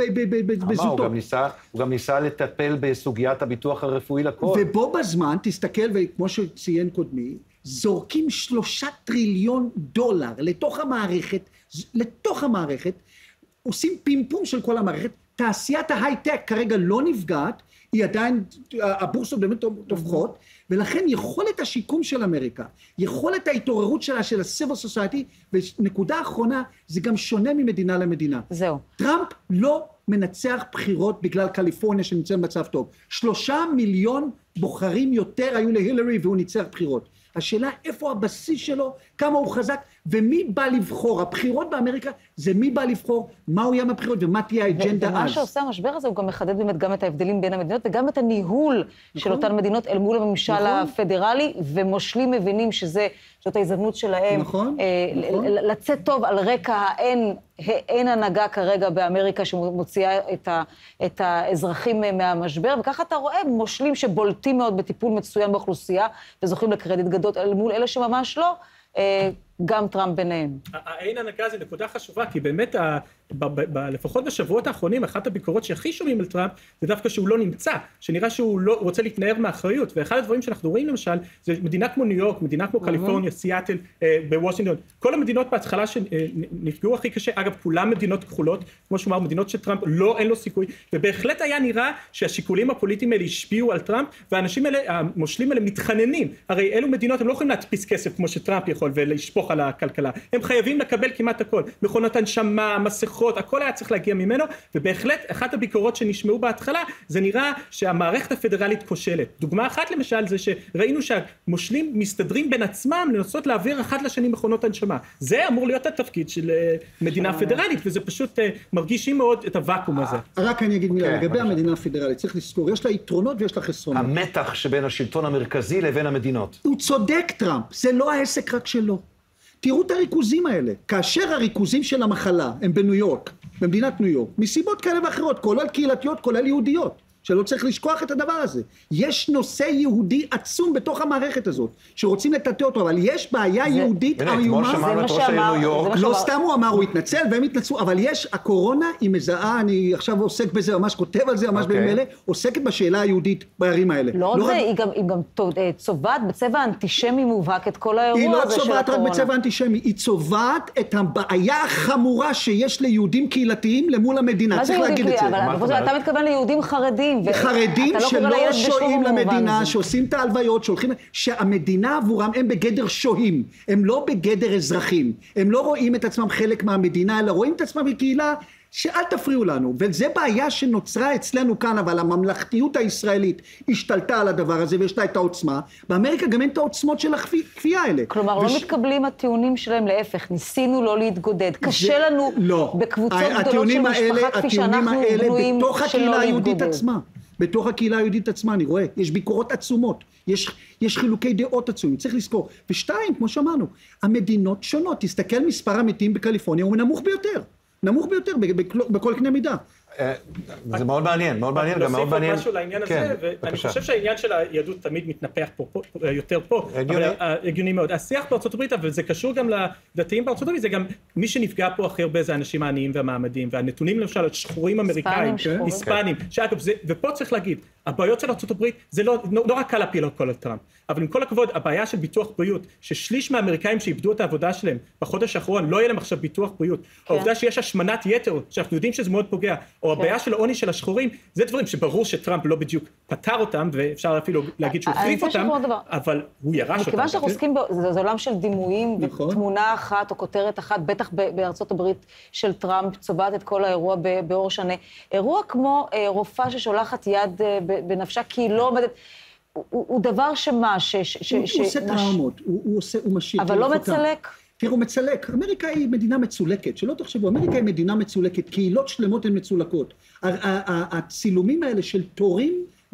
בזוטות. הוא גם ניסה לטפל בסוגיית הביטוח הרפואי לכל. ובו בזמן, תסתכל, וכמו שציין קודמי, זורקים שלושה טריליון דולר לתוך המערכת, לתוך המערכת, עושים פימפום של כל המערכת, תעשיית ההייטק כרגע לא נפגעת, היא עדיין, הבורסות באמת תופחות, ולכן יכולת השיקום של אמריקה, יכולת ההתעוררות שלה, של ה-Civil Society, ונקודה האחרונה, זה גם שונה ממדינה למדינה. זהו. טראמפ לא מנצח בחירות בגלל קליפורניה שנמצא במצב טוב. שלושה מיליון בוחרים יותר היו להילרי והוא ניצח בחירות. השאלה איפה הבסיס שלו, כמה הוא חזק, ומי בא לבחור. הבחירות באמריקה זה מי בא לבחור, מה הוא יהיה מהבחירות ומה תהיה האג'נדה אז. ומה שעושה המשבר הזה, הוא גם מחדד באמת גם את ההבדלים בין המדינות, וגם את הניהול של אותן מדינות אל מול הממשל הפדרלי, ומושלים מבינים שזה, זאת ההזדמנות שלהם לצאת טוב על רקע האין, אין הנהגה כרגע באמריקה שמוציאה את האזרחים מהמשבר, וככה אתה רואה מושלים שבולטים מאוד בטיפול מצוין באוכלוסייה, וזוכים לקרדיט גדול אל מול אלה שממש לא, גם טראמפ ביניהם. האין הנהגה זה נקודה חשובה, כי באמת, לפחות בשבועות האחרונים, אחת הביקורות שהכי שומעים על טראמפ, זה דווקא שהוא לא נמצא, שנראה שהוא לא רוצה להתנער מאחריות, ואחד הדברים שאנחנו רואים למשל, זה מדינה כמו ניו יורק, מדינה כמו קליפורניה, סיאטל, בוושינגטון, כל המדינות בהתחלה שנפגעו הכי קשה, אגב, כולם מדינות כחולות, כמו שאומר, מדינות שטראמפ לא, אין לו סיכוי, ובהחלט היה נראה שהשיקולים הפוליטיים האלה השפיעו על טראמפ, והאנשים האלה, המושלים האלה מתחננים, הרי אלו מדינות, הם לא יכולים להדפיס כסף כמו שטראמפ יכול ולשפוך על הכלכלה. הם חייבים לקבל כמעט הכל, מכונות הנשמה, מסכות, הכל היה צריך להגיע ממנו, ובהחלט אחת הביקורות שנשמעו בהתחלה, זה נראה שהמערכת הפדרלית כושלת. דוגמה אחת למשל זה שראינו שהמושלים מסתדרים בין עצמם לנסות להעביר אחת לשני מכונות הנשמה. זה אמור להיות התפקיד של מדינה פדרלית, וזה פשוט מרגיש מאוד את הוואקום הזה. רק אני אגיד מילה, לגבי המדינה הפדרלית, צריך לזכור, יש לה יתרונות ויש לה חסרונות. המתח שבין השלטון המרכזי לבין המדינות. הוא צודק טראמפ, זה לא העסק רק שלו. תראו את הריכוזים האלה, כאשר הריכוזים של המחלה הם בניו יורק, במדינת ניו יורק, מסיבות כאלה ואחרות, כולל קהילתיות, כולל יהודיות, שלא צריך לשכוח את הדבר הזה. יש נושא יהודי עצום בתוך המערכת הזאת, שרוצים לטאטא אותו, אבל יש בעיה זה... יהודית איומה. זה מה שאמר. לא סתם הוא אמר, הוא התנצל והם התנצלו, אבל יש, הקורונה היא מזהה, אני עכשיו עוסק בזה, ממש כותב על זה, ממש okay. בימים אלה, עוסקת בשאלה היהודית בערים האלה. לא רק לא זה, רק... היא גם, היא גם צובעת בצבע אנטישמי מובהק את כל האירוע הזה של הקורונה. היא לא צובעת רק בצבע אנטישמי, היא צובעת את הבעיה החמורה שיש ליהודים קהילתיים למול המדינה, צריך להגיד את זה. אבל אתה מתכוון ליהודים חרדים. חרדים שלא שוהים למדינה, שעושים את ההלוויות, שהולכים, שהמדינה עבורם הם בגדר שוהים, הם לא בגדר אזרחים, הם לא רואים את עצמם חלק מהמדינה, אלא רואים את עצמם בקהילה, שאל תפריעו לנו, וזה בעיה שנוצרה אצלנו כאן, אבל הממלכתיות הישראלית השתלטה על הדבר הזה, ויש לה את העוצמה, באמריקה גם אין את העוצמות של הכפייה האלה. כלומר, וש... לא מתקבלים הטיעונים שלהם, להפך, ניסינו לא להתגודד, קשה זה... לנו לא. בקבוצות גדולות של משפחה, כפי שאנחנו בנויים שלא להתגודד. עצמה. בתוך הקהילה היהודית עצמה, אני רואה, יש ביקורות עצומות, יש, יש חילוקי דעות עצומים, צריך לזכור. ושתיים, כמו שאמרנו, המדינות שונות, תסתכל מספר המתים בקליפורניה, הוא נמוך ביותר, נמוך ביותר בכל קנה מידה. זה מאוד מעניין, מאוד מעניין, גם מאוד מעניין. להוסיף עוד משהו לעניין הזה, ואני חושב שהעניין של היהדות תמיד מתנפח יותר פה, הגיוני מאוד. השיח בארצות הברית, אבל זה קשור גם לדתיים בארצות הברית, זה גם מי שנפגע פה הכי הרבה זה האנשים העניים והמעמדים, והנתונים למשל, שחורים אמריקאים, היספנים, שאגב, ופה צריך להגיד, הבעיות של ארצות הברית, זה לא רק קל להפיל כל טראמפ, אבל עם כל הכבוד, הבעיה של ביטוח בריאות, ששליש מהאמריקאים שאיבדו את העבודה שלהם בחודש האחרון, לא יהיה להם עכשיו ביטוח בריאות, העובדה שיש השמנת יתר, שאנחנו יודעים שזה מאוד פוגע, או הבעיה של העוני של השחורים, זה דברים שברור שטראמפ לא בדיוק פתר אותם, ואפשר אפילו להגיד שהוא החליף אותם, אבל הוא ירש אותם. מכיוון שאנחנו עוסקים, זה עולם של דימויים, ותמונה אחת או כותרת אחת, בטח בארצות הברית של טראמפ, צובעת את כל האירוע באור שונה. אירוע כמו רופאה ששולחת יד בנפשה, כי היא לא עומדת, הוא דבר שמה, ש... הוא עושה טראומות, הוא משאיר. אבל לא מצלק. תראו, הוא מצלק. אמריקה היא מדינה מצולקת, שלא תחשבו, אמריקה היא מדינה מצולקת, קהילות שלמות הן מצולקות. הצילומים האלה של תורים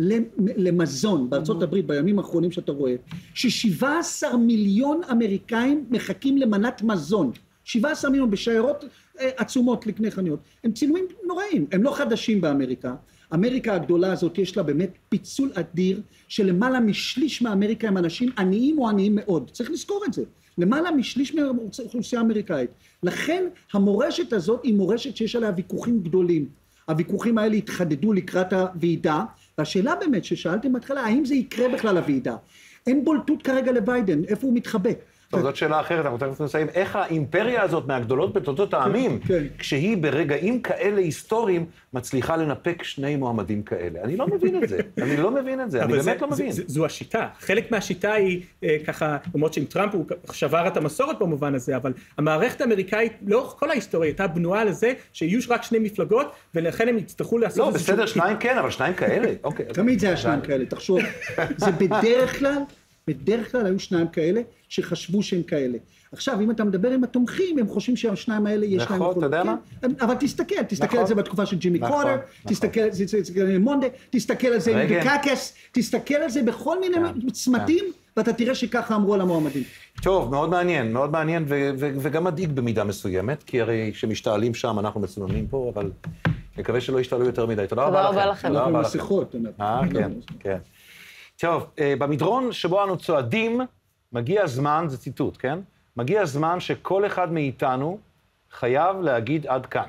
למזון בארצות הברית, בימים האחרונים שאתה רואה, ש-שבעה עשר מיליון אמריקאים מחכים למנת מזון. שבעה עשר מיליון בשיירות עצומות לקני חנויות. הם צילומים נוראים, הם לא חדשים באמריקה. אמריקה הגדולה הזאת יש לה באמת פיצול אדיר, שלמעלה משליש מאמריקה הם אנשים עניים או עניים מאוד. צריך לזכור את זה. למעלה משליש מאוכלוסייה אמריקאית. לכן המורשת הזאת היא מורשת שיש עליה ויכוחים גדולים. הוויכוחים האלה התחדדו לקראת הוועידה, והשאלה באמת ששאלתם בהתחלה, האם זה יקרה בכלל הוועידה? אין בולטות כרגע לביידן, איפה הוא מתחבא? טוב, זאת שאלה אחרת, אנחנו תכף נסיים. איך האימפריה הזאת מהגדולות בתולדות העמים, כשהיא ברגעים כאלה היסטוריים, מצליחה לנפק שני מועמדים כאלה? אני לא מבין את זה. אני לא מבין את זה, אני באמת לא מבין. זו השיטה. חלק מהשיטה היא ככה, למרות שעם טראמפ הוא שבר את המסורת במובן הזה, אבל המערכת האמריקאית, לאורך כל ההיסטוריה, הייתה בנויה לזה שיהיו רק שני מפלגות, ולכן הם יצטרכו לעשות... לא, בסדר, שניים כן, אבל שניים כאלה. תמיד זה היה שניים כאלה, תחשוב. זה בדרך כלל, בדרך כלל היו שניים כאלה שחשבו שהם כאלה. עכשיו, אם אתה מדבר עם התומכים, הם חושבים שהשניים האלה יש להם... נכון, אתה יודע מה? אבל תסתכל, תסתכל על זה בתקופה של ג'ימי קורטר, תסתכל על זה מונדה, תסתכל על זה עם בקקס, תסתכל על זה בכל מיני צמתים, ואתה תראה שככה אמרו על המועמדים. טוב, מאוד מעניין, מאוד מעניין, וגם מדאיג במידה מסוימת, כי הרי שמשתעלים שם, אנחנו מצוננים פה, אבל נקווה שלא ישתעלו יותר מדי. תודה רבה לכם. תודה רבה לכם. אה, כן, כן. טוב, במדרון שבו אנו צועדים, מגיע הזמן, זה ציטוט, כן? מגיע הזמן שכל אחד מאיתנו חייב להגיד עד כאן.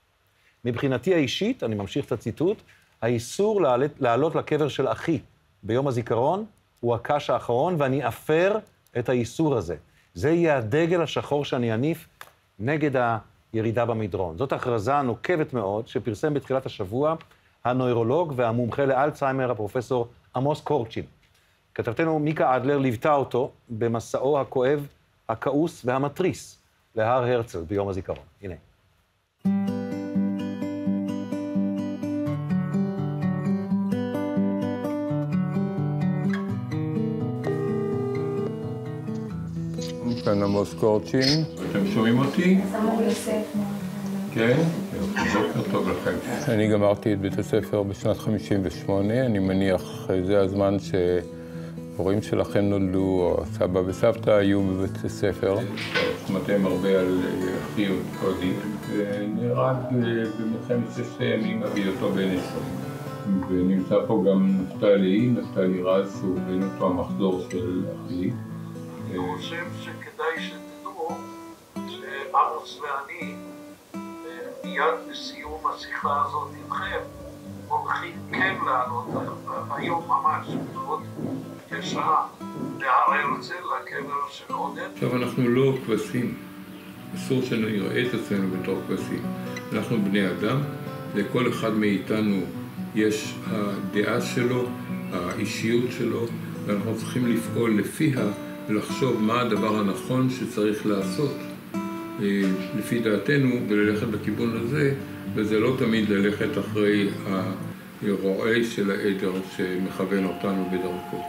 מבחינתי האישית, אני ממשיך את הציטוט, האיסור לעלות, לעלות לקבר של אחי ביום הזיכרון הוא הקש האחרון, ואני אפר את האיסור הזה. זה יהיה הדגל השחור שאני אניף נגד הירידה במדרון. זאת הכרזה נוקבת מאוד שפרסם בתחילת השבוע הנוירולוג והמומחה לאלצהיימר, הפרופסור עמוס קורצ'ין. כתבתנו מיקה אדלר ליוותה אותו במסעו הכואב, הכעוס והמטריס להר הרצל ביום הזיכרון. הנה. כאן עמוס קורצ'ין. אתם שומעים אותי? כן? בוקר טוב לכם. אני גמרתי את בית הספר בשנת חמישים ושמונה, אני מניח זה הזמן שהורים שלכם נולדו, או סבא וסבתא היו בבית הספר. שמעתם הרבה על אחי קודי, ונהרג במלחמת ששת הימים בהיותו בן עשרים. ונמצא פה גם נפתלי, נפתלי רז, שהוא בן אותו המחזור של אחי. אני חושב שכדאי שתדעו שעמוס ואני, מיד בסיום השיחה הזאת איתכם, הולכים כן לעלות היום ממש, עוד כשעה, להר הרצל, לקבר של עודד. עכשיו אנחנו לא כבשים, אסור שנראה את עצמנו בתור כבשים. אנחנו בני אדם, לכל אחד מאיתנו יש הדעה שלו, האישיות שלו, ואנחנו צריכים לפעול לפיה ולחשוב מה הדבר הנכון שצריך לעשות לפי דעתנו וללכת בכיוון הזה, וזה לא תמיד ללכת אחרי הרועי של העדר שמכוון אותנו בדרכו.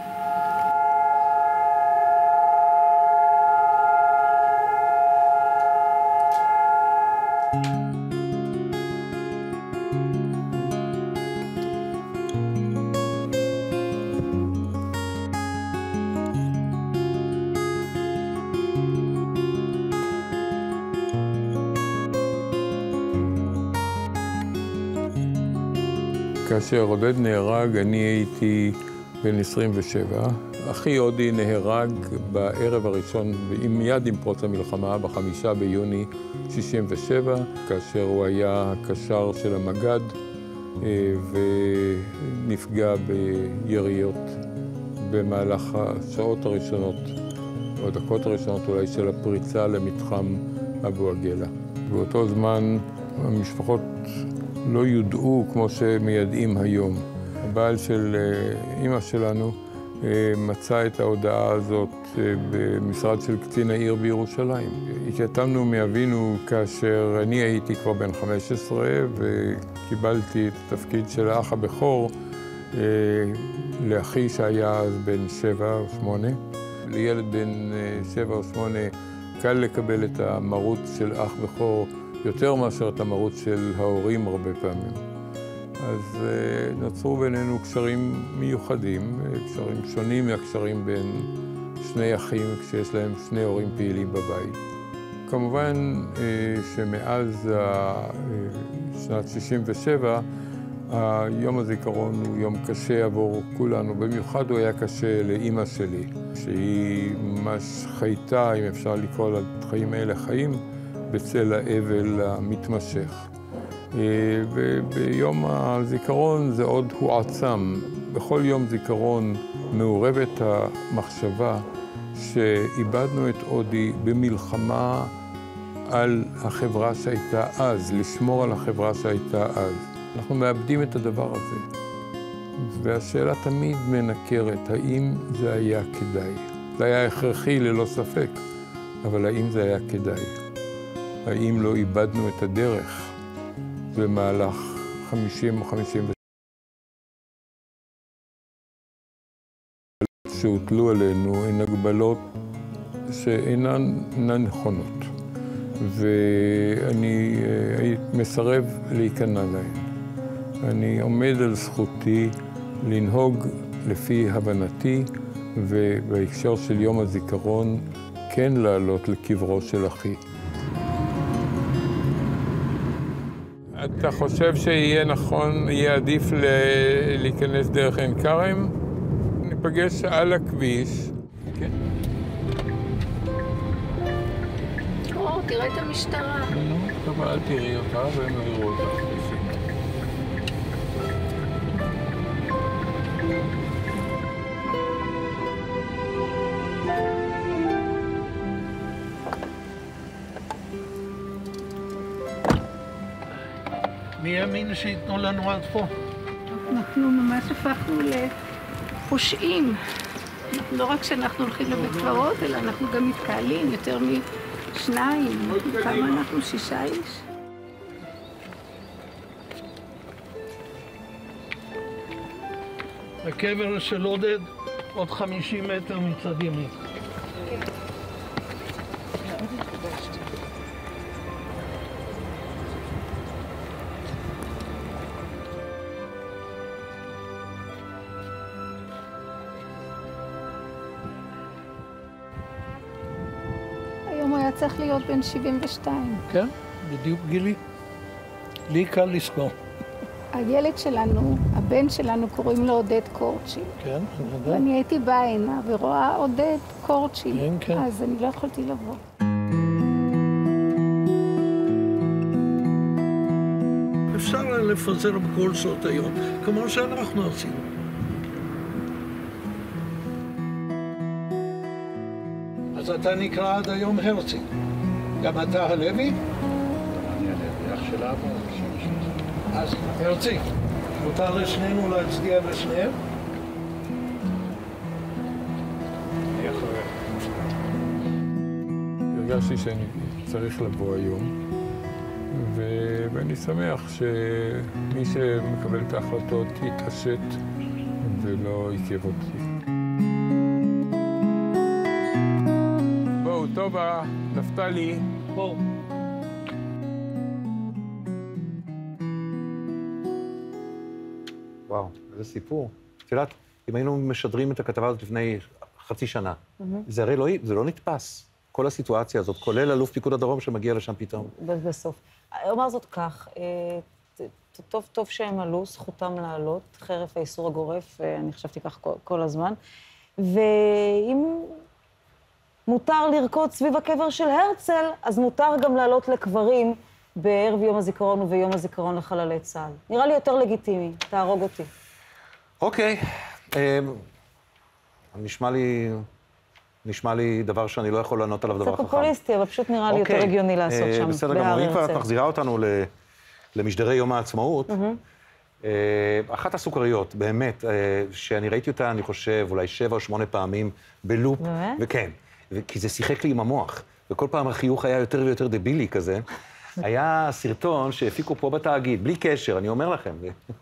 כאשר עודד נהרג, אני הייתי בן עשרים ושבע. אחי עודי נהרג בערב הראשון, מיד עם פרוץ המלחמה, בחמישה ביוני שישים ושבע, כאשר הוא היה הקשר של המג"ד ונפגע ביריות במהלך השעות הראשונות, או הדקות הראשונות אולי, של הפריצה למתחם אבו עגלה. באותו זמן המשפחות לא יודעו כמו שמיידעים היום. הבעל של אמא שלנו מצא את ההודעה הזאת במשרד של קצין העיר בירושלים. התייתמנו מאבינו כאשר אני הייתי כבר בן חמש עשרה וקיבלתי את התפקיד של האח הבכור לאחי שהיה אז בן שבע או שמונה. לילד בן שבע או שמונה קל לקבל את המרות של אח בכור יותר מאשר את המרות של ההורים הרבה פעמים. אז נוצרו בינינו קשרים מיוחדים, קשרים שונים מהקשרים בין שני אחים כשיש להם שני הורים פעילים בבית. כמובן שמאז שנת שישים ושבע, היום הזיכרון הוא יום קשה עבור כולנו, במיוחד הוא היה קשה לאמא שלי, שהיא ממש חייתה, אם אפשר לקרוא לחיים האלה חיים, בצל האבל המתמשך. וביום הזיכרון זה עוד הועצם. בכל יום זיכרון מעורבת המחשבה שאיבדנו את עודי במלחמה על החברה שהייתה אז, לשמור על החברה שהייתה אז. אנחנו מאבדים את הדבר הזה. והשאלה תמיד מנקרת, האם זה היה כדאי? זה היה הכרחי ללא ספק, אבל האם זה היה כדאי? האם לא איבדנו את הדרך במהלך חמישים או חמישים ושבע שהוטלו עלינו הן הגבלות שאינן נכונות, ואני מסרב להיכנע להן. אני עומד על זכותי לנהוג לפי הבנתי, ובהקשר של יום הזיכרון כן לעלות לקברו של אחי. אתה חושב שיהיה נכון, יהיה עדיף להיכנס דרך עין כרם? ניפגש על הכביש. כן. או, תראה את המשטרה. נו, טוב, אל תראי אותה והם יראו אותה. מי יאמין שייתנו לנו עד פה? אנחנו ממש הפכנו לפושעים. לא רק שאנחנו הולכים לבית קברות, אלא אנחנו גם מתקהלים יותר משניים. כמה אנחנו? שישה איש? הקבר של עודד עוד חמישים מטר מצד ימין. היום הוא היה צריך להיות בן שבעים ושתיים. כן, בדיוק גילי. לי קל לזכור. הילד שלנו, הבן שלנו, קוראים לו עודד קורצ'י. כן, אני יודע. ואני הייתי באה הנה ורואה עודד קורצ'י. כן, כן. אז אני לא יכולתי לבוא. אפשר לפזר בכל שעות היום, כמו שאנחנו עשינו. אז אתה נקרא עד היום הרצי. גם אתה הלוי? אני הלוי, אח של אבא. אז הרצי, מותר לשנינו להצדיע לשניהם? אני אחרי. הרגשתי שאני צריך לבוא היום. ואני שמח שמי שמקבל את ההחלטות יתעשת ולא יקב אותי. בואו, טובה, נפתלי. בואו. וואו, איזה סיפור. את יודעת, אם היינו משדרים את הכתבה הזאת לפני חצי שנה, זה הרי לא, זה לא נתפס. כל הסיטואציה הזאת, כולל אלוף פיקוד הדרום שמגיע לשם פתאום. בסוף. אומר זאת כך, טוב טוב שהם עלו, זכותם לעלות, חרף האיסור הגורף, אני חשבתי כך כל הזמן, ואם מותר לרקוד סביב הקבר של הרצל, אז מותר גם לעלות לקברים בערב יום הזיכרון וביום הזיכרון לחללי צה"ל. נראה לי יותר לגיטימי, תהרוג אותי. אוקיי, נשמע לי... נשמע לי דבר שאני לא יכול לענות עליו דבר חכם. זה פופוליסטי, אבל פשוט נראה לי יותר הגיוני לעשות שם. בסדר גמור, אם כבר את מחזירה אותנו למשדרי יום העצמאות, אחת הסוכריות, באמת, שאני ראיתי אותה, אני חושב, אולי שבע או שמונה פעמים בלופ, וכן, כי זה שיחק לי עם המוח, וכל פעם החיוך היה יותר ויותר דבילי כזה, היה סרטון שהפיקו פה בתאגיד, בלי קשר, אני אומר לכם,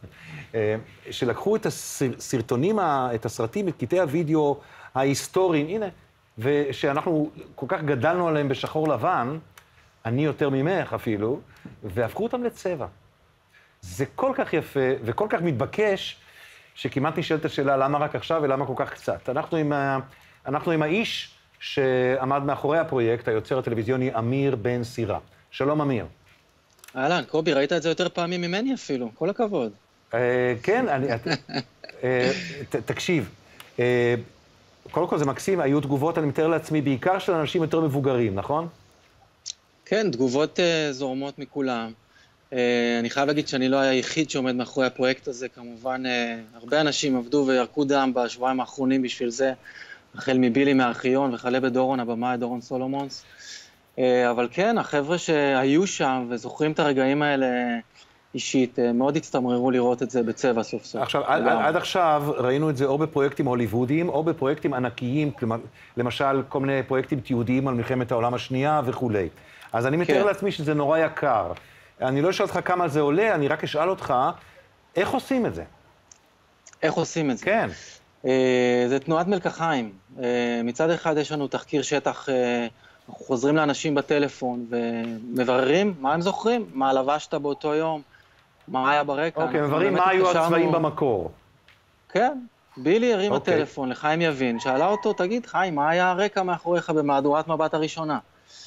שלקחו את הסרטונים, את הסרטים, את קטעי הוידאו ההיסטוריים, הנה, ושאנחנו כל כך גדלנו עליהם בשחור לבן, אני יותר ממך אפילו, והפכו אותם לצבע. זה כל כך יפה וכל כך מתבקש, שכמעט נשאלת השאלה למה רק עכשיו ולמה כל כך קצת. אנחנו עם, ה... אנחנו עם האיש שעמד מאחורי הפרויקט, היוצר הטלוויזיוני אמיר בן סירה. שלום אמיר. אהלן, קובי, ראית את זה יותר פעמים ממני אפילו, כל הכבוד. אה, כן, אני... אה, ת, תקשיב, אה, קודם כל זה מקסים, היו תגובות, אני מתאר לעצמי, בעיקר של אנשים יותר מבוגרים, נכון? כן, תגובות uh, זורמות מכולם. Uh, אני חייב להגיד שאני לא היחיד שעומד מאחורי הפרויקט הזה, כמובן, uh, הרבה אנשים עבדו וירקו דם בשבועיים האחרונים בשביל זה, החל מבילי מהארכיון וכלה בדורון, הבמה דורון סולומונס. Uh, אבל כן, החבר'ה שהיו שם וזוכרים את הרגעים האלה, אישית, מאוד הצטמררו לראות את זה בצבע סוף סוף. עכשיו, עד, עד עכשיו ראינו את זה או בפרויקטים הוליוודיים, או בפרויקטים ענקיים, כלומר, למשל, כל מיני פרויקטים תיעודיים על מלחמת העולם השנייה וכולי. אז אני מתאר כן. לעצמי שזה נורא יקר. אני לא אשאל אותך כמה זה עולה, אני רק אשאל אותך, איך עושים את זה? איך עושים את זה? כן. אה, זה תנועת מלקחיים. אה, מצד אחד יש לנו תחקיר שטח, אה, אנחנו חוזרים לאנשים בטלפון ומבררים מה הם זוכרים, מה לבשת באותו יום, מה היה ברקע. אוקיי, מבררים מה היו הצבעים במקור. כן, בילי הרים הטלפון לחיים יבין, שאלה אותו, תגיד, חיים, מה היה הרקע מאחוריך במהדורת מבט הראשונה?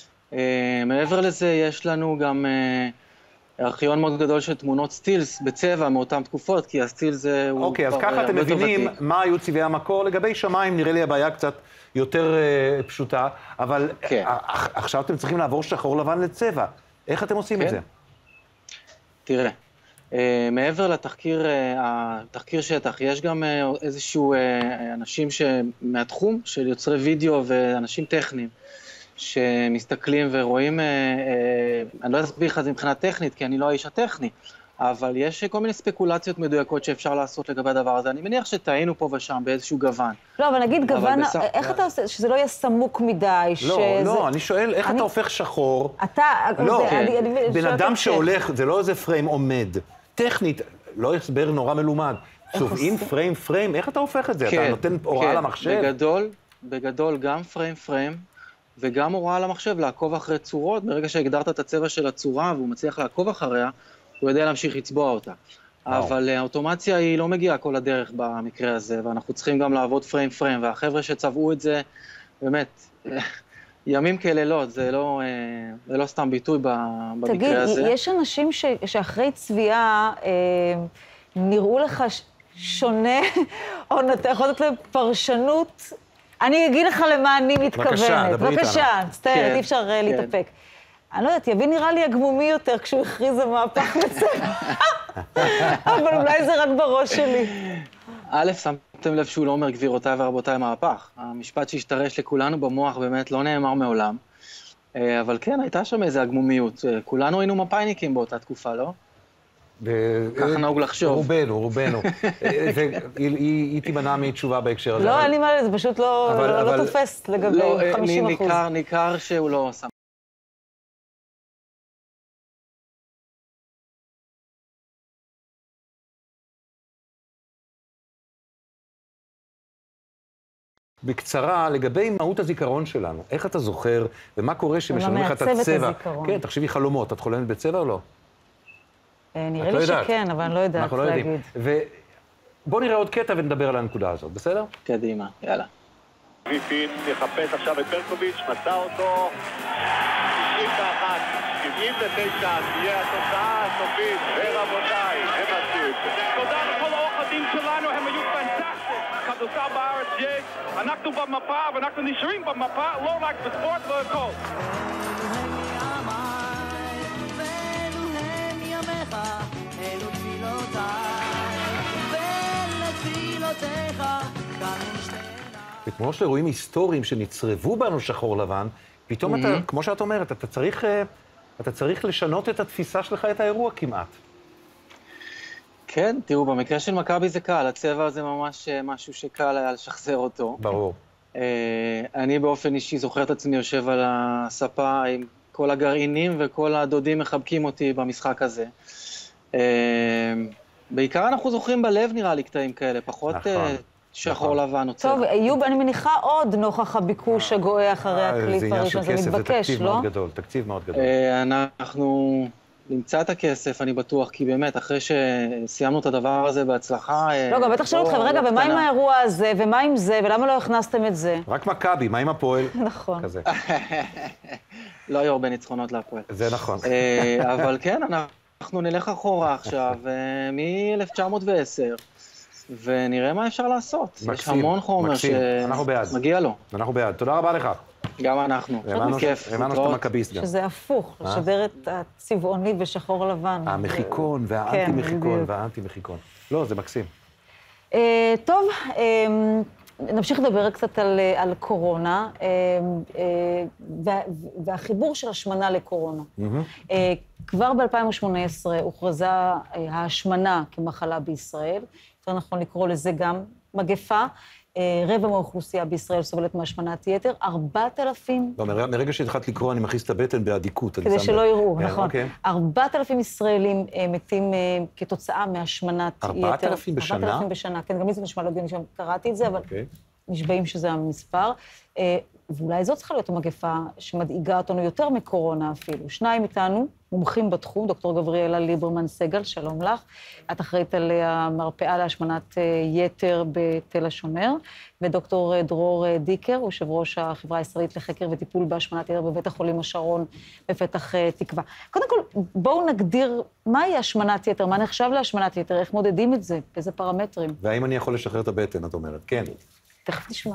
מעבר לזה, יש לנו גם ארכיון מאוד גדול של תמונות סטילס בצבע מאותן תקופות, כי הסטיל זה... אוקיי, אז ככה אתם מבינים מה היו צבעי המקור. לגבי שמיים, נראה לי הבעיה קצת יותר פשוטה, אבל עכשיו אתם צריכים לעבור שחור לבן לצבע. איך אתם עושים את זה? תראה. Uh, מעבר לתחקיר, uh, התחקיר שטח, יש גם uh, איזשהו uh, אנשים מהתחום של יוצרי וידאו ואנשים טכניים שמסתכלים ורואים, uh, uh, אני לא אסביר לך את זה מבחינה טכנית, כי אני לא האיש הטכני, אבל יש כל מיני ספקולציות מדויקות שאפשר לעשות לגבי הדבר הזה. אני מניח שטעינו פה ושם באיזשהו גוון. לא, אבל נגיד גוון, בסך... איך אתה עושה, שזה לא יהיה סמוק מדי? לא, שזה... לא, אני שואל, איך אני... אתה הופך שחור? אתה... לא, זה, כן. אני, אני בן אדם שהולך, זה לא איזה פריים עומד. טכנית, לא הסבר נורא מלומד. צובעים פריים פריים, איך אתה הופך את זה? כן, אתה נותן הוראה כן. למחשב? בגדול, בגדול גם פריים פריים, וגם הוראה למחשב לעקוב אחרי צורות. ברגע שהגדרת את הצבע של הצורה והוא מצליח לעקוב אחריה, הוא יודע להמשיך לצבוע אותה. אבל האוטומציה היא לא מגיעה כל הדרך במקרה הזה, ואנחנו צריכים גם לעבוד פריים פריים, והחבר'ה שצבעו את זה, באמת, ימים כלילות, זה לא, זה לא סתם ביטוי במקרה תגיד, הזה. תגיד, יש אנשים ש, שאחרי צביעה אה, נראו לך שונה, או אתה יכול לתת להם פרשנות? אני אגיד לך למה אני מתכוונת. בבקשה, דברי איתנו. בבקשה, מצטערת, כן, אי אפשר כן. להתאפק. אני לא יודעת, יבין נראה לי הגמומי יותר כשהוא הכריז על מהפך בצבע. אבל אולי זה רק בראש שלי. א', שמתם לב שהוא לא אומר גבירותיי ורבותיי מהפך. המשפט שהשתרש לכולנו במוח באמת לא נאמר מעולם. אבל כן, הייתה שם איזו הגמומיות. כולנו היינו מפאיניקים באותה תקופה, לא? ככה נהוג לחשוב. רובנו, רובנו. היא תימנע מתשובה בהקשר הזה. לא, אין לי מה, זה פשוט לא תופס לגבי חמישים אחוז. ניכר שהוא לא שם. בקצרה, לגבי מהות הזיכרון שלנו, איך אתה זוכר, ומה קורה שמשלמים לך את הצבע? כן, תחשבי חלומות, את חולמת בצבע או לא? נראה לי שכן, אבל אני לא יודעת להגיד. ובוא נראה עוד קטע ונדבר על הנקודה הזאת, בסדר? קדימה, יאללה. ויפין יחפש עכשיו את ברקוביץ', מצא אותו, תשעים ואחת, שבעים ותשע, תהיה התוצאה הסופית, ורבותיי, הם עשו את זה. תודה לכל האוהדים שלנו, הם היו פנטסטיים. כדורסל בארץ יש, אנחנו במפה, ואנחנו נשארים במפה, לא רק בספורט, לא הכל. וכמו שאירועים היסטוריים שנצרבו בנו שחור לבן, פתאום אתה, כמו שאת אומרת, אתה צריך, אתה צריך לשנות את התפיסה שלך, את האירוע כמעט. כן, תראו, במקרה של מכבי זה קל, הצבע זה ממש משהו שקל היה לשחזר אותו. ברור. אני באופן אישי זוכר את עצמי יושב על הספה עם כל הגרעינים וכל הדודים מחבקים אותי במשחק הזה. בעיקר אנחנו זוכרים בלב נראה לי קטעים כאלה, פחות שחור לבן או צבע. טוב, איוב, אני מניחה עוד נוכח הביקוש הגואה אחרי הקליפ הראשון, זה מתבקש, לא? זה תקציב מאוד גדול, תקציב מאוד גדול. אנחנו נמצא את הכסף, אני בטוח, כי באמת, אחרי שסיימנו את הדבר הזה בהצלחה... לא, גם בטח שאלו אתכם, רגע, ומה עם האירוע הזה, ומה עם זה, ולמה לא הכנסתם את זה? רק מכבי, מה עם הפועל? נכון. כזה. לא היו הרבה ניצחונות להפועל. זה נכון. אבל כן, אנחנו נלך אחורה עכשיו, מ-אלף תשע מאות ועשר, ונראה מה אפשר לעשות. יש המון חומר שמגיע לו. אנחנו בעד. תודה רבה לך. גם אנחנו. כיף. האמנו שאתה מכביסט גם. שזה הפוך, לשדר את הצבעוני בשחור לבן. המחיקון והאנטי-מחיקון והאנטי-מחיקון. לא, זה מקסים. טוב, נמשיך לדבר קצת על קורונה, והחיבור של השמנה לקורונה. כבר ב-אלפיים שמונה עשרה הוכרזה ההשמנה כמחלה בישראל, יותר נכון לקרוא לזה גם מגפה. רבע מהאוכלוסייה בישראל סובלת מהשמנת יתר, ארבעת אלפים... לא, מרגע שהתחלת לקרוא, אני מכניס את הבטן באדיקות. כדי שלא יראו, נכון. ארבעת אלפים ישראלים מתים כתוצאה מהשמנת יתר. ארבעת אלפים בשנה? ארבעת אלפים בשנה, כן, גם לי זה נשמע לא הגיוני שקראתי את זה, אבל נשבעים שזה המספר. ואולי זאת צריכה להיות המגפה שמדאיגה אותנו יותר מקורונה אפילו. שניים איתנו, מומחים בתחום, דוקטור גבריאלה ליברמן סגל, שלום לך. את אחראית על המרפאה להשמנת יתר בתל השומר, ודוקטור דרור דיקר, יושב ראש החברה הישראלית לחקר וטיפול בהשמנת יתר בבית החולים השרון בפתח תקווה. קודם כל, בואו נגדיר מהי השמנת יתר, מה נחשב להשמנת יתר, איך מודדים את זה, באיזה פרמטרים. והאם אני יכול לשחרר את הבטן, את אומרת? כן. תכף נשמע.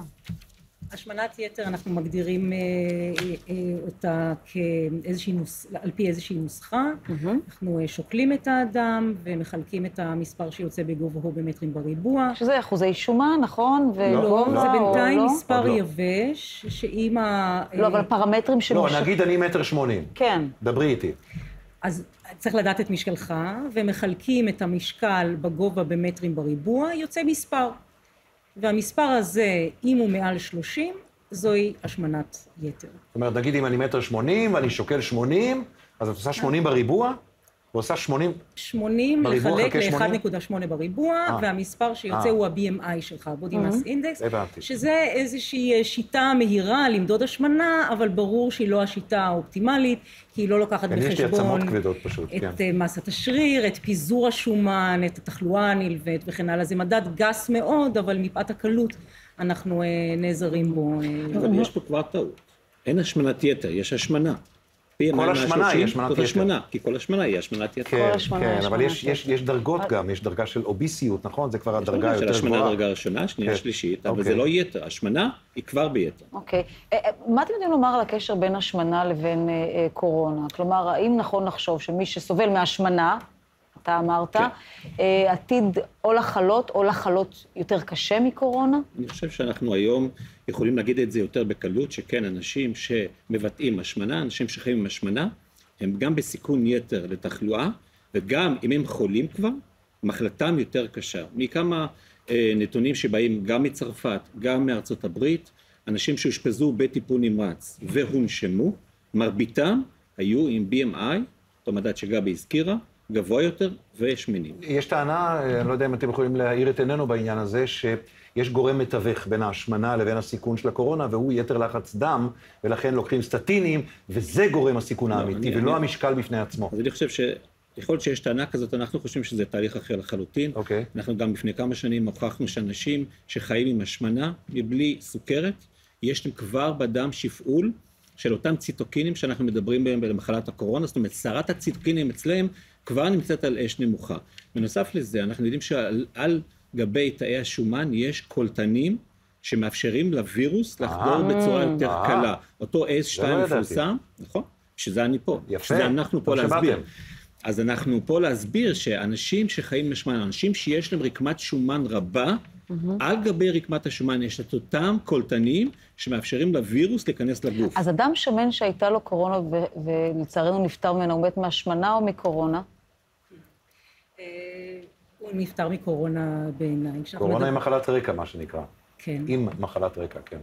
השמנת יתר, אנחנו מגדירים אה, אה, אותה כאיזושהי נוס... על פי איזושהי נוסחה. Mm-hmm. אנחנו אה, שוקלים את האדם ומחלקים את המספר שיוצא בגובהו במטרים בריבוע. שזה אחוזי שומן, נכון? ו... לא, לא, לא, זה בינתיים לא, מספר לא. יבש, שאם ה... לא, אבל פרמטרים שמוש... לא, נגיד אני מטר שמונים. כן. דברי איתי. אז צריך לדעת את משקלך, ומחלקים את המשקל בגובה במטרים בריבוע, יוצא מספר. והמספר הזה, אם הוא מעל שלושים, זוהי השמנת יתר. זאת אומרת, נגיד אם אני מטר שמונים ואני שוקל שמונים, אז את עושה שמונים בריבוע, ועושה שמונים... שמונים לחלק ל-אחת נקודה שמונה בריבוע, והמספר שיוצא הוא ה-בי אם איי שלך, Body Mass Index, שזה איזושהי שיטה מהירה למדוד השמנה, אבל ברור שהיא לא השיטה האופטימלית, כי היא לא לוקחת בחשבון את מסת השריר, את פיזור השומן, את התחלואה הנלווית וכן הלאה. זה מדד גס מאוד, אבל מפאת הקלות אנחנו נעזרים בו. אבל יש פה כבר טעות. אין השמנת יתר, יש השמנה. כל השמנה היא השמנת יתר. השמנה, כי כל השמנה היא השמנת יתר. כן, כן, אבל יש דרגות גם, יש דרגה של אוביסיות, נכון? זה כבר הדרגה יותר גבוהה. של השמנה דרגה ראשונה, שנייה, שלישית, אבל זה לא יתר. השמנה היא כבר ביתר. אוקיי. מה אתם יודעים לומר על הקשר בין השמנה לבין קורונה? כלומר, האם נכון לחשוב שמי שסובל מהשמנה, אתה אמרת, עתיד או לחלות או לחלות יותר קשה מקורונה? אני חושב שאנחנו היום יכולים להגיד את זה יותר בקלות, שכן, אנשים שמבטאים השמנה, אנשים שחיים עם השמנה, הם גם בסיכון יתר לתחלואה, וגם אם הם חולים כבר, מחלתם יותר קשה. מכמה אה, נתונים שבאים גם מצרפת, גם מארצות הברית, אנשים שהושפזו בטיפול נמרץ והונשמו, מרביתם היו עם בי אם איי, אותו מדד שגבי הזכירה, גבוה יותר ושמנים. יש טענה, אני לא יודע אם אתם יכולים להעיר את עינינו בעניין הזה, שיש גורם מתווך בין ההשמנה לבין הסיכון של הקורונה, והוא יתר לחץ דם, ולכן לוקחים סטטינים, וזה גורם הסיכון האמיתי, ולא המשקל בפני עצמו. אז אני חושב שיכול להיות שיש טענה כזאת, אנחנו חושבים שזה תהליך אחר לחלוטין. אנחנו גם לפני כמה שנים הוכחנו שאנשים שחיים עם השמנה, מבלי סוכרת, יש להם כבר בדם שפעול, של אותם ציטוקינים שאנחנו מדברים בהם במחלת הקורונה, זאת אומרת, סערת הציטוקינים אצלם כבר נמצאת על אש נמוכה. בנוסף לזה, אנחנו יודעים שעל גבי תאי השומן יש קולטנים שמאפשרים לווירוס לחדור בצורה יותר קלה. אותו אס שתיים מפורסם, נכון? שזה אני פה. שזה אנחנו פה להסביר. אז אנחנו פה להסביר שאנשים שחיים משמן, אנשים שיש להם רקמת שומן רבה, על גבי רקמת השומן יש את אותם קולטנים שמאפשרים לווירוס להיכנס לגוף. אז אדם שמן שהייתה לו קורונה ולצערנו נפטר ממנו, הוא מת מהשמנה או מקורונה? הוא נפטר מקורונה בעיניי. קורונה היא מחלת רקע, מה שנקרא. כן. עם מחלת רקע, כן.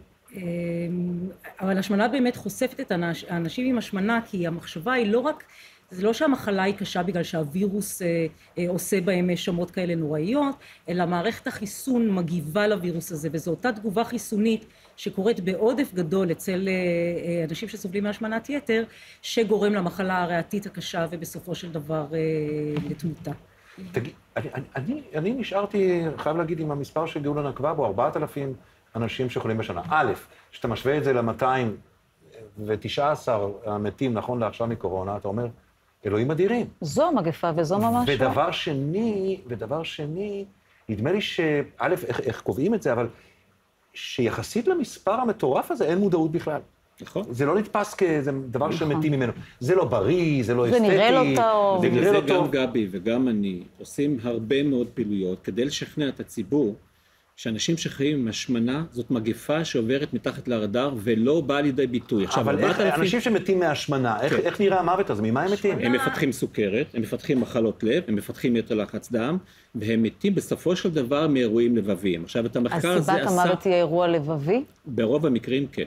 אבל השמנה באמת חושפת את האנשים עם השמנה, כי המחשבה היא לא רק, זה לא שהמחלה היא קשה בגלל שהווירוס אה, אה, עושה בהם שמות כאלה נוראיות, אלא מערכת החיסון מגיבה לווירוס הזה, וזו אותה תגובה חיסונית שקורית בעודף גדול אצל אה, אה, אנשים שסובלים מהשמנת יתר, שגורם למחלה הריאתית הקשה ובסופו של דבר אה, לתמותה. תגיד, אני, אני, אני נשארתי, חייב להגיד, עם המספר שגאולה נקבה בו, ארבעת אלפים אנשים שחולים בשנה. א', שאתה משווה את זה ל-מאתיים ותשע עשרה המתים, נכון לעכשיו מקורונה, אתה אומר, אלוהים אדירים. זו המגפה וזו ממש לא. ודבר שני, ודבר שני, נדמה לי שא', איך, איך קובעים את זה, אבל שיחסית למספר המטורף הזה אין מודעות בכלל. נכון. זה לא נתפס כאיזה דבר שמתים ממנו. זה לא בריא, זה לא אסתטי. זה נראה לא טוב. זה נראה לא טוב. גם גבי וגם אני עושים הרבה מאוד פעילויות כדי לשכנע את הציבור שאנשים שחיים עם השמנה זאת מגפה שעוברת מתחת לרדאר ולא באה לידי ביטוי. אבל איך, אנשים שמתים מהשמנה, איך, איך נראה המוות הזה? ממה הם מתים? הם מפתחים סוכרת, הם מפתחים מחלות לב, הם מפתחים יתר לחץ דם, והם מתים בסופו של דבר מאירועים לבביים. עכשיו, את המחקר הזה עשה... אז סיבת המוות היא אירוע לבבי? ברוב המקרים כן.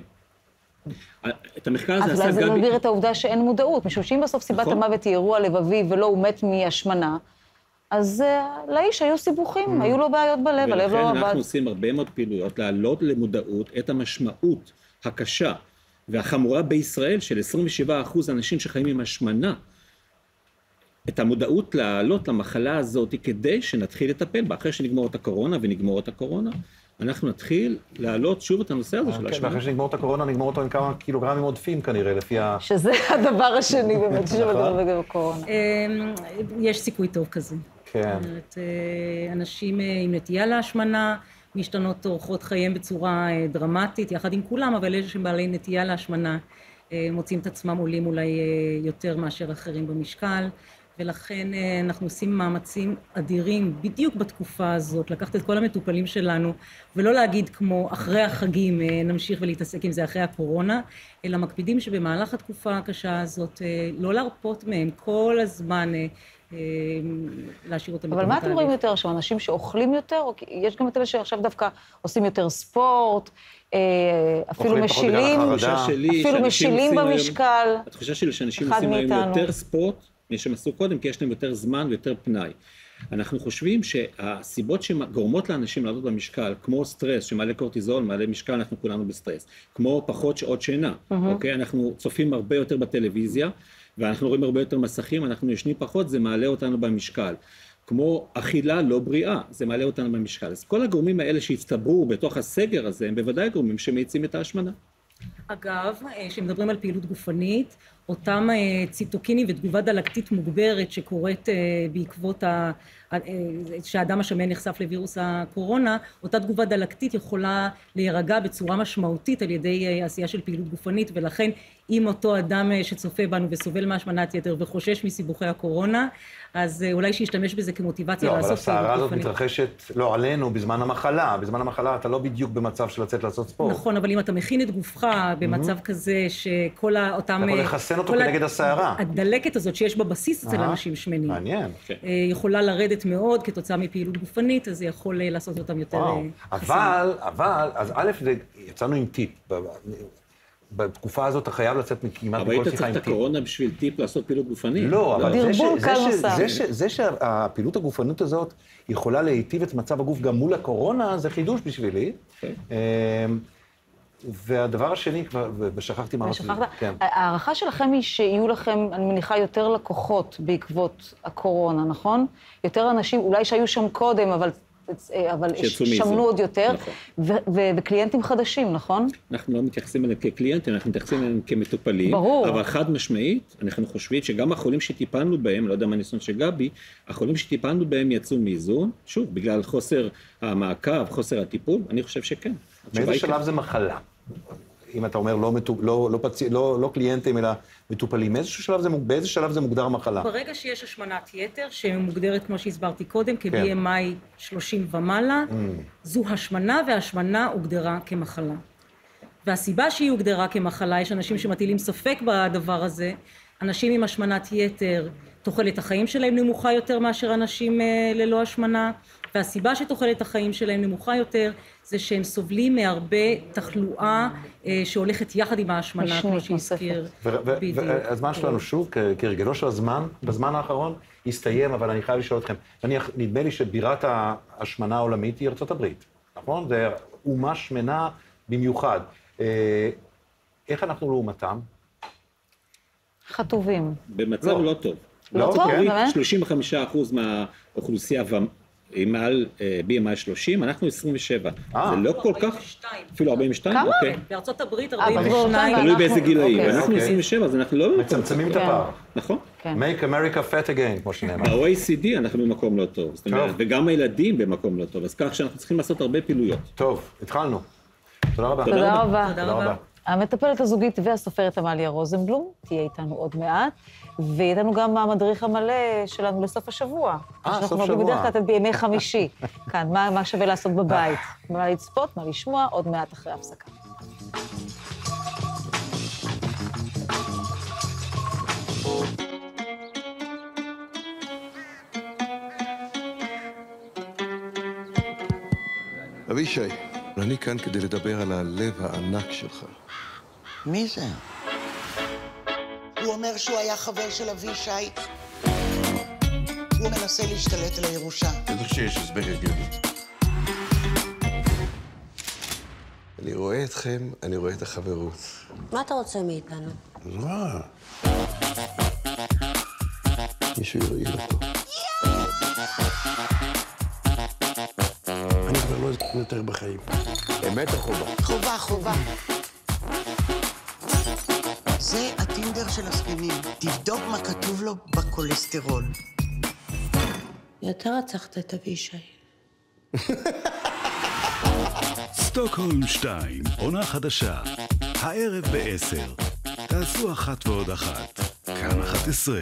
את המחקר הזה עשה גבי... אז זה מגדיר את העובדה שאין מודעות, משום שאם בסוף סיבת המוות היא אירוע לבבי ולא הוא מת מהשמנה, אז לאיש היו סיבוכים, היו לו בעיות בלב, הלב לא עבד. ולכן אנחנו עושים הרבה מאוד פעילויות, להעלות למודעות את המשמעות הקשה והחמורה בישראל של עשרים ושבעה אחוז אנשים שחיים עם השמנה, את המודעות להעלות למחלה הזאת כדי שנתחיל לטפל בה. אחרי שנגמור את הקורונה ונגמור את הקורונה, אנחנו נתחיל להעלות שוב את הנושא הזה של השמנה. ואחרי שנגמור את הקורונה, נגמור אותו עם כמה קילוגרמים עודפים כנראה, לפי ה... שזה הדבר השני באמת, שמדבר בקורונה. יש סיכוי טוב כזה. כן. אנשים עם נטייה להשמנה, משתנות אורחות חייהם בצורה דרמטית, יחד עם כולם, אבל אלה שבעלי נטייה להשמנה, מוצאים את עצמם עולים אולי יותר מאשר אחרים במשקל, ולכן אנחנו עושים מאמצים אדירים בדיוק בתקופה הזאת, לקחת את כל המטופלים שלנו, ולא להגיד כמו אחרי החגים נמשיך ולהתעסק עם זה אחרי הקורונה, אלא מקפידים שבמהלך התקופה הקשה הזאת לא להרפות מהם כל הזמן, להשאיר אותם. אבל מה אתם רואים יותר עכשיו? אנשים שאוכלים יותר? או יש גם את אלה שעכשיו דווקא עושים יותר ספורט, אפילו משילים, אפילו משילים במשקל. התחושה שלי שאנשים עושים היום יותר ספורט, מי שהם עשו קודם, כי יש להם יותר זמן ויותר פנאי. אנחנו חושבים שהסיבות שגורמות לאנשים לעלות במשקל, כמו סטרס, שמעלה קורטיזול, מעלה משקל, אנחנו כולנו בסטרס, כמו פחות שעות שינה, אוקיי? אנחנו צופים הרבה יותר בטלוויזיה, ואנחנו רואים הרבה יותר מסכים, אנחנו ישנים פחות, זה מעלה אותנו במשקל. כמו אכילה לא בריאה, זה מעלה אותנו במשקל. אז כל הגורמים האלה שהצטברו בתוך הסגר הזה, הם בוודאי גורמים שמאיצים את ההשמנה. אגב, כשמדברים על פעילות גופנית, אותם ציטוקינים ותגובה דלקתית מוגברת שקורית בעקבות ה... שהאדם השמן נחשף לווירוס הקורונה, אותה תגובה דלקתית יכולה להירגע בצורה משמעותית על ידי עשייה של פעילות גופנית, ולכן אם אותו אדם שצופה בנו וסובל מהשמנת יתר וחושש מסיבוכי הקורונה, אז אולי שישתמש בזה כמוטיבציה לא, לעשות פעילות גופנית. לא, אבל הסערה הזאת מתרחשת, לא עלינו, בזמן המחלה. בזמן המחלה אתה לא בדיוק במצב של לצאת לעשות ספורט. נכון, אבל אם אתה מכין את גופך במצב כזה שכל אותם... אתה יכול לחסן אותו כנגד הסערה. הדלקת הזאת שיש בבסיס אצל אנשים שמנים. מעניין. יכולה לרדת מאוד כתוצאה מפעילות גופנית, אז זה יכול לעשות אותם יותר חסן. אבל, אבל, אז א', יצאנו עם טיפ. בתקופה הזאת אתה חייב לצאת כמעט בכל שיחה עם טיפ. אבל היית צריך את הקורונה בשביל טיפ לעשות פעילות גופנית? לא, אבל זה שהפעילות הגופנית הזאת יכולה להיטיב את מצב הגוף גם מול הקורונה, זה חידוש בשבילי. והדבר השני, כבר, ושכחתי מה רציתי. הערכה שלכם היא שיהיו לכם, אני מניחה, יותר לקוחות בעקבות הקורונה, נכון? יותר אנשים, אולי שהיו שם קודם, אבל... אבל שמנו עוד יותר, וקליינטים חדשים, נכון? אנחנו לא מתייחסים אליהם כקליינטים, אנחנו מתייחסים אליהם כמטופלים. ברור. אבל חד משמעית, אנחנו חושבים שגם החולים שטיפלנו בהם, לא יודע מה ניסיון של גבי, החולים שטיפלנו בהם יצאו מאיזון, שוב, בגלל חוסר המעקב, חוסר הטיפול, אני חושב שכן. מאיזה שלב זה מחלה? אם אתה אומר לא, לא, לא, פצי, לא, לא קליינטים, אלא מטופלים, באיזה שלב זה, באיזה שלב זה מוגדר מחלה? ברגע שיש השמנת יתר, שמוגדרת, כמו שהסברתי קודם, כ-בי אם איי שלושים ומעלה, mm. זו השמנה, והשמנה הוגדרה כמחלה. והסיבה שהיא הוגדרה כמחלה, יש אנשים שמטילים ספק בדבר הזה, אנשים עם השמנת יתר, תוחלת החיים שלהם נמוכה יותר מאשר אנשים ללא השמנה, והסיבה שתוחלת החיים שלהם נמוכה יותר, זה שהם סובלים מהרבה תחלואה שהולכת יחד עם ההשמנה, כמו שהזכיר. והזמן שלנו שוב, כרגלו של הזמן, בזמן האחרון, הסתיים, אבל אני חייב לשאול אתכם, נדמה לי שבירת ההשמנה העולמית היא ארצות הברית, נכון? זה אומה שמנה במיוחד. איך אנחנו לעומתם? חטובים. במצב לא טוב. לא טוב, באמת? שלושים וחמישה אחוז מהאוכלוסייה היא מעל בי אם איי שלושים, אנחנו עשרים ושבע. זה לא כל כך... אפילו ארבעים ושתיים? כמה? בארצות הברית ארבעים ושתיים. תלוי באיזה גילאים. אנחנו עשרים ושבע, אז אנחנו לא... מצמצמים את הפער. נכון. Make America fat again, כמו שנאמר. ב-או איי סי די אנחנו במקום לא טוב. וגם הילדים במקום לא טוב. אז כך שאנחנו צריכים לעשות הרבה פעילויות. טוב, התחלנו. תודה רבה. תודה רבה. תודה רבה. המטפלת הזוגית והסופרת עמליה רוזנבלום תהיה איתנו עוד מעט, ויהיה לנו גם המדריך המלא שלנו לסוף השבוע. אה, סוף שבוע. שאנחנו נוגעים בדרך כלל בימי חמישי. כאן, מה, מה שווה לעשות בבית? מה לצפות, מה לשמוע, עוד מעט אחרי הפסקה. אבישי, אני כאן כדי לדבר על הלב הענק שלך. מי זה? הוא אומר שהוא היה חבר של אבישי. הוא מנסה להשתלט על הירושה. בטח שיש הסבר הגיוני. אני רואה אתכם, אני רואה את החברות. מה אתה רוצה מאיתנו? מה? מישהו יראה אותו. אני כבר לא אזכיר יותר בחיים. אמת או חובה? חובה, חובה. זה הטינדר של הספינים. תבדוק מה כתוב לו בקולסטרול. יותר רצחת את אבישי. סטוקהולם שתיים, עונה חדשה. הערב בעשר. תעשו אחת ועוד אחת. כאן אחת עשרה.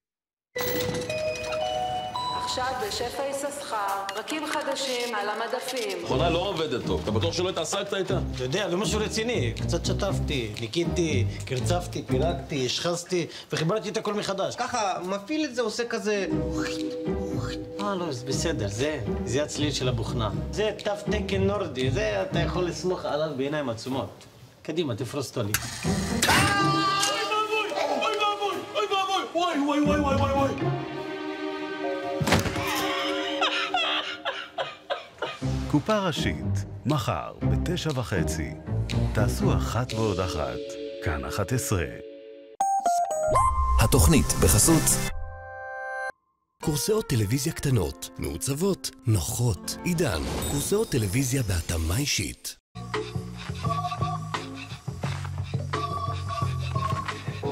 עכשיו בשפע יששכר, פרקים חדשים על המדפים. מכונה לא עובדת טוב, אתה בטוח שלא התעסקת איתה? אתה יודע, זה משהו רציני. קצת שטפתי, ניקיתי, קרצפתי, פילגתי, השחזתי, וחיברתי את הכל מחדש. ככה, מפעיל את זה, עושה כזה... אה, לא, זה בסדר, זה, זה הצליל של הבוכנה. זה תו תקן נורדי, זה אתה יכול לסמוך עליו בעיניים עצומות. קדימה, תפרוס אותו לי. אוי ואבוי, אוי ואבוי, אוי ואבוי, וואי, וואי, וואי, וואי, וואי. קופה ראשית, מחר בתשע וחצי. תעשו אחת ועוד אחת. כאן אחת עשרה. התוכנית בחסות קורסאות טלוויזיה קטנות, מעוצבות, נוחות. עידן, קורסאות טלוויזיה בהתאמה אישית.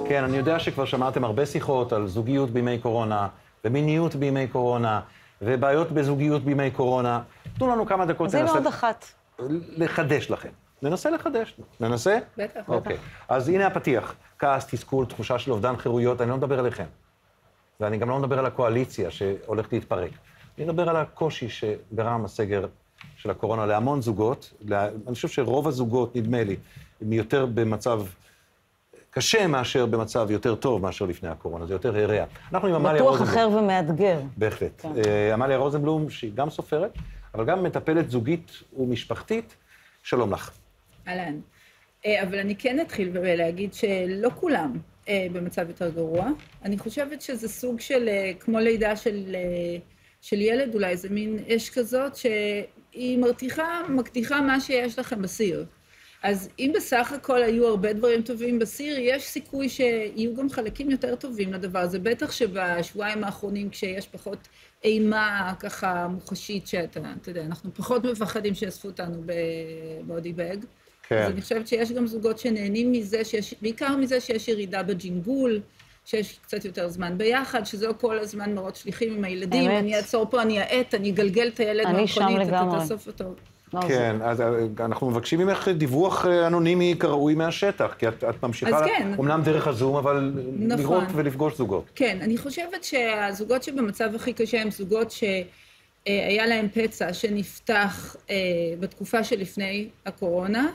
כן, אני יודע שכבר שמעתם הרבה שיחות על זוגיות בימי קורונה, ומיניות בימי קורונה, ובעיות בזוגיות בימי קורונה. תנו לנו כמה דקות לנסה... זה מאוד אחת. לחדש לכם. ננסה לחדש. ננסה? בטח, בטח. אוקיי. אז הנה הפתיח. כעס, תסכול, תחושה של אובדן חירויות, אני לא מדבר עליכם. ואני גם לא מדבר על הקואליציה שהולכת להתפרק. אני מדבר על הקושי שגרם הסגר של הקורונה להמון זוגות. אני חושב שרוב הזוגות, נדמה לי, הם יותר במצב קשה מאשר במצב יותר טוב מאשר לפני הקורונה, זה יותר הרע. אנחנו עם עמליה רוזנבלום. בטוח אחר ומאתגר. בהחלט. כן. עמליה רוזנבלום, שהיא גם סופרת, אבל גם מטפלת זוגית ומשפחתית. שלום לך. אהלן. אבל אני כן אתחיל ולהגיד שלא כולם במצב יותר גרוע. אני חושבת שזה סוג של, כמו לידה של, של ילד אולי, זה מין אש כזאת שהיא מרתיחה, מקדיחה מה שיש לכם בסיר. אז אם בסך הכל היו הרבה דברים טובים בסיר, יש סיכוי שיהיו גם חלקים יותר טובים לדבר הזה. בטח שבשבועיים האחרונים, כשיש פחות אימה ככה מוחשית, שאתה, אתה יודע, אנחנו פחות מפחדים שיאספו אותנו בבודי בג. כן. אז אני חושבת שיש גם זוגות שנהנים מזה, שיש, בעיקר מזה שיש ירידה בג'ינגול, שיש קצת יותר זמן ביחד, שזה לא כל הזמן מרות שליחים עם הילדים. אמת. אני אעצור פה, אני אעט, אני אגלגל את הילד מהמכונית, אתה תאסוף אותו. כן, אז אנחנו מבקשים ממך דיווח אנונימי כראוי מהשטח, כי את, את ממשיכה, כן. אומנם דרך הזום, אבל נכון. לראות ולפגוש זוגות. כן, אני חושבת שהזוגות שבמצב הכי קשה הם זוגות שהיה להם פצע שנפתח בתקופה שלפני הקורונה,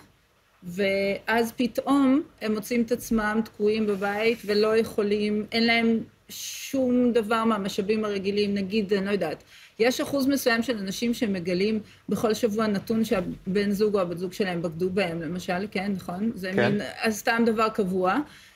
ואז פתאום הם מוצאים את עצמם תקועים בבית ולא יכולים, אין להם שום דבר מהמשאבים הרגילים, נגיד, אני לא יודעת, יש אחוז מסוים של אנשים שמגלים בכל שבוע נתון שהבן זוג או הבת זוג שלהם בגדו בהם, למשל, כן, נכון? זה כן. מין, אז סתם דבר קבוע,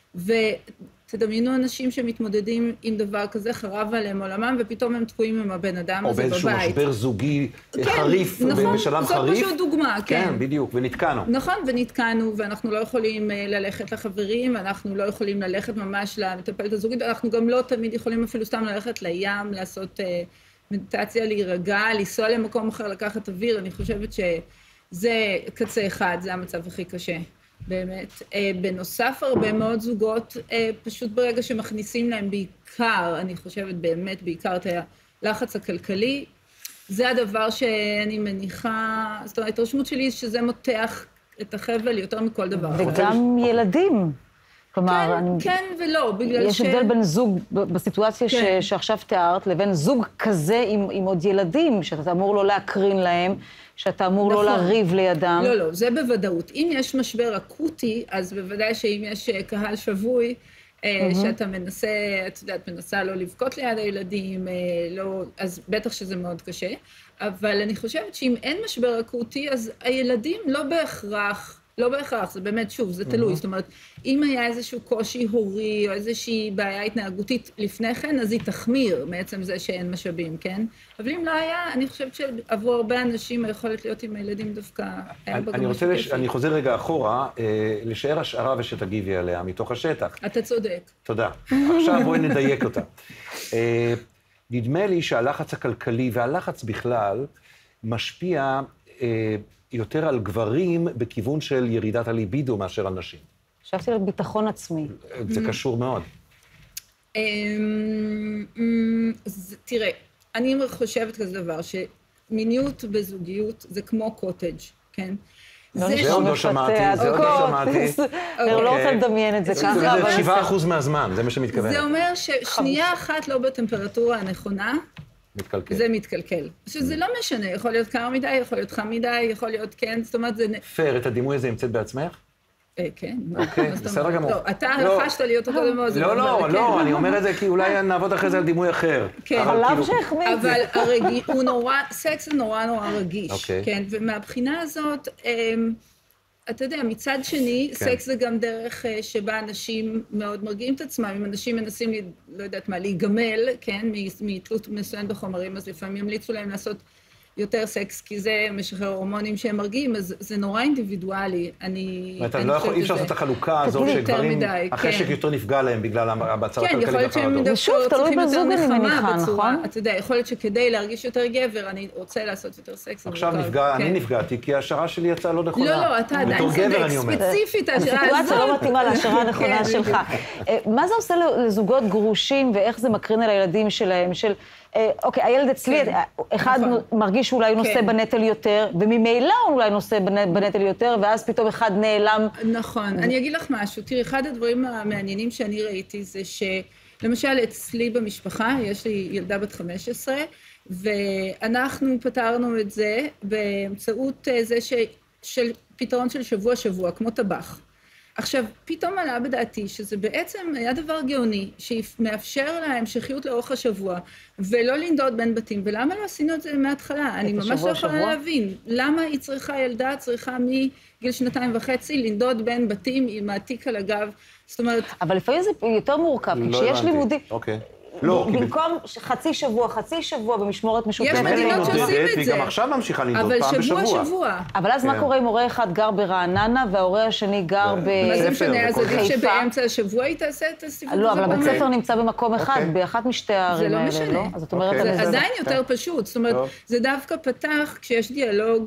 ותדמיינו אנשים שמתמודדים עם דבר כזה, חרב עליהם עולמם, ופתאום הם תקועים עם הבן אדם הזה בבית. או באיזשהו משבר זוגי כן, חריף, נכון, בשלב חריף. זו פשוט דוגמה, כן. כן, בדיוק, ונתקענו. נכון, ונתקענו, ואנחנו לא יכולים ללכת לחברים, ואנחנו לא יכולים ללכת ממש למטפלת הזוגית, ואנחנו גם לא תמיד יכולים אפילו סתם ללכת לים, לעשות מדיטציה, להירגע, לנסוע למקום אחר, לקחת אוויר. אני חושבת שזה קצה אחד, זה המצב הכי קשה, באמת. בנוסף, הרבה מאוד זוגות, פשוט ברגע שמכניסים להם בעיקר, אני חושבת באמת בעיקר את הלחץ הכלכלי, זה הדבר שאני מניחה, זאת אומרת, ההתרשמות שלי שזה מותח את החבל יותר מכל דבר. וגם ילדים. כלומר, כן, אני... כן ולא, בגלל יש ש... יש הבדל בין זוג, בסיטואציה כן. ש... שעכשיו תיארת, לבין זוג כזה עם, עם עוד ילדים, שאתה אמור לא להקרין להם, שאתה אמור נכון. לא לריב לידם. לא, לא, זה בוודאות. אם יש משבר אקוטי, אז בוודאי שאם יש קהל שבוי, mm-hmm. שאתה מנסה, את יודעת, מנסה לא לבכות ליד הילדים, לא, אז בטח שזה מאוד קשה. אבל אני חושבת שאם אין משבר אקוטי, אז הילדים לא בהכרח... לא בהכרח, זה באמת, שוב, זה תלוי. זאת אומרת, אם היה איזשהו קושי הורי או איזושהי בעיה התנהגותית לפני כן, אז היא תחמיר מעצם זה שאין משאבים, כן? אבל אם לא היה, אני חושבת שעבור הרבה אנשים היכולת להיות עם הילדים דווקא היה בגלל אני רוצה, לש... אני חוזר רגע אחורה, אה, לשאר השערה ושתגיבי עליה מתוך השטח. אתה צודק. תודה. עכשיו בואי נדייק אותה. אה, נדמה לי שהלחץ הכלכלי והלחץ בכלל משפיע... אה, יותר על גברים בכיוון של ירידת הליבידו מאשר על נשים. חשבתי על ביטחון עצמי. זה קשור מאוד. תראה, אני חושבת כזה דבר, שמיניות בזוגיות זה כמו קוטג', כן? זה עוד לא שמעתי, זה עוד לא שמעתי. אני לא רוצה לדמיין את זה ככה. זה שבעה אחוז מהזמן, זה מה שמתכוון. זה אומר ששנייה אחת לא בטמפרטורה הנכונה, מתקלקל. זה מתקלקל. שזה לא משנה, יכול להיות קר מדי, יכול להיות חם מדי, יכול להיות כן, זאת אומרת זה... פייר, את הדימוי הזה המצאת בעצמך? כן. אוקיי, בסדר גמור. לא, אתה רכשת להיות אותו דבר. לא, לא, לא, אני אומר את זה כי אולי נעבוד אחרי זה על דימוי אחר. כן. חלב שהחמיא. אבל הוא נורא, סקס זה נורא נורא רגיש. כן, ומהבחינה הזאת... אתה יודע, מצד שני, כן. סקס זה גם דרך שבה אנשים מאוד מרגיעים את עצמם. אם אנשים מנסים, לא יודעת מה, להיגמל, כן, מתלות מסוים בחומרים, אז לפעמים ימליצו להם לעשות יותר סקס, כי זה משחרר הורמונים שהם מרגיעים, אז זה נורא אינדיבידואלי. אני... זאת אומרת, אי אפשר לעשות את החלוקה הזו שגברים, החשק יותר נפגע להם בגלל המצב הכלכלי והחרדות. כן, יכול להיות שהם שוב, תלוי בזוג אני מניחה, נכון? אתה יודע, יכול להיות שכדי להרגיש יותר גבר, אני רוצה לעשות יותר סקס. עכשיו נפגע, אני נפגעתי, כי ההשערה שלי יצאה לא נכונה. לא, לא, אתה עדיין צודק, ספציפית ההשערה הזאת. הסיטואציה לא מתאימה להשערה הנכונה שלך. מה זה עושה לזוגות גרושים, ואיך זה מקרין על הילדים שלהם, של... אוקיי, הילד אצלי, אחד מרגיש שאולי הוא נושא בנטל יותר, וממילא הוא אולי נושא בנטל יותר, ואז פתאום אחד נעלם. נכון. אני אגיד לך משהו. תראי, אחד הדברים המעניינים שאני ראיתי זה שלמשל אצלי במשפחה, יש לי ילדה בת חמש עשרה, ואנחנו פתרנו את זה באמצעות זה של פתרון של שבוע-שבוע, כמו טבח. עכשיו, פתאום עלה בדעתי שזה בעצם היה דבר גאוני, שמאפשר לה המשכיות לאורך השבוע, ולא לנדוד בין בתים. ולמה לא עשינו את זה מההתחלה? אני ממש לא יכולה להבין. למה היא צריכה, ילדה צריכה מגיל שנתיים וחצי, לנדוד בין בתים עם העתיק על הגב? זאת אומרת... אבל לפעמים זה יותר מורכב, כי כשיש לימודים... אוקיי. במקום חצי שבוע, חצי שבוע במשמורת משותפת. יש מדינות שעושים את זה. והיא גם עכשיו ממשיכה לנדוד פעם בשבוע. אבל שבוע שבוע. אבל אז מה קורה אם הורה אחד גר ברעננה וההורה השני גר בחיפה? מה זה משנה? אז עדיף שבאמצע השבוע היא תעשה את הסיבוב הזה. לא, אבל הבית ספר נמצא במקום אחד, באחת משתי הערים האלה, לא? זה לא משנה. זה עדיין יותר פשוט. זאת אומרת, זה דווקא פתח כשיש דיאלוג,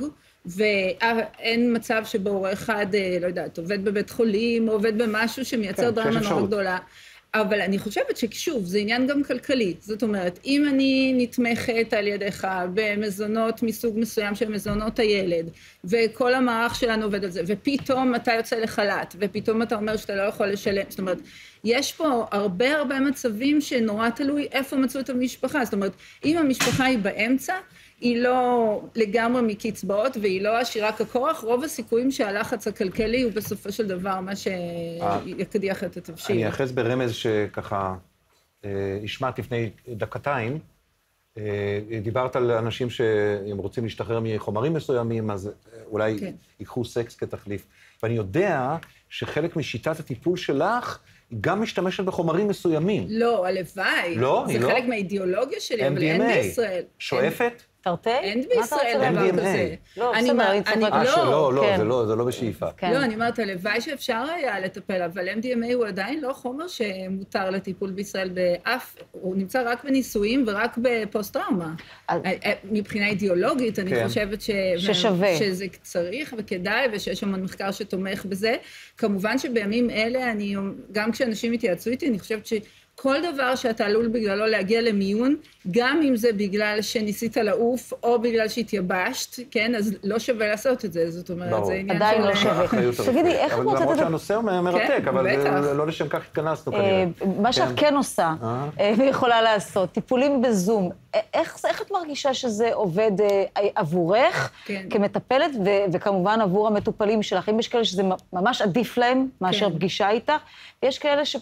ואין מצב שבו הורה אחד, לא יודעת, עובד בבית חולים, או עובד במשהו שמייצר דרמה נורא גדולה. אבל אני חושבת ששוב, זה עניין גם כלכלי. זאת אומרת, אם אני נתמכת על ידיך במזונות מסוג מסוים של מזונות הילד, וכל המערך שלנו עובד על זה, ופתאום אתה יוצא לחל"ת, ופתאום אתה אומר שאתה לא יכול לשלם, זאת אומרת, יש פה הרבה הרבה מצבים שנורא תלוי איפה מצאו את המשפחה. זאת אומרת, אם המשפחה היא באמצע, היא לא לגמרי מקצבאות, והיא לא עשירה ככורח, רוב הסיכויים שהלחץ הכלכלי הוא בסופו של דבר מה שיקדיח את התבשיל. אני אחז ברמז שככה השמעת לפני דקתיים, דיברת על אנשים שהם רוצים להשתחרר מחומרים מסוימים, אז אולי ייקחו סקס כתחליף. ואני יודע שחלק משיטת הטיפול שלך, היא גם משתמשת בחומרים מסוימים. לא, הלוואי. לא? זה חלק מהאידיאולוגיה שלי, אבל אין בישראל. שואפת? תרתי? אין בישראל דבר כזה. לא, בסדר, אני צוחקת. אה, שלא, לא, זה לא בשאיפה. לא, אני אומרת, הלוואי שאפשר היה לטפל, אבל אם די אם איי הוא עדיין לא חומר שמותר לטיפול בישראל באף, הוא נמצא רק בניסויים ורק בפוסט-טראומה. מבחינה אידיאולוגית, אני חושבת שזה צריך וכדאי, ושיש שם מחקר שתומך בזה. כמובן שבימים אלה, גם כשאנשים התייעצו איתי, אני חושבת ש... כל דבר שאתה עלול בגללו להגיע למיון, גם אם זה בגלל שניסית לעוף, או בגלל שהתייבשת, כן, אז לא שווה לעשות את זה, זאת אומרת, זה עניין של... עדיין לא שווה. תגידי, איך את מוצאת את זה? למרות שהנושא הוא מרתק, אבל לא לשם כך התכנסנו כנראה. מה שאת כן עושה, ויכולה לעשות, טיפולים בזום, איך את מרגישה שזה עובד עבורך, כמטפלת, וכמובן עבור המטופלים שלך? אם יש כאלה שזה ממש עדיף להם, מאשר פגישה איתך, ויש כאלה ש...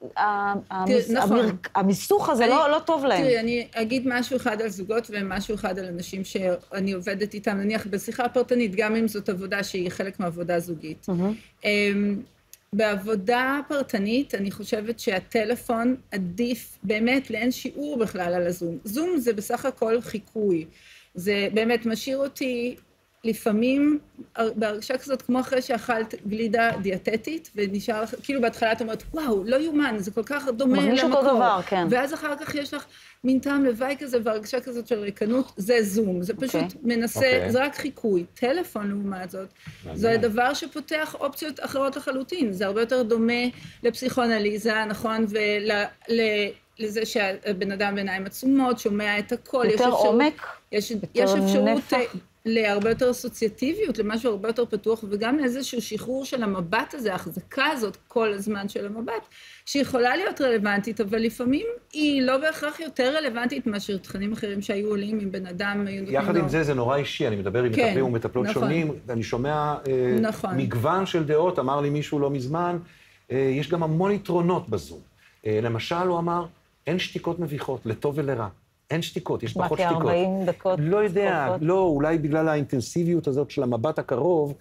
המיסוך הזה לא טוב להם. תראי, אני אגיד משהו אחד על זוגות ומשהו אחד על אנשים שאני עובדת איתם, נניח בשיחה פרטנית, גם אם זאת עבודה שהיא חלק מעבודה זוגית. בעבודה פרטנית, אני חושבת שהטלפון עדיף באמת לאין שיעור בכלל על הזום. זום זה בסך הכל חיקוי. זה באמת משאיר אותי... לפעמים, בהרגשה כזאת, כמו אחרי שאכלת גלידה דיאטטית, ונשאר, כאילו בהתחלה את אומרת, וואו, לא יומן, זה כל כך דומה למקור. מרגיש אותו דבר, כן. ואז אחר כך יש לך מין טעם לוואי כזה, והרגשה כזאת של ריקנות, זה זום, זה פשוט מנסה, זה רק חיקוי. טלפון לעומת זאת, זה דבר שפותח אופציות אחרות לחלוטין, זה הרבה יותר דומה לפסיכואנליזה, נכון, ולזה שהבן אדם בעיניים עצומות, שומע את הכל. יותר עומק, יותר נפח. להרבה יותר אסוציאטיביות, למשהו הרבה יותר פתוח, וגם לאיזשהו שחרור של המבט הזה, ההחזקה הזאת כל הזמן של המבט, שיכולה להיות רלוונטית, אבל לפעמים היא לא בהכרח יותר רלוונטית מאשר תכנים אחרים שהיו עולים עם בן אדם. יחד עם זה, זה נורא אישי, אני מדבר עם מטפלים ומטפלות שונים, ואני שומע מגוון של דעות, אמר לי מישהו לא מזמן, יש גם המון יתרונות בזום. למשל, הוא אמר, אין שתיקות מביכות, לטוב ולרע. אין שתיקות, יש פחות שתיקות. מה, כ-ארבעים דקות? לא יודע, לא, אולי בגלל האינטנסיביות הזאת של המבט הקרוב,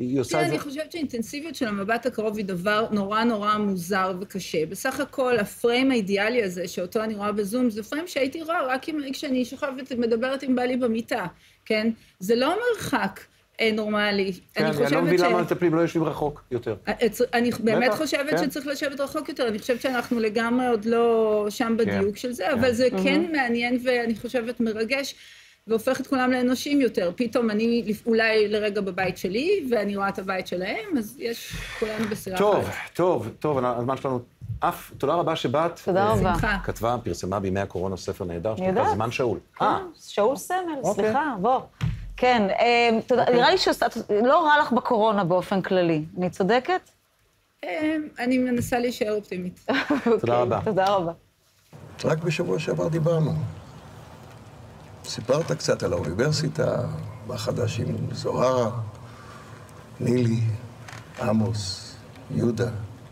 היא עושה את זה... אני חושבת שהאינטנסיביות של המבט הקרוב היא דבר נורא נורא מוזר וקשה. בסך הכל, הפריים האידיאלי הזה, שאותו אני רואה בזום, זה פריים שהייתי רואה רק כשאני שוכבת ומדברת עם בעלי במיטה, כן? זה לא מרחק נורמלי. כן, אני לא מבין למה המטפלים לא יושבים רחוק יותר. אני באמת חושבת שצריך לשבת רחוק יותר. אני חושבת שאנחנו לגמרי עוד לא שם בדיוק של זה, אבל זה כן מעניין ואני חושבת מרגש. והופך את כולם לאנושים יותר. פתאום אני אולי לרגע בבית שלי, ואני רואה את הבית שלהם, אז יש כולנו בסירה אחת. טוב, טוב, טוב, הזמן שלנו אף, תודה רבה שבאת. תודה רבה. כתבה, פרסמה בימי הקורונה ספר נהדר, שנקרא זמן שאול. אה, שאול סמל, סליחה, בוא. כן, נראה לי שלא רע לך בקורונה באופן כללי. אני צודקת? אני מנסה להישאר אופטימית. תודה רבה. תודה רבה. רק בשבוע שעבר דיברנו. סיפרת קצת על האוניברסיטה, מה חדש עם זוהרה, נילי, עמוס, יהודה.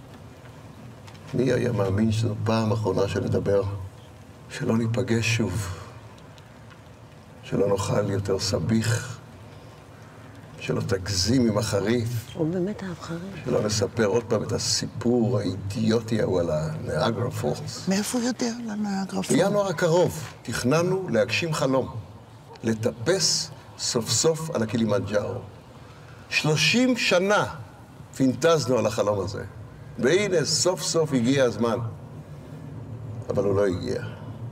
מי היה מאמין שזו פעם אחרונה שנדבר, שלא ניפגש שוב, שלא נאכל יותר סביך, שלא תגזים עם החריף. הוא באמת אהב חריף. שלא נספר עוד פעם את הסיפור האידיוטי ההוא על הניאגרה פולס. מאיפה הוא יודע על הניאגרה פולס? בינואר הקרוב תכננו להגשים חלום, לטפס סוף סוף על הקילימנג'ארו. שלושים שנה פינטזנו על החלום הזה, והנה סוף סוף הגיע הזמן, אבל הוא לא הגיע.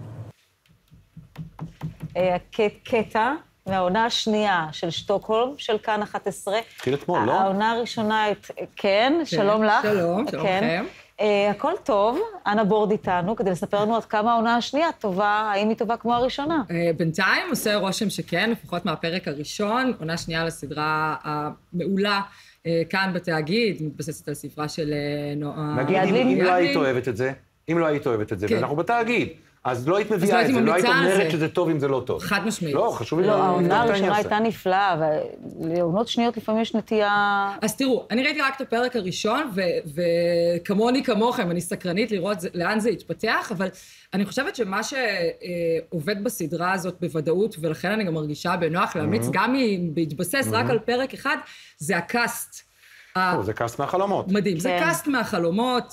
קטע מהעונה השנייה של שטוקהולם, של כאן אחת עשרה. התחיל אתמול, לא? העונה הראשונה, כן, שלום לך. שלום, שלום לכם. הכל טוב, אנה בורד איתנו, כדי לספר לנו עד כמה העונה השנייה טובה, האם היא טובה כמו הראשונה? בינתיים עושה רושם שכן, לפחות מהפרק הראשון, עונה שנייה לסדרה המעולה, כאן בתאגיד, מתבססת על ספרה של נועה... נגיד, אם לא היית אוהבת את זה, אם לא היית אוהבת את זה, ואנחנו בתאגיד, אז לא היית מביאה את זה, לא היית אומרת שזה טוב אם זה לא טוב. חד משמעית. לא, חשוב לי... לא, העונה הראשונה הייתה נפלאה, ולעונות שניות לפעמים יש נטייה... אז תראו, אני ראיתי רק את הפרק הראשון, וכמוני כמוכם, אני סקרנית לראות לאן זה יתפתח, אבל אני חושבת שמה שעובד בסדרה הזאת בוודאות, ולכן אני גם מרגישה בנוח להמליץ, גם אם בהתבסס רק על פרק אחד, זה הקאסט. זה קאסט מהחלומות. מדהים, זה קאסט מהחלומות,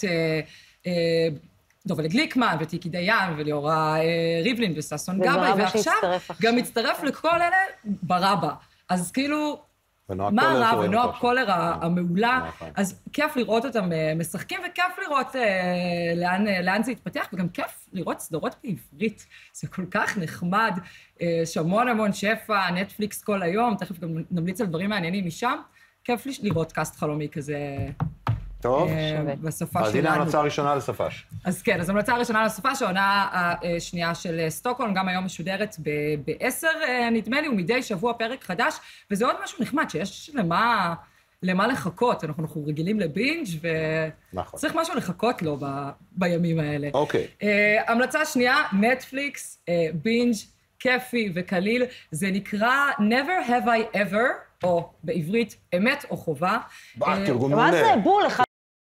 דובל גליקמן וטיקי דיין וליאורה ריבלין וססון גבאי, ועכשיו גם מצטרף לכל אלה ברבא. אז כאילו, מה רע ונועה קולר המעולה, אז כיף לראות אותם משחקים, וכיף לראות לאן זה יתפתח, וגם כיף לראות סדרות בעברית. זה כל כך נחמד, שהמון המון שפע, נטפליקס כל היום, תכף גם נמליץ על דברים מעניינים משם. כיף לראות קאסט חלומי כזה. טוב, אז הנה ההמלצה הראשונה לסופש. אז כן, אז ההמלצה הראשונה לסופש, העונה השנייה של סטוקהולם, גם היום משודרת בעשר, נדמה לי, ומדי שבוע פרק חדש, וזה עוד משהו נחמד, שיש למה, למה לחכות, אנחנו רגילים לבינג' וצריך משהו לחכות לו בימים האלה. אוקיי. המלצה שנייה, נטפליקס, בינג' כיפי וקליל, זה נקרא Never Have I Ever, או בעברית, אמת או חובה. תרגום מעולה. מה זה? בול, אחד.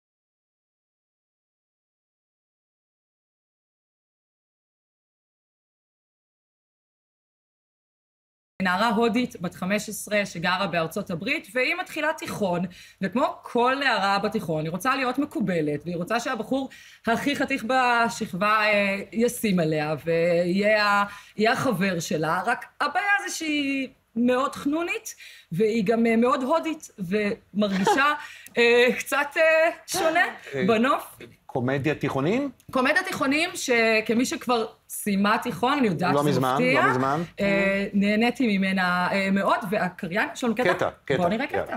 נערה הודית בת חמש עשרה שגרה בארצות הברית, והיא מתחילה תיכון, וכמו כל נערה בתיכון, היא רוצה להיות מקובלת, והיא רוצה שהבחור הכי חתיך בשכבה ישים עליה, ויהיה החבר שלה, רק הבעיה זה שהיא מאוד חנונית, והיא גם מאוד הודית, ומרגישה קצת שונה בנוף. קומדיה תיכונים? קומדיה תיכונים, שכמי שכבר סיימה תיכון, אני יודעת שזה מפתיע. לא מזמן, לא מזמן. נהניתי ממנה מאוד, והקריין שלנו קטע. קטע, קטע. בואו נראה קטע.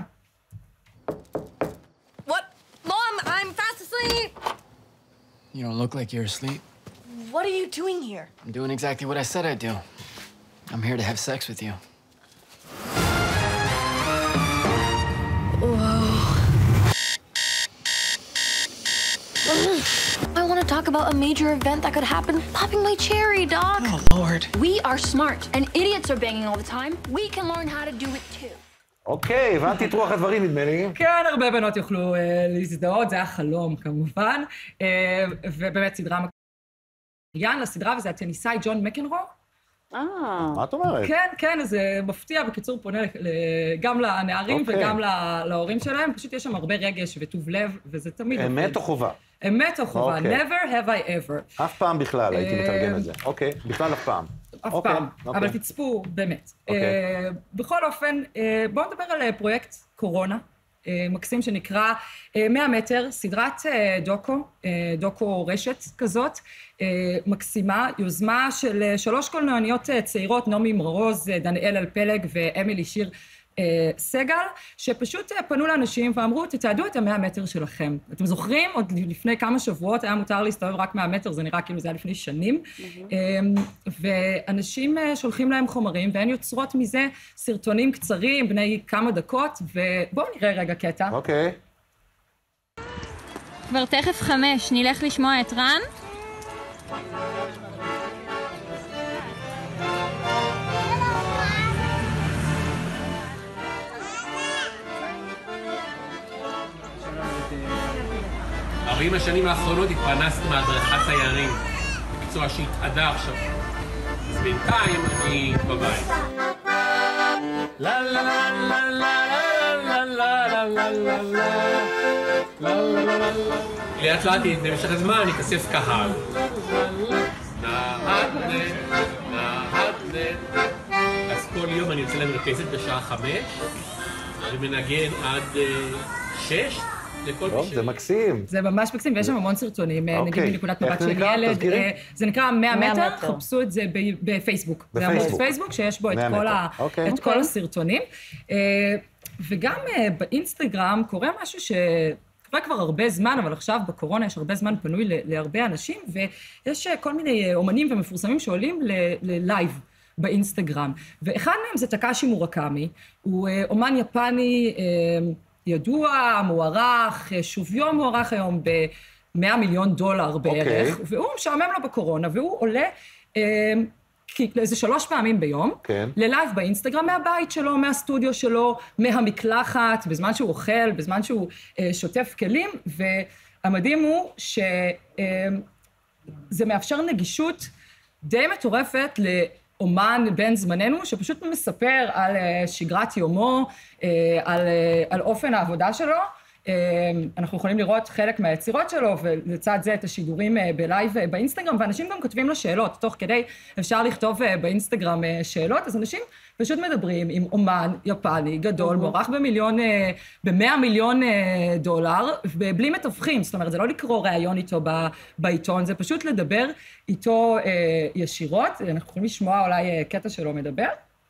What? Mom, I'm fast asleep! You don't look like you're asleep. What are you doing here? I'm doing exactly what I said I'd do. I'm here to have sex with you. I want to talk about a major event that could happen. Popping my cherry, Doc. Oh, Lord. We are smart, and idiots are banging all the time. We can learn how to do it too. אוקיי, הבנתי את רוח הדברים, נדמה לי. כן, הרבה בנות יוכלו להזדהות, זה היה חלום כמובן. ובאמת סדרה מקריין לסדרה, וזה הטניסאי ג'ון מקנרו. מה את אומרת? כן, כן, זה מפתיע, בקיצור פונה גם לנערים וגם להורים שלהם, פשוט יש שם הרבה רגש וטוב לב, וזה תמיד... אמת או חובה? אמת או חובה, never have I ever. אף פעם בכלל, הייתי מתרגם את זה. אוקיי, בכלל אף פעם. אף פעם, אבל תצפו, באמת. בכל אופן, בואו נדבר על פרויקט קורונה, מקסים שנקרא מאה מטר, סדרת דוקו, דוקו רשת כזאת, מקסימה, יוזמה של שלוש קולנועניות צעירות, נעמי מרוז, דניאל אלפלג ואמילי שיר סגל, שפשוט פנו לאנשים ואמרו, תתעדו את המאה מטר שלכם. אתם זוכרים? עוד לפני כמה שבועות היה מותר להסתובב רק מאה מטר, זה נראה כאילו זה היה לפני שנים, ואנשים שולחים להם חומרים, והן יוצרות מזה סרטונים קצרים, בני כמה דקות, ובואו נראה רגע קטע. אוקיי. כבר תכף חמש, נלך לשמוע את רן? ארבעים השנים האחרונות התפרנסתי מהדרכת תיירים, מקצוע שהתאדה עכשיו. אז בינתיים אני בבית. לה לה לה לה לה לה לה לה לה לה לה לאט לאט במשך הזמן אני אכסף קהל. נהדנט, נהדנט. אז כל יום אני יוצא למרפסת בשעה חמש, אני מנגן עד שש. טוב, זה מקסים. זה ממש מקסים, ויש שם המון סרטונים, נגיד מנקודת מבט של ילד. זה נקרא מאה מטר, חפשו את זה בפייסבוק. זה עמוד פייסבוק שיש בו את כל הסרטונים. וגם באינסטגרם קורה משהו שקורה כבר הרבה זמן, אבל עכשיו בקורונה יש הרבה זמן פנוי להרבה אנשים, ויש כל מיני אומנים ומפורסמים שעולים ללייב באינסטגרם. ואחד מהם זה טקאשי מורקמי, הוא אומן יפני ידוע, מוערך, שוויו מוערך היום ב-מאה מיליון דולר בערך, okay. והוא משעמם לו בקורונה, והוא עולה אה, איזה שלוש פעמים ביום, כן. ללייב באינסטגרם מהבית שלו, מהסטודיו שלו, מהמקלחת, בזמן שהוא אוכל, בזמן שהוא אה, שוטף כלים, והמדהים הוא שזה אה, מאפשר נגישות די מטורפת ל... אומן בן זמננו, שפשוט מספר על שגרת יומו, על, על אופן העבודה שלו. אנחנו יכולים לראות חלק מהיצירות שלו, ולצד זה את השידורים בלייב באינסטגרם, ואנשים גם כותבים לו שאלות. תוך כדי אפשר לכתוב באינסטגרם שאלות, אז אנשים פשוט מדברים עם אומן יפני גדול, מוערך במיליון, במאה מיליון דולר, ובלי מתווכים. זאת אומרת, זה לא לקרוא ראיון איתו בעיתון, זה פשוט לדבר איתו ישירות. אנחנו יכולים לשמוע אולי קטע שלו מדבר.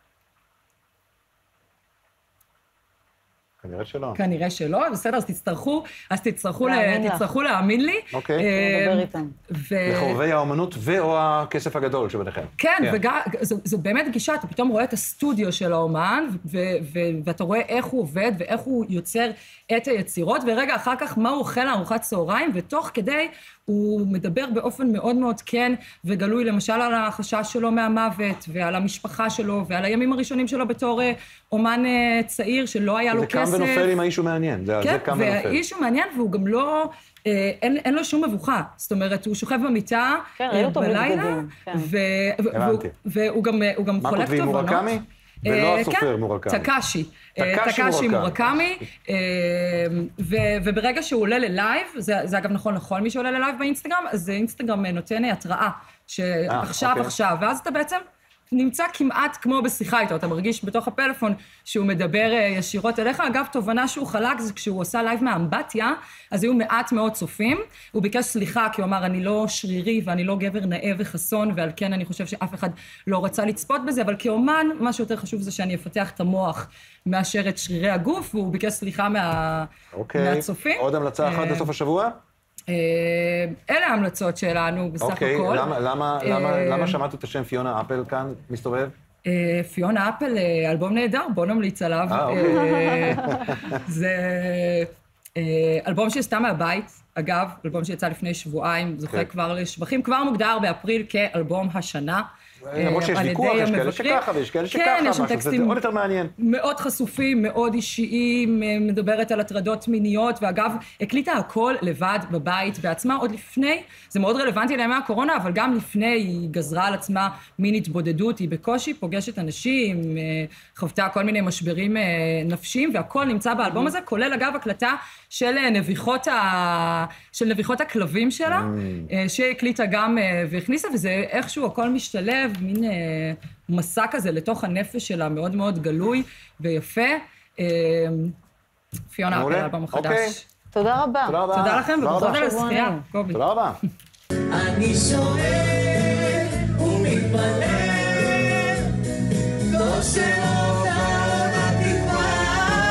כנראה שלא. כנראה שלא, בסדר, אז תצטרכו, אז תצטרכו, לה, תצטרכו להאמין לי. אוקיי. נדבר איתם. ו... לחובבי האומנות ואו הכסף הגדול שביניכם. כן, כן. וגם, זו, זו באמת גישה, אתה פתאום רואה את הסטודיו של האומן, ו- ו- ואתה רואה איך הוא עובד ואיך הוא יוצר את היצירות, ורגע אחר כך מה הוא אוכל לארוחת צהריים, ותוך כדי הוא מדבר באופן מאוד מאוד כן וגלוי, למשל על החשש שלו מהמוות, ועל המשפחה שלו, ועל הימים הראשונים שלו בתור אומן צעיר שלא היה לו כסף. זה קם ונופל עם האיש הוא מעניין, זה, כן, זה קם ונופל. והאיש הוא מעניין, והוא גם לא, אין, אין לו שום מבוכה. זאת אומרת, הוא שוכב במיטה כן, בלילה, כן. ו- והוא, והוא גם, הוא גם חולק תובנות. מה כותבים מורקמי? ולא הסופר מורקמי. טקאשי. טקאשי מורקמי. וברגע שהוא עולה ללייב, זה אגב נכון לכל מי שעולה ללייב באינסטגרם, אז אינסטגרם נותן התראה שעכשיו עכשיו, ואז אתה בעצם נמצא כמעט כמו בשיחה איתו, אתה מרגיש בתוך הפלאפון שהוא מדבר ישירות אליך. אגב, תובנה שהוא חלק זה כשהוא עושה לייב מהאמבטיה, אז היו מעט מאוד צופים. הוא ביקש סליחה, כי הוא אמר, אני לא שרירי ואני לא גבר נאה וחסון, ועל כן אני חושב שאף אחד לא רצה לצפות בזה, אבל כאומן, מה שיותר חשוב זה שאני אפתח את המוח מאשר את שרירי הגוף, והוא ביקש סליחה מה... אוקיי. מהצופים. עוד המלצה אחת לסוף השבוע? אלה ההמלצות שלנו בסך הכל. אוקיי, למה, למה, למה, למה שמעתי את השם פיונה אפל כאן מסתובב? פיונה אפל, אלבום נהדר, בוא נמליץ עליו. זה אלבום שעשתה מהבית, אגב, אלבום שיצא לפני שבועיים, זוכה כבר לשבחים, כבר מוגדר באפריל כאלבום השנה. למרות שיש ויכוח, יש כאלה שככה ויש כאלה שככה, משהו, זה עוד יותר מעניין. מאוד חשופים, מאוד אישיים, מדברת על הטרדות מיניות, ואגב, הקליטה הכל לבד בבית בעצמה, עוד לפני, זה מאוד רלוונטי לימי הקורונה, אבל גם לפני היא גזרה על עצמה מין התבודדות, היא בקושי פוגשת אנשים, חוותה כל מיני משברים נפשיים, והכל נמצא באלבום הזה, כולל אגב הקלטה של נביחות, ה... של נביחות הכלבים שלה, שהקליטה גם והכניסה, וזה איכשהו הכל משתלב, מין מסע כזה לתוך הנפש שלה, מאוד מאוד גלוי ויפה. פיונה, על האלבום החדש. תודה רבה. תודה לכם, וברכות על הזכייה. תודה רבה. אני שואל ומתפלל, לא שמות על התקווה,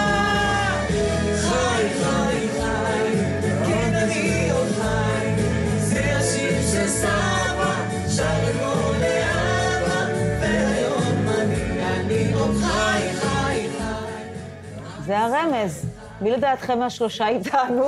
חי, חי, חי, כן אני עוד חי, זה השיר של סבא, שרנו לאבא, והיום אני, אני עוד חי, חי, חי. זה הרמז. מי לדעתכם מהשלושה איתנו?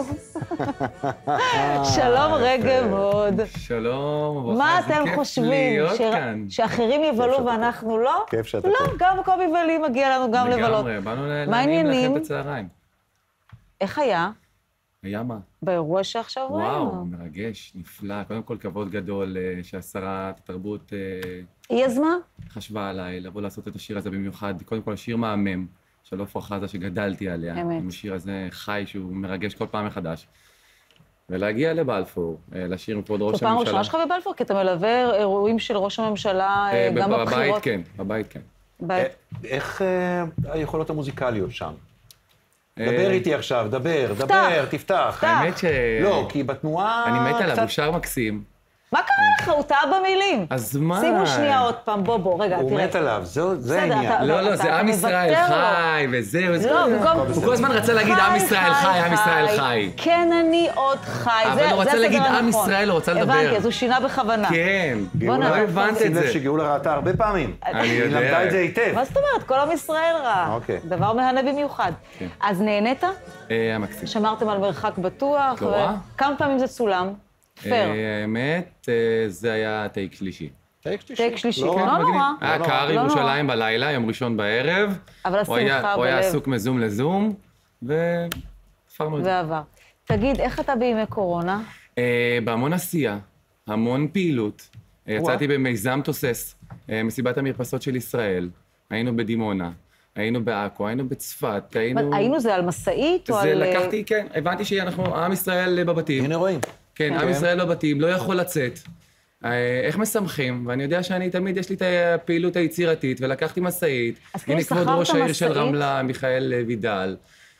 שלום רגב עוד. שלום, מה אתם חושבים? שאחרים יבלו ואנחנו לא? כיף שאתה פה. לא, גם קובי ולי מגיע לנו גם לבלות. לגמרי, באנו להנעים לכם בצהריים. איך היה? היה מה? באירוע שעכשיו ראינו. וואו, מרגש, נפלא. קודם כל כבוד גדול שהשרת התרבות... היא יזמה? חשבה עליי לבוא לעשות את השיר הזה במיוחד. קודם כל, השיר מהמם. של עופרה חזה שגדלתי עליה, עם השיר הזה חי שהוא מרגש כל פעם מחדש. ולהגיע לבלפור, לשיר עם כבוד ראש הממשלה. זו פעם ראשונה שלך בבלפור? כי אתה מלווה אירועים של ראש הממשלה גם בבחירות. בבית כן, בבית כן. איך היכולות המוזיקליות שם? דבר איתי עכשיו, דבר, דבר, תפתח. האמת ש... לא, כי בתנועה... אני מת עליו, הוא שר מקסים. מה קרה לך? הוא טעה במילים. אז מה? שימו שנייה עוד פעם, בוא, בוא, רגע, תראה. הוא מת עליו, זה העניין. לא, לא, זה עם ישראל חי, וזהו. הוא כל הזמן רצה להגיד עם ישראל חי, עם ישראל חי. כן, אני עוד חי. אבל הוא רצה להגיד עם ישראל, הוא רצה לדבר. הבנתי, אז הוא שינה בכוונה. כן, לא הבנת את זה. שגאולה ראתה הרבה פעמים. אני היא יודע. למדה את זה היטב. מה זאת אומרת? כל עם ישראל רע. דבר מהנה במיוחד. אז נהנית? המקסים. שמרתם על מרחק בטוח. לא רע. כמה פעמים זה צולם? פייר. האמת, זה היה טייק שלישי. טייק שלישי? טייק שלישי, לא נורא. היה קר ירושלים בלילה, יום ראשון בערב. אבל השמחה בלב. הוא היה עסוק מזום לזום, ופרנו את זה. ועבר. תגיד, איך אתה בימי קורונה? בהמון עשייה, המון פעילות. יצאתי במיזם תוסס, מסיבת המרפסות של ישראל. היינו בדימונה. היינו בעכו, היינו בצפת, היינו... היינו זה על מסעית או על... זה לקחתי, כן, הבנתי שאנחנו, עם ישראל בבתים. הנה רואים. כן, עם ישראל בבתים, לא יכול לצאת. איך משמחים? ואני יודע שאני תמיד, יש לי את הפעילות היצירתית, ולקחתי מסעית. אז כאילו שכרת מסעית? הנה כבוד ראש העיר של רמלה, מיכאל וידל.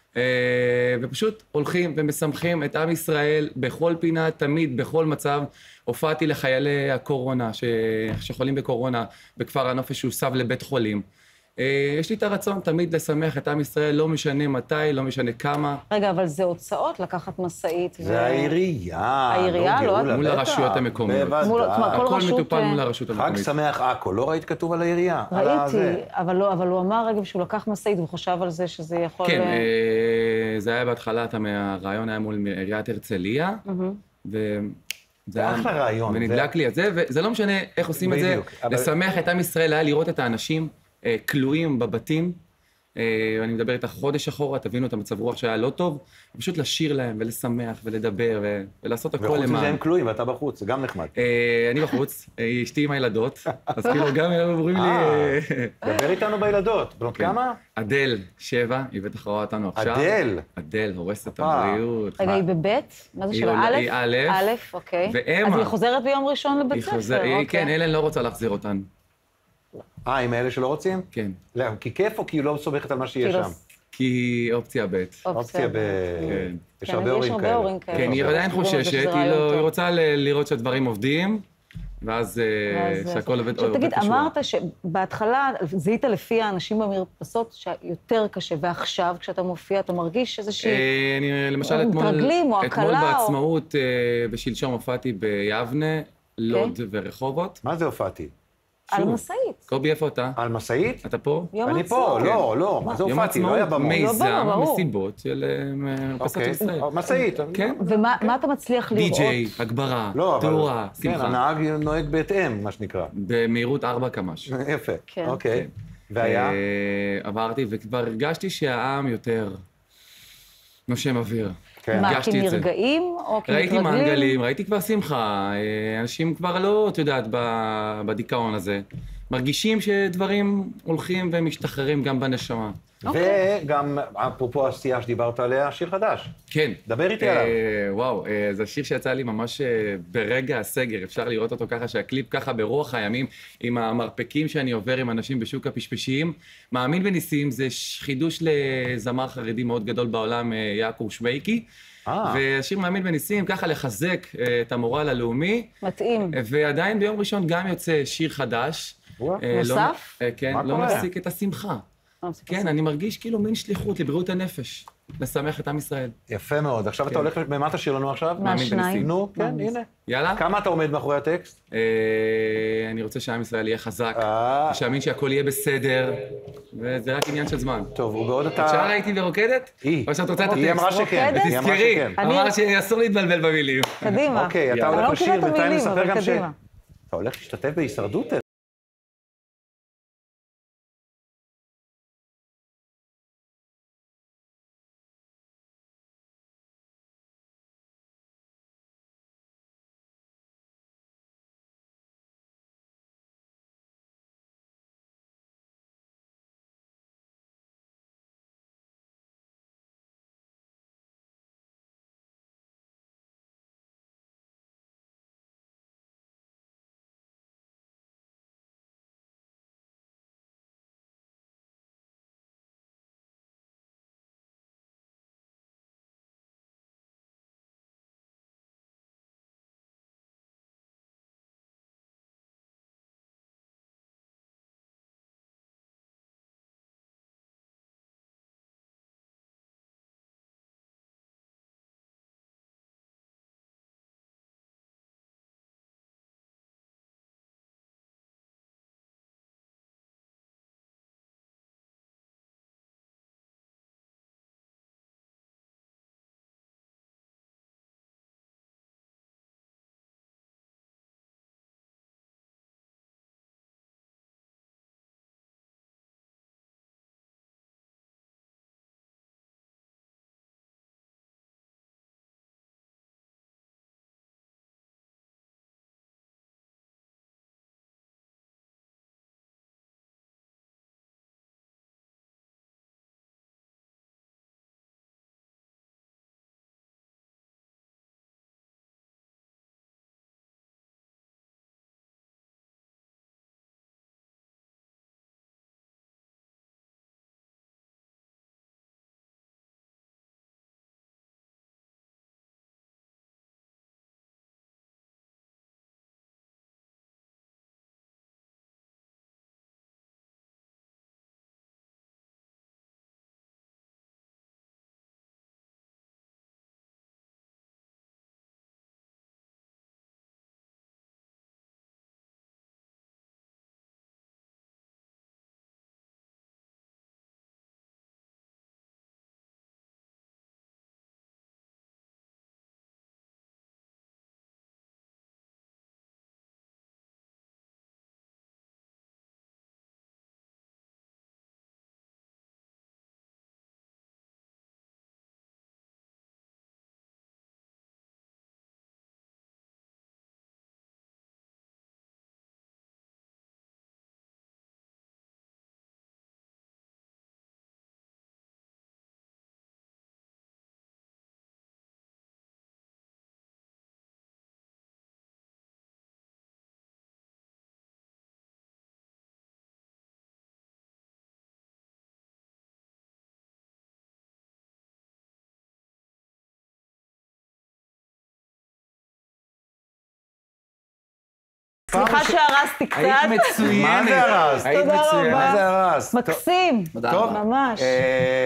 ופשוט הולכים ומשמחים את עם ישראל בכל פינה, תמיד, בכל מצב. הופעתי לחיילי הקורונה, שחולים בקורונה, בכפר הנופש שהוסב לבית חולים. יש לי את הרצון תמיד לשמח את עם ישראל, לא משנה מתי, לא משנה כמה. רגע, אבל זה הוצאות לקחת מסעית. זה העירייה. העירייה, לא? מול הרשויות המקומיות. הכל מטופל מול הרשות המקומית. חג שמח עכו, לא ראית כתוב על העירייה? ראיתי, אבל הוא אמר רגע שהוא לקח מסעית והוא חשב על זה שזה יכול... כן, זה היה בהתחלה, הרעיון היה מול עיריית הרצליה, זה אחלה רעיון. ונדלק לי את זה, וזה לא משנה איך עושים את זה, לשמח את עם ישראל היה לראות את האנשים כלואים בבתים, אני מדבר איתך חודש אחורה, תבינו את המצב רוח שהיה לא טוב, פשוט לשיר להם ולשמח ולדבר ולעשות הכל למען. וחוץ מזה הם כלואים ואתה בחוץ, זה גם נחמד. אני בחוץ, אשתי עם הילדות, אז כאילו גם הם אומרים לי... דבר איתנו בילדות, בנות כמה? אדל, שבע, היא בטח רואה אותנו עכשיו. אדל? אדל, הורסת את הבריאות. רגע, היא בבית? מה זה שלו? א'? היא א', א', אוקיי. ואמה. אז היא חוזרת ביום ראשון לבית ספר, אוקיי. כן, אלן לא רוצה להחזיר אותן. אה, עם אלה שלא רוצים? כן. לא, כי כיף או כי היא לא סומכת על מה שיש שם? כי אופציה ב'. אופציה ב'. יש הרבה הורים כאלה. כן, היא עדיין חוששת, היא רוצה לראות שהדברים עובדים, ואז שהכל עובד עכשיו תגיד, אמרת שבהתחלה זיהית לפי האנשים במרפסות שיותר קשה, ועכשיו כשאתה מופיע אתה מרגיש איזושהי... למשל אתמול בעצמאות ושלשום הופעתי ביבנה, לוד ורחובות. מה זה הופעתי? על משאית. קובי, איפה אתה? על משאית? אתה פה? אני פה, לא, לא, מה זה הופעתי? לא היה במות. מיזם, מסיבות של מרפסות ישראל. משאית. כן. ומה אתה מצליח לראות? די-ג'יי, הגברה, תאורה, שמחה. כן, הנהג נוהג בהתאם, מה שנקרא. במהירות ארבע קמ"ש. יפה, אוקיי. והיה? עברתי, וכבר הרגשתי שהעם יותר נושם אוויר. מה, כי נרגעים או כי מתרגלים? ראיתי מעגלים, ראיתי כבר שמחה. אנשים כבר לא, את יודעת, בדיכאון הזה. מרגישים שדברים הולכים ומשתחררים גם בנשמה. וגם, אפרופו העשייה שדיברת עליה, שיר חדש. כן. דבר איתי עליו. וואו, זה שיר שיצא לי ממש ברגע הסגר. אפשר לראות אותו ככה, שהקליפ ככה ברוח הימים, עם המרפקים שאני עובר עם אנשים בשוק הפשפשיים. מאמין בניסים, זה חידוש לזמר חרדי מאוד גדול בעולם, יעקב שוויקי. והשיר מאמין בניסים, ככה לחזק את המורל הלאומי. מתאים. ועדיין ביום ראשון גם יוצא שיר חדש. נוסף? כן, לא מפסיק את השמחה. כן, אני מרגיש כאילו מין שליחות לבריאות הנפש, לשמח את עם ישראל. יפה מאוד. עכשיו אתה הולך, במה תשאיר לנו עכשיו? מאמין בניסים. נו, כן, הנה. יאללה. כמה אתה עומד מאחורי הטקסט? אני רוצה שעם ישראל יהיה חזק, ושאמין שהכל יהיה בסדר, וזה רק עניין של זמן. טוב, ובעוד אתה... את שרה הייתי ורוקדת? היא. או שאת רוצה את הטקסט? היא אמרה שכן. תזכרי, אמרה שאסור להתבלבל במילים. קדימה. אוקיי, אתה הולך לשיר, בינתיים נספר גם ש... אתה הולך להשתתף בהישרדות? סליחה שהרסתי קצת. היית מצוינת. מה זה הרסת? תודה רבה. מה זה הרסת? מקסים. טוב. ממש.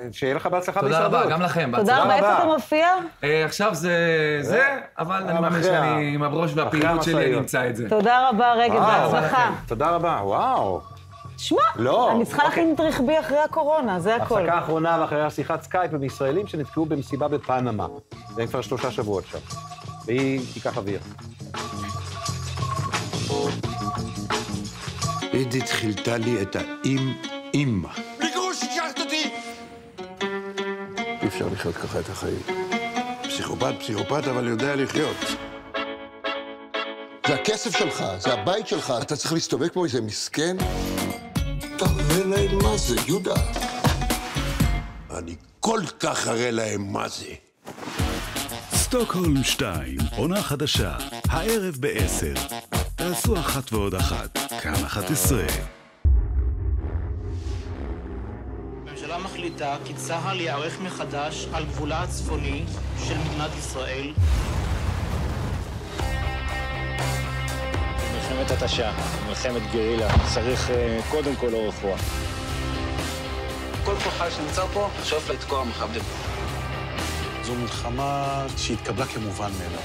שיהיה לך בהצלחה בהישרדות. תודה רבה, גם לכם, בהצלחה. תודה רבה, איפה אתה מופיע? עכשיו זה זה, אבל אני מאמין שאני עם הברוש והפעילות שלי נמצא את זה. תודה רבה, רגב, בהצלחה. תודה רבה, וואו. תשמע, אני צריכה להכין את רכבי אחרי הקורונה, זה הכל. הפסקה האחרונה ואחרי השיחת סקייפ עם ישראלים שנתקעו במסיבה בפנמה. והם כבר שלושה שבועות שם. והיא תיקח אוויר. אדית חילתה לי את האם-אימא. בגרוש, שכחת אותי! אי אפשר לחיות ככה את החיים. פסיכופת, פסיכופת, אבל יודע לחיות. זה הכסף שלך, זה הבית שלך, אתה צריך להסתובב כמו איזה מסכן? תראה להם מה זה, יהודה. אני כל כך אראה להם מה זה. סטוקהולם שתיים, עונה חדשה, הערב בעשר. תעשו אחת ועוד אחת, כאן אחת עשרה. הממשלה מחליטה כי צה"ל יערך מחדש על גבולה הצפוני של מדינת ישראל. מלחמת התשה, מלחמת גרילה, צריך uh, קודם כל אורך רוח. כל כוחל שנמצא פה, שואף לתקוע מחבלים. זו מלחמה שהתקבלה כמובן מאליו.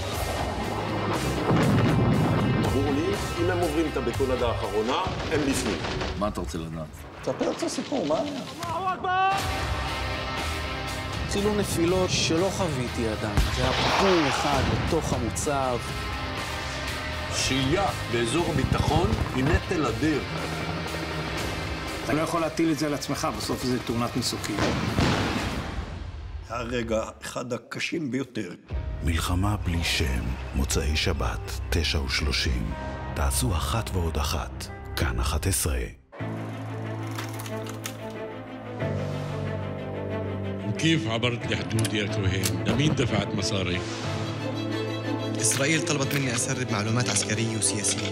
ברור לי, אם הם עוברים את הבטונדה האחרונה, הם לפנים. מה אתה רוצה לדעת? תספר את הסיפור, מה היה? אללהו אכבר! צילום נפילות שלא חוויתי עדיין. זה היה פור אחד בתוך המוצב. שהייה באזור הביטחון היא נטל אדיר. אתה לא יכול להטיל את זה על עצמך, בסוף זה תאונת מסוקים. הרגע אחד הקשים ביותר. מלחמה בלי שם, מוצאי שבת, תשע ושלושים. תעשו אחת ועוד אחת, כאן אחת עשרה. وكيف عبرت لحدود يا كوهين؟ لمين دفعت مصاري؟ إسرائيل طلبت مني أسرب معلومات عسكرية وسياسية.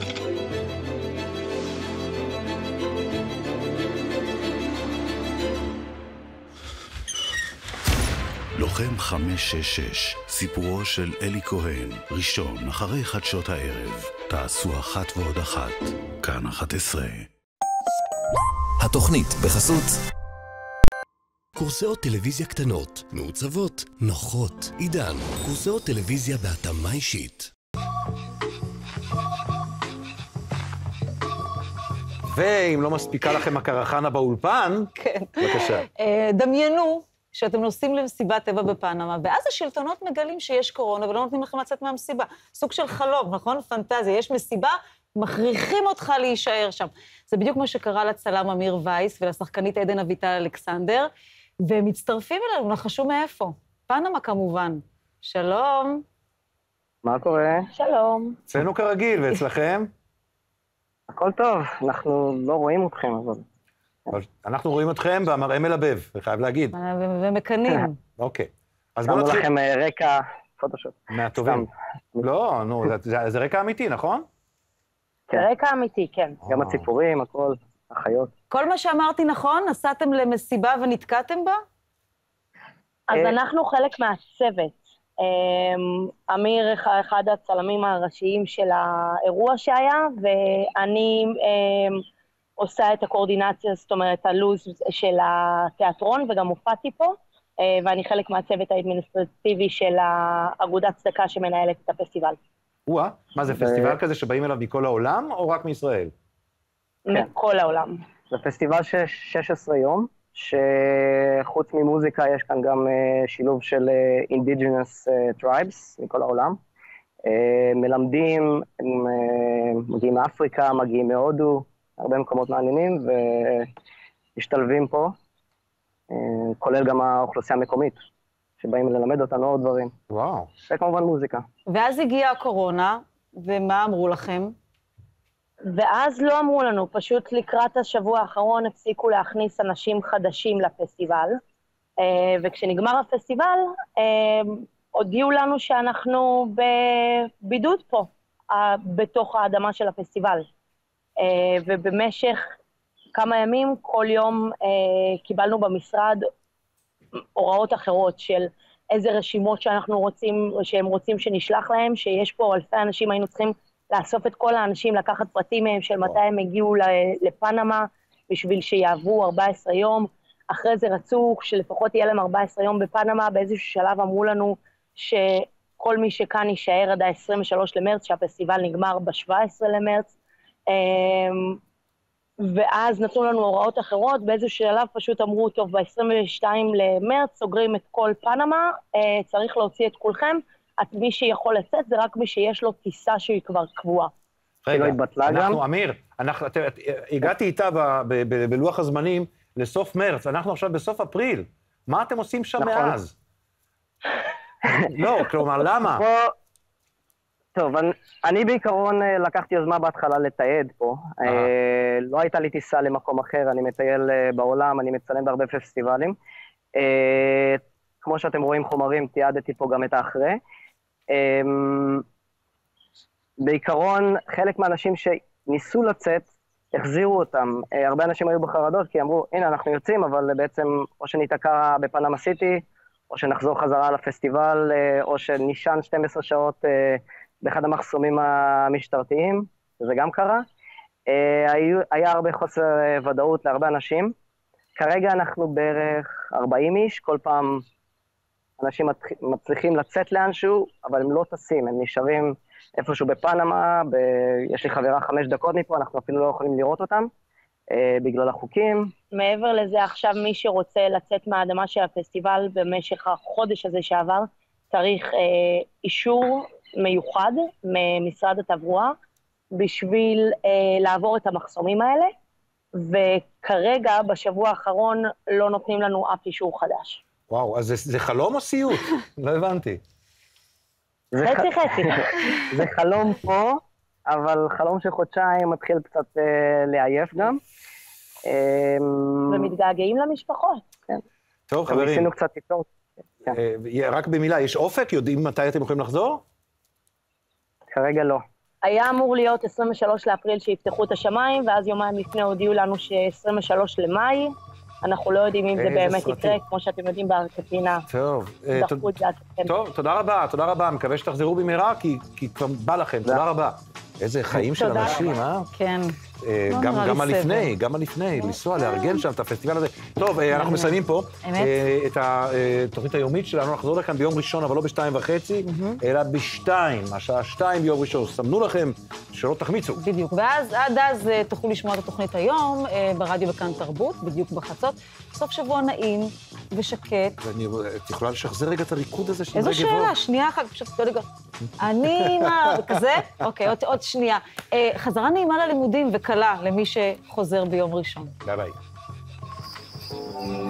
לוחם חמש שש שש, סיפורו של אלי כהן, ראשון אחרי חדשות הערב. תעשו אחת ועוד אחת, כאן אחת עשרה. התוכנית בחסות קורסאות טלוויזיה קטנות, מעוצבות, נוחות. עידן, קורסאות טלוויזיה בהתאמה אישית. ואם לא מספיקה לכם הקרחנה באולפן, כן. בבקשה. דמיינו שאתם נוסעים למסיבת טבע בפנמה, ואז השלטונות מגלים שיש קורונה ולא נותנים לכם לצאת מהמסיבה. סוג של חלום, נכון? פנטזיה. יש מסיבה, מכריחים אותך להישאר שם. זה בדיוק מה שקרה לצלם אמיר וייס ולשחקנית עדן אביטל אלכסנדר, והם מצטרפים אלינו, נחשו מאיפה. פנמה כמובן. שלום. מה קורה? שלום. אצלנו כרגיל, ואצלכם? הכל טוב, אנחנו לא רואים אתכם, אבל... אנחנו רואים אתכם במראה מלבב, אני חייב להגיד. ומקנים. אוקיי. אז בואו נתחיל... שמנו לכם רקע פוטושופ. מהטובים. לא, נו, זה רקע אמיתי, נכון? זה רקע אמיתי, כן. גם הציפורים, הכל, החיות. כל מה שאמרתי נכון? נסעתם למסיבה ונתקעתם בה? אז אנחנו חלק מהצוות. אמיר אחד הצלמים הראשיים של האירוע שהיה, ואני עושה את הקואורדינציה, זאת אומרת, הלוז של התיאטרון, וגם הופעתי פה, ואני חלק מהצוות האדמיניסטרטיבי של האגודת צדקה שמנהלת את הפסטיבל. וואה, מה זה, פסטיבל כזה שבאים אליו מכל העולם, או רק מישראל? מכל העולם. זה פסטיבל של שש עשרה יום, שחוץ ממוזיקה יש כאן גם שילוב של indigenous tribes מכל העולם. מלמדים, מגיעים מאפריקה, מגיעים מהודו, הרבה מקומות מעניינים, ומשתלבים פה, כולל גם האוכלוסייה המקומית, שבאים ללמד אותנו עוד דברים. וואו. וכמובן מוזיקה. ואז הגיעה הקורונה, ומה אמרו לכם? ואז לא אמרו לנו, פשוט לקראת השבוע האחרון הפסיקו להכניס אנשים חדשים לפסטיבל, וכשנגמר הפסטיבל, הודיעו לנו שאנחנו בבידוד פה, בתוך האדמה של הפסטיבל. ובמשך כמה ימים, כל יום קיבלנו במשרד הוראות אחרות של איזה רשימות שאנחנו רוצים, שהם רוצים שנשלח להם, שיש פה אלפי אנשים, היינו צריכים לאסוף את כל האנשים, לקחת פרטים מהם של מתי הם הגיעו לפנמה, בשביל שיעברו ארבעה עשר יום. אחרי זה רצו שלפחות יהיה להם ארבעה עשר יום בפנמה, באיזשהו שלב אמרו לנו שכל מי שכאן יישאר עד ה-עשרים ושלושה למרץ, שהפסטיבל נגמר ב-שבעה עשר למרץ, ואז נתנו לנו הוראות אחרות, באיזשהו שלב פשוט אמרו, טוב, ב-עשרים ושניים למרץ סוגרים את כל פנמה, צריך להוציא את כולכם, את מי שיכול לצאת זה רק מי שיש לו טיסה שהיא כבר קבועה. רגע, אנחנו, אמיר, אנחנו, הגעתי איתה בלוח הזמנים לסוף מרץ, אנחנו עכשיו בסוף אפריל, מה אתם עושים שם מאז? לא, כלומר, למה? טוב, אני בעיקרון לקחתי יוזמה בהתחלה לתעד פה. לא הייתה לי טיסה למקום אחר, אני מטייל בעולם, אני מצלם בהרבה פסטיבלים. כמו שאתם רואים חומרים, תיעדתי פה גם את האחרי. בעיקרון, חלק מהאנשים שניסו לצאת, החזירו אותם. הרבה אנשים היו בחרדות, כי אמרו, הנה, אנחנו יוצאים, אבל בעצם או שניתקע בפנמה סיטי, או שנחזור חזרה לפסטיבל, או שנשען שתים עשרה שעות באחד המחסומים המשטרתיים, זה גם קרה. היה הרבה חוסר ודאות להרבה אנשים. כרגע אנחנו בערך ארבעים איש, כל פעם אנשים מצליחים לצאת לאנשהו, אבל הם לא טסים, הם נשארים איפשהו בפנמה, ב... יש לי חברה חמש דקות מפה, אנחנו אפילו לא יכולים לראות אותם, אה, בגלל החוקים. מעבר לזה, עכשיו מי שרוצה לצאת מהאדמה של הפסטיבל במשך החודש הזה שעבר, צריך אה, אישור מיוחד ממשרד התברואה, בשביל אה, לעבור את המחסומים האלה, וכרגע, בשבוע האחרון, לא נותנים לנו אף אישור חדש. וואו, אז זה, זה חלום או סיוט? לא הבנתי. חצי חצי. זה חלום פה, אבל חלום של חודשיים מתחיל קצת אה, לעייף גם. אה, ומתגעגעים למשפחות. כן. טוב, חברים. ניסינו קצת לפתור. כן. אה, רק במילה, יש אופק? יודעים מתי אתם יכולים לחזור? כרגע לא. היה אמור להיות עשרים ושלושה לאפריל שיפתחו את השמיים, ואז יומיים לפני הודיעו לנו ש-עשרים ושלושה למאי, אנחנו לא יודעים אם זה באמת יקרה, כמו שאתם יודעים בארגנטינה. טוב, טוב, תודה רבה, תודה רבה, מקווה שתחזרו במהרה, כי כבר בא לכם, תודה רבה. איזה חיים של אנשים, אה? כן. גם הלפני, גם הלפני, לנסוע, לארגן שם את הפסטיבל הזה. טוב, אנחנו מסיימים פה את התוכנית היומית שלנו, נחזור לכאן ביום ראשון, אבל לא בשתיים וחצי, אלא בשתיים, השעה שתיים ביום ראשון. סמנו לכם שלא תחמיצו. בדיוק, ואז עד אז תוכלו לשמוע את התוכנית היום, ברדיו וכאן תרבות, בדיוק בחצות. סוף שבוע נעים ושקט. את יכולה לשחזר רגע את הריקוד הזה של איזו שאלה, שנייה אחת, פשוט רגע. אני, מה, כזה? אוקיי, עוד שנייה. חזרה נעימה ללימודים וקלה למי שחוזר ביום ראשון. ביי ביי.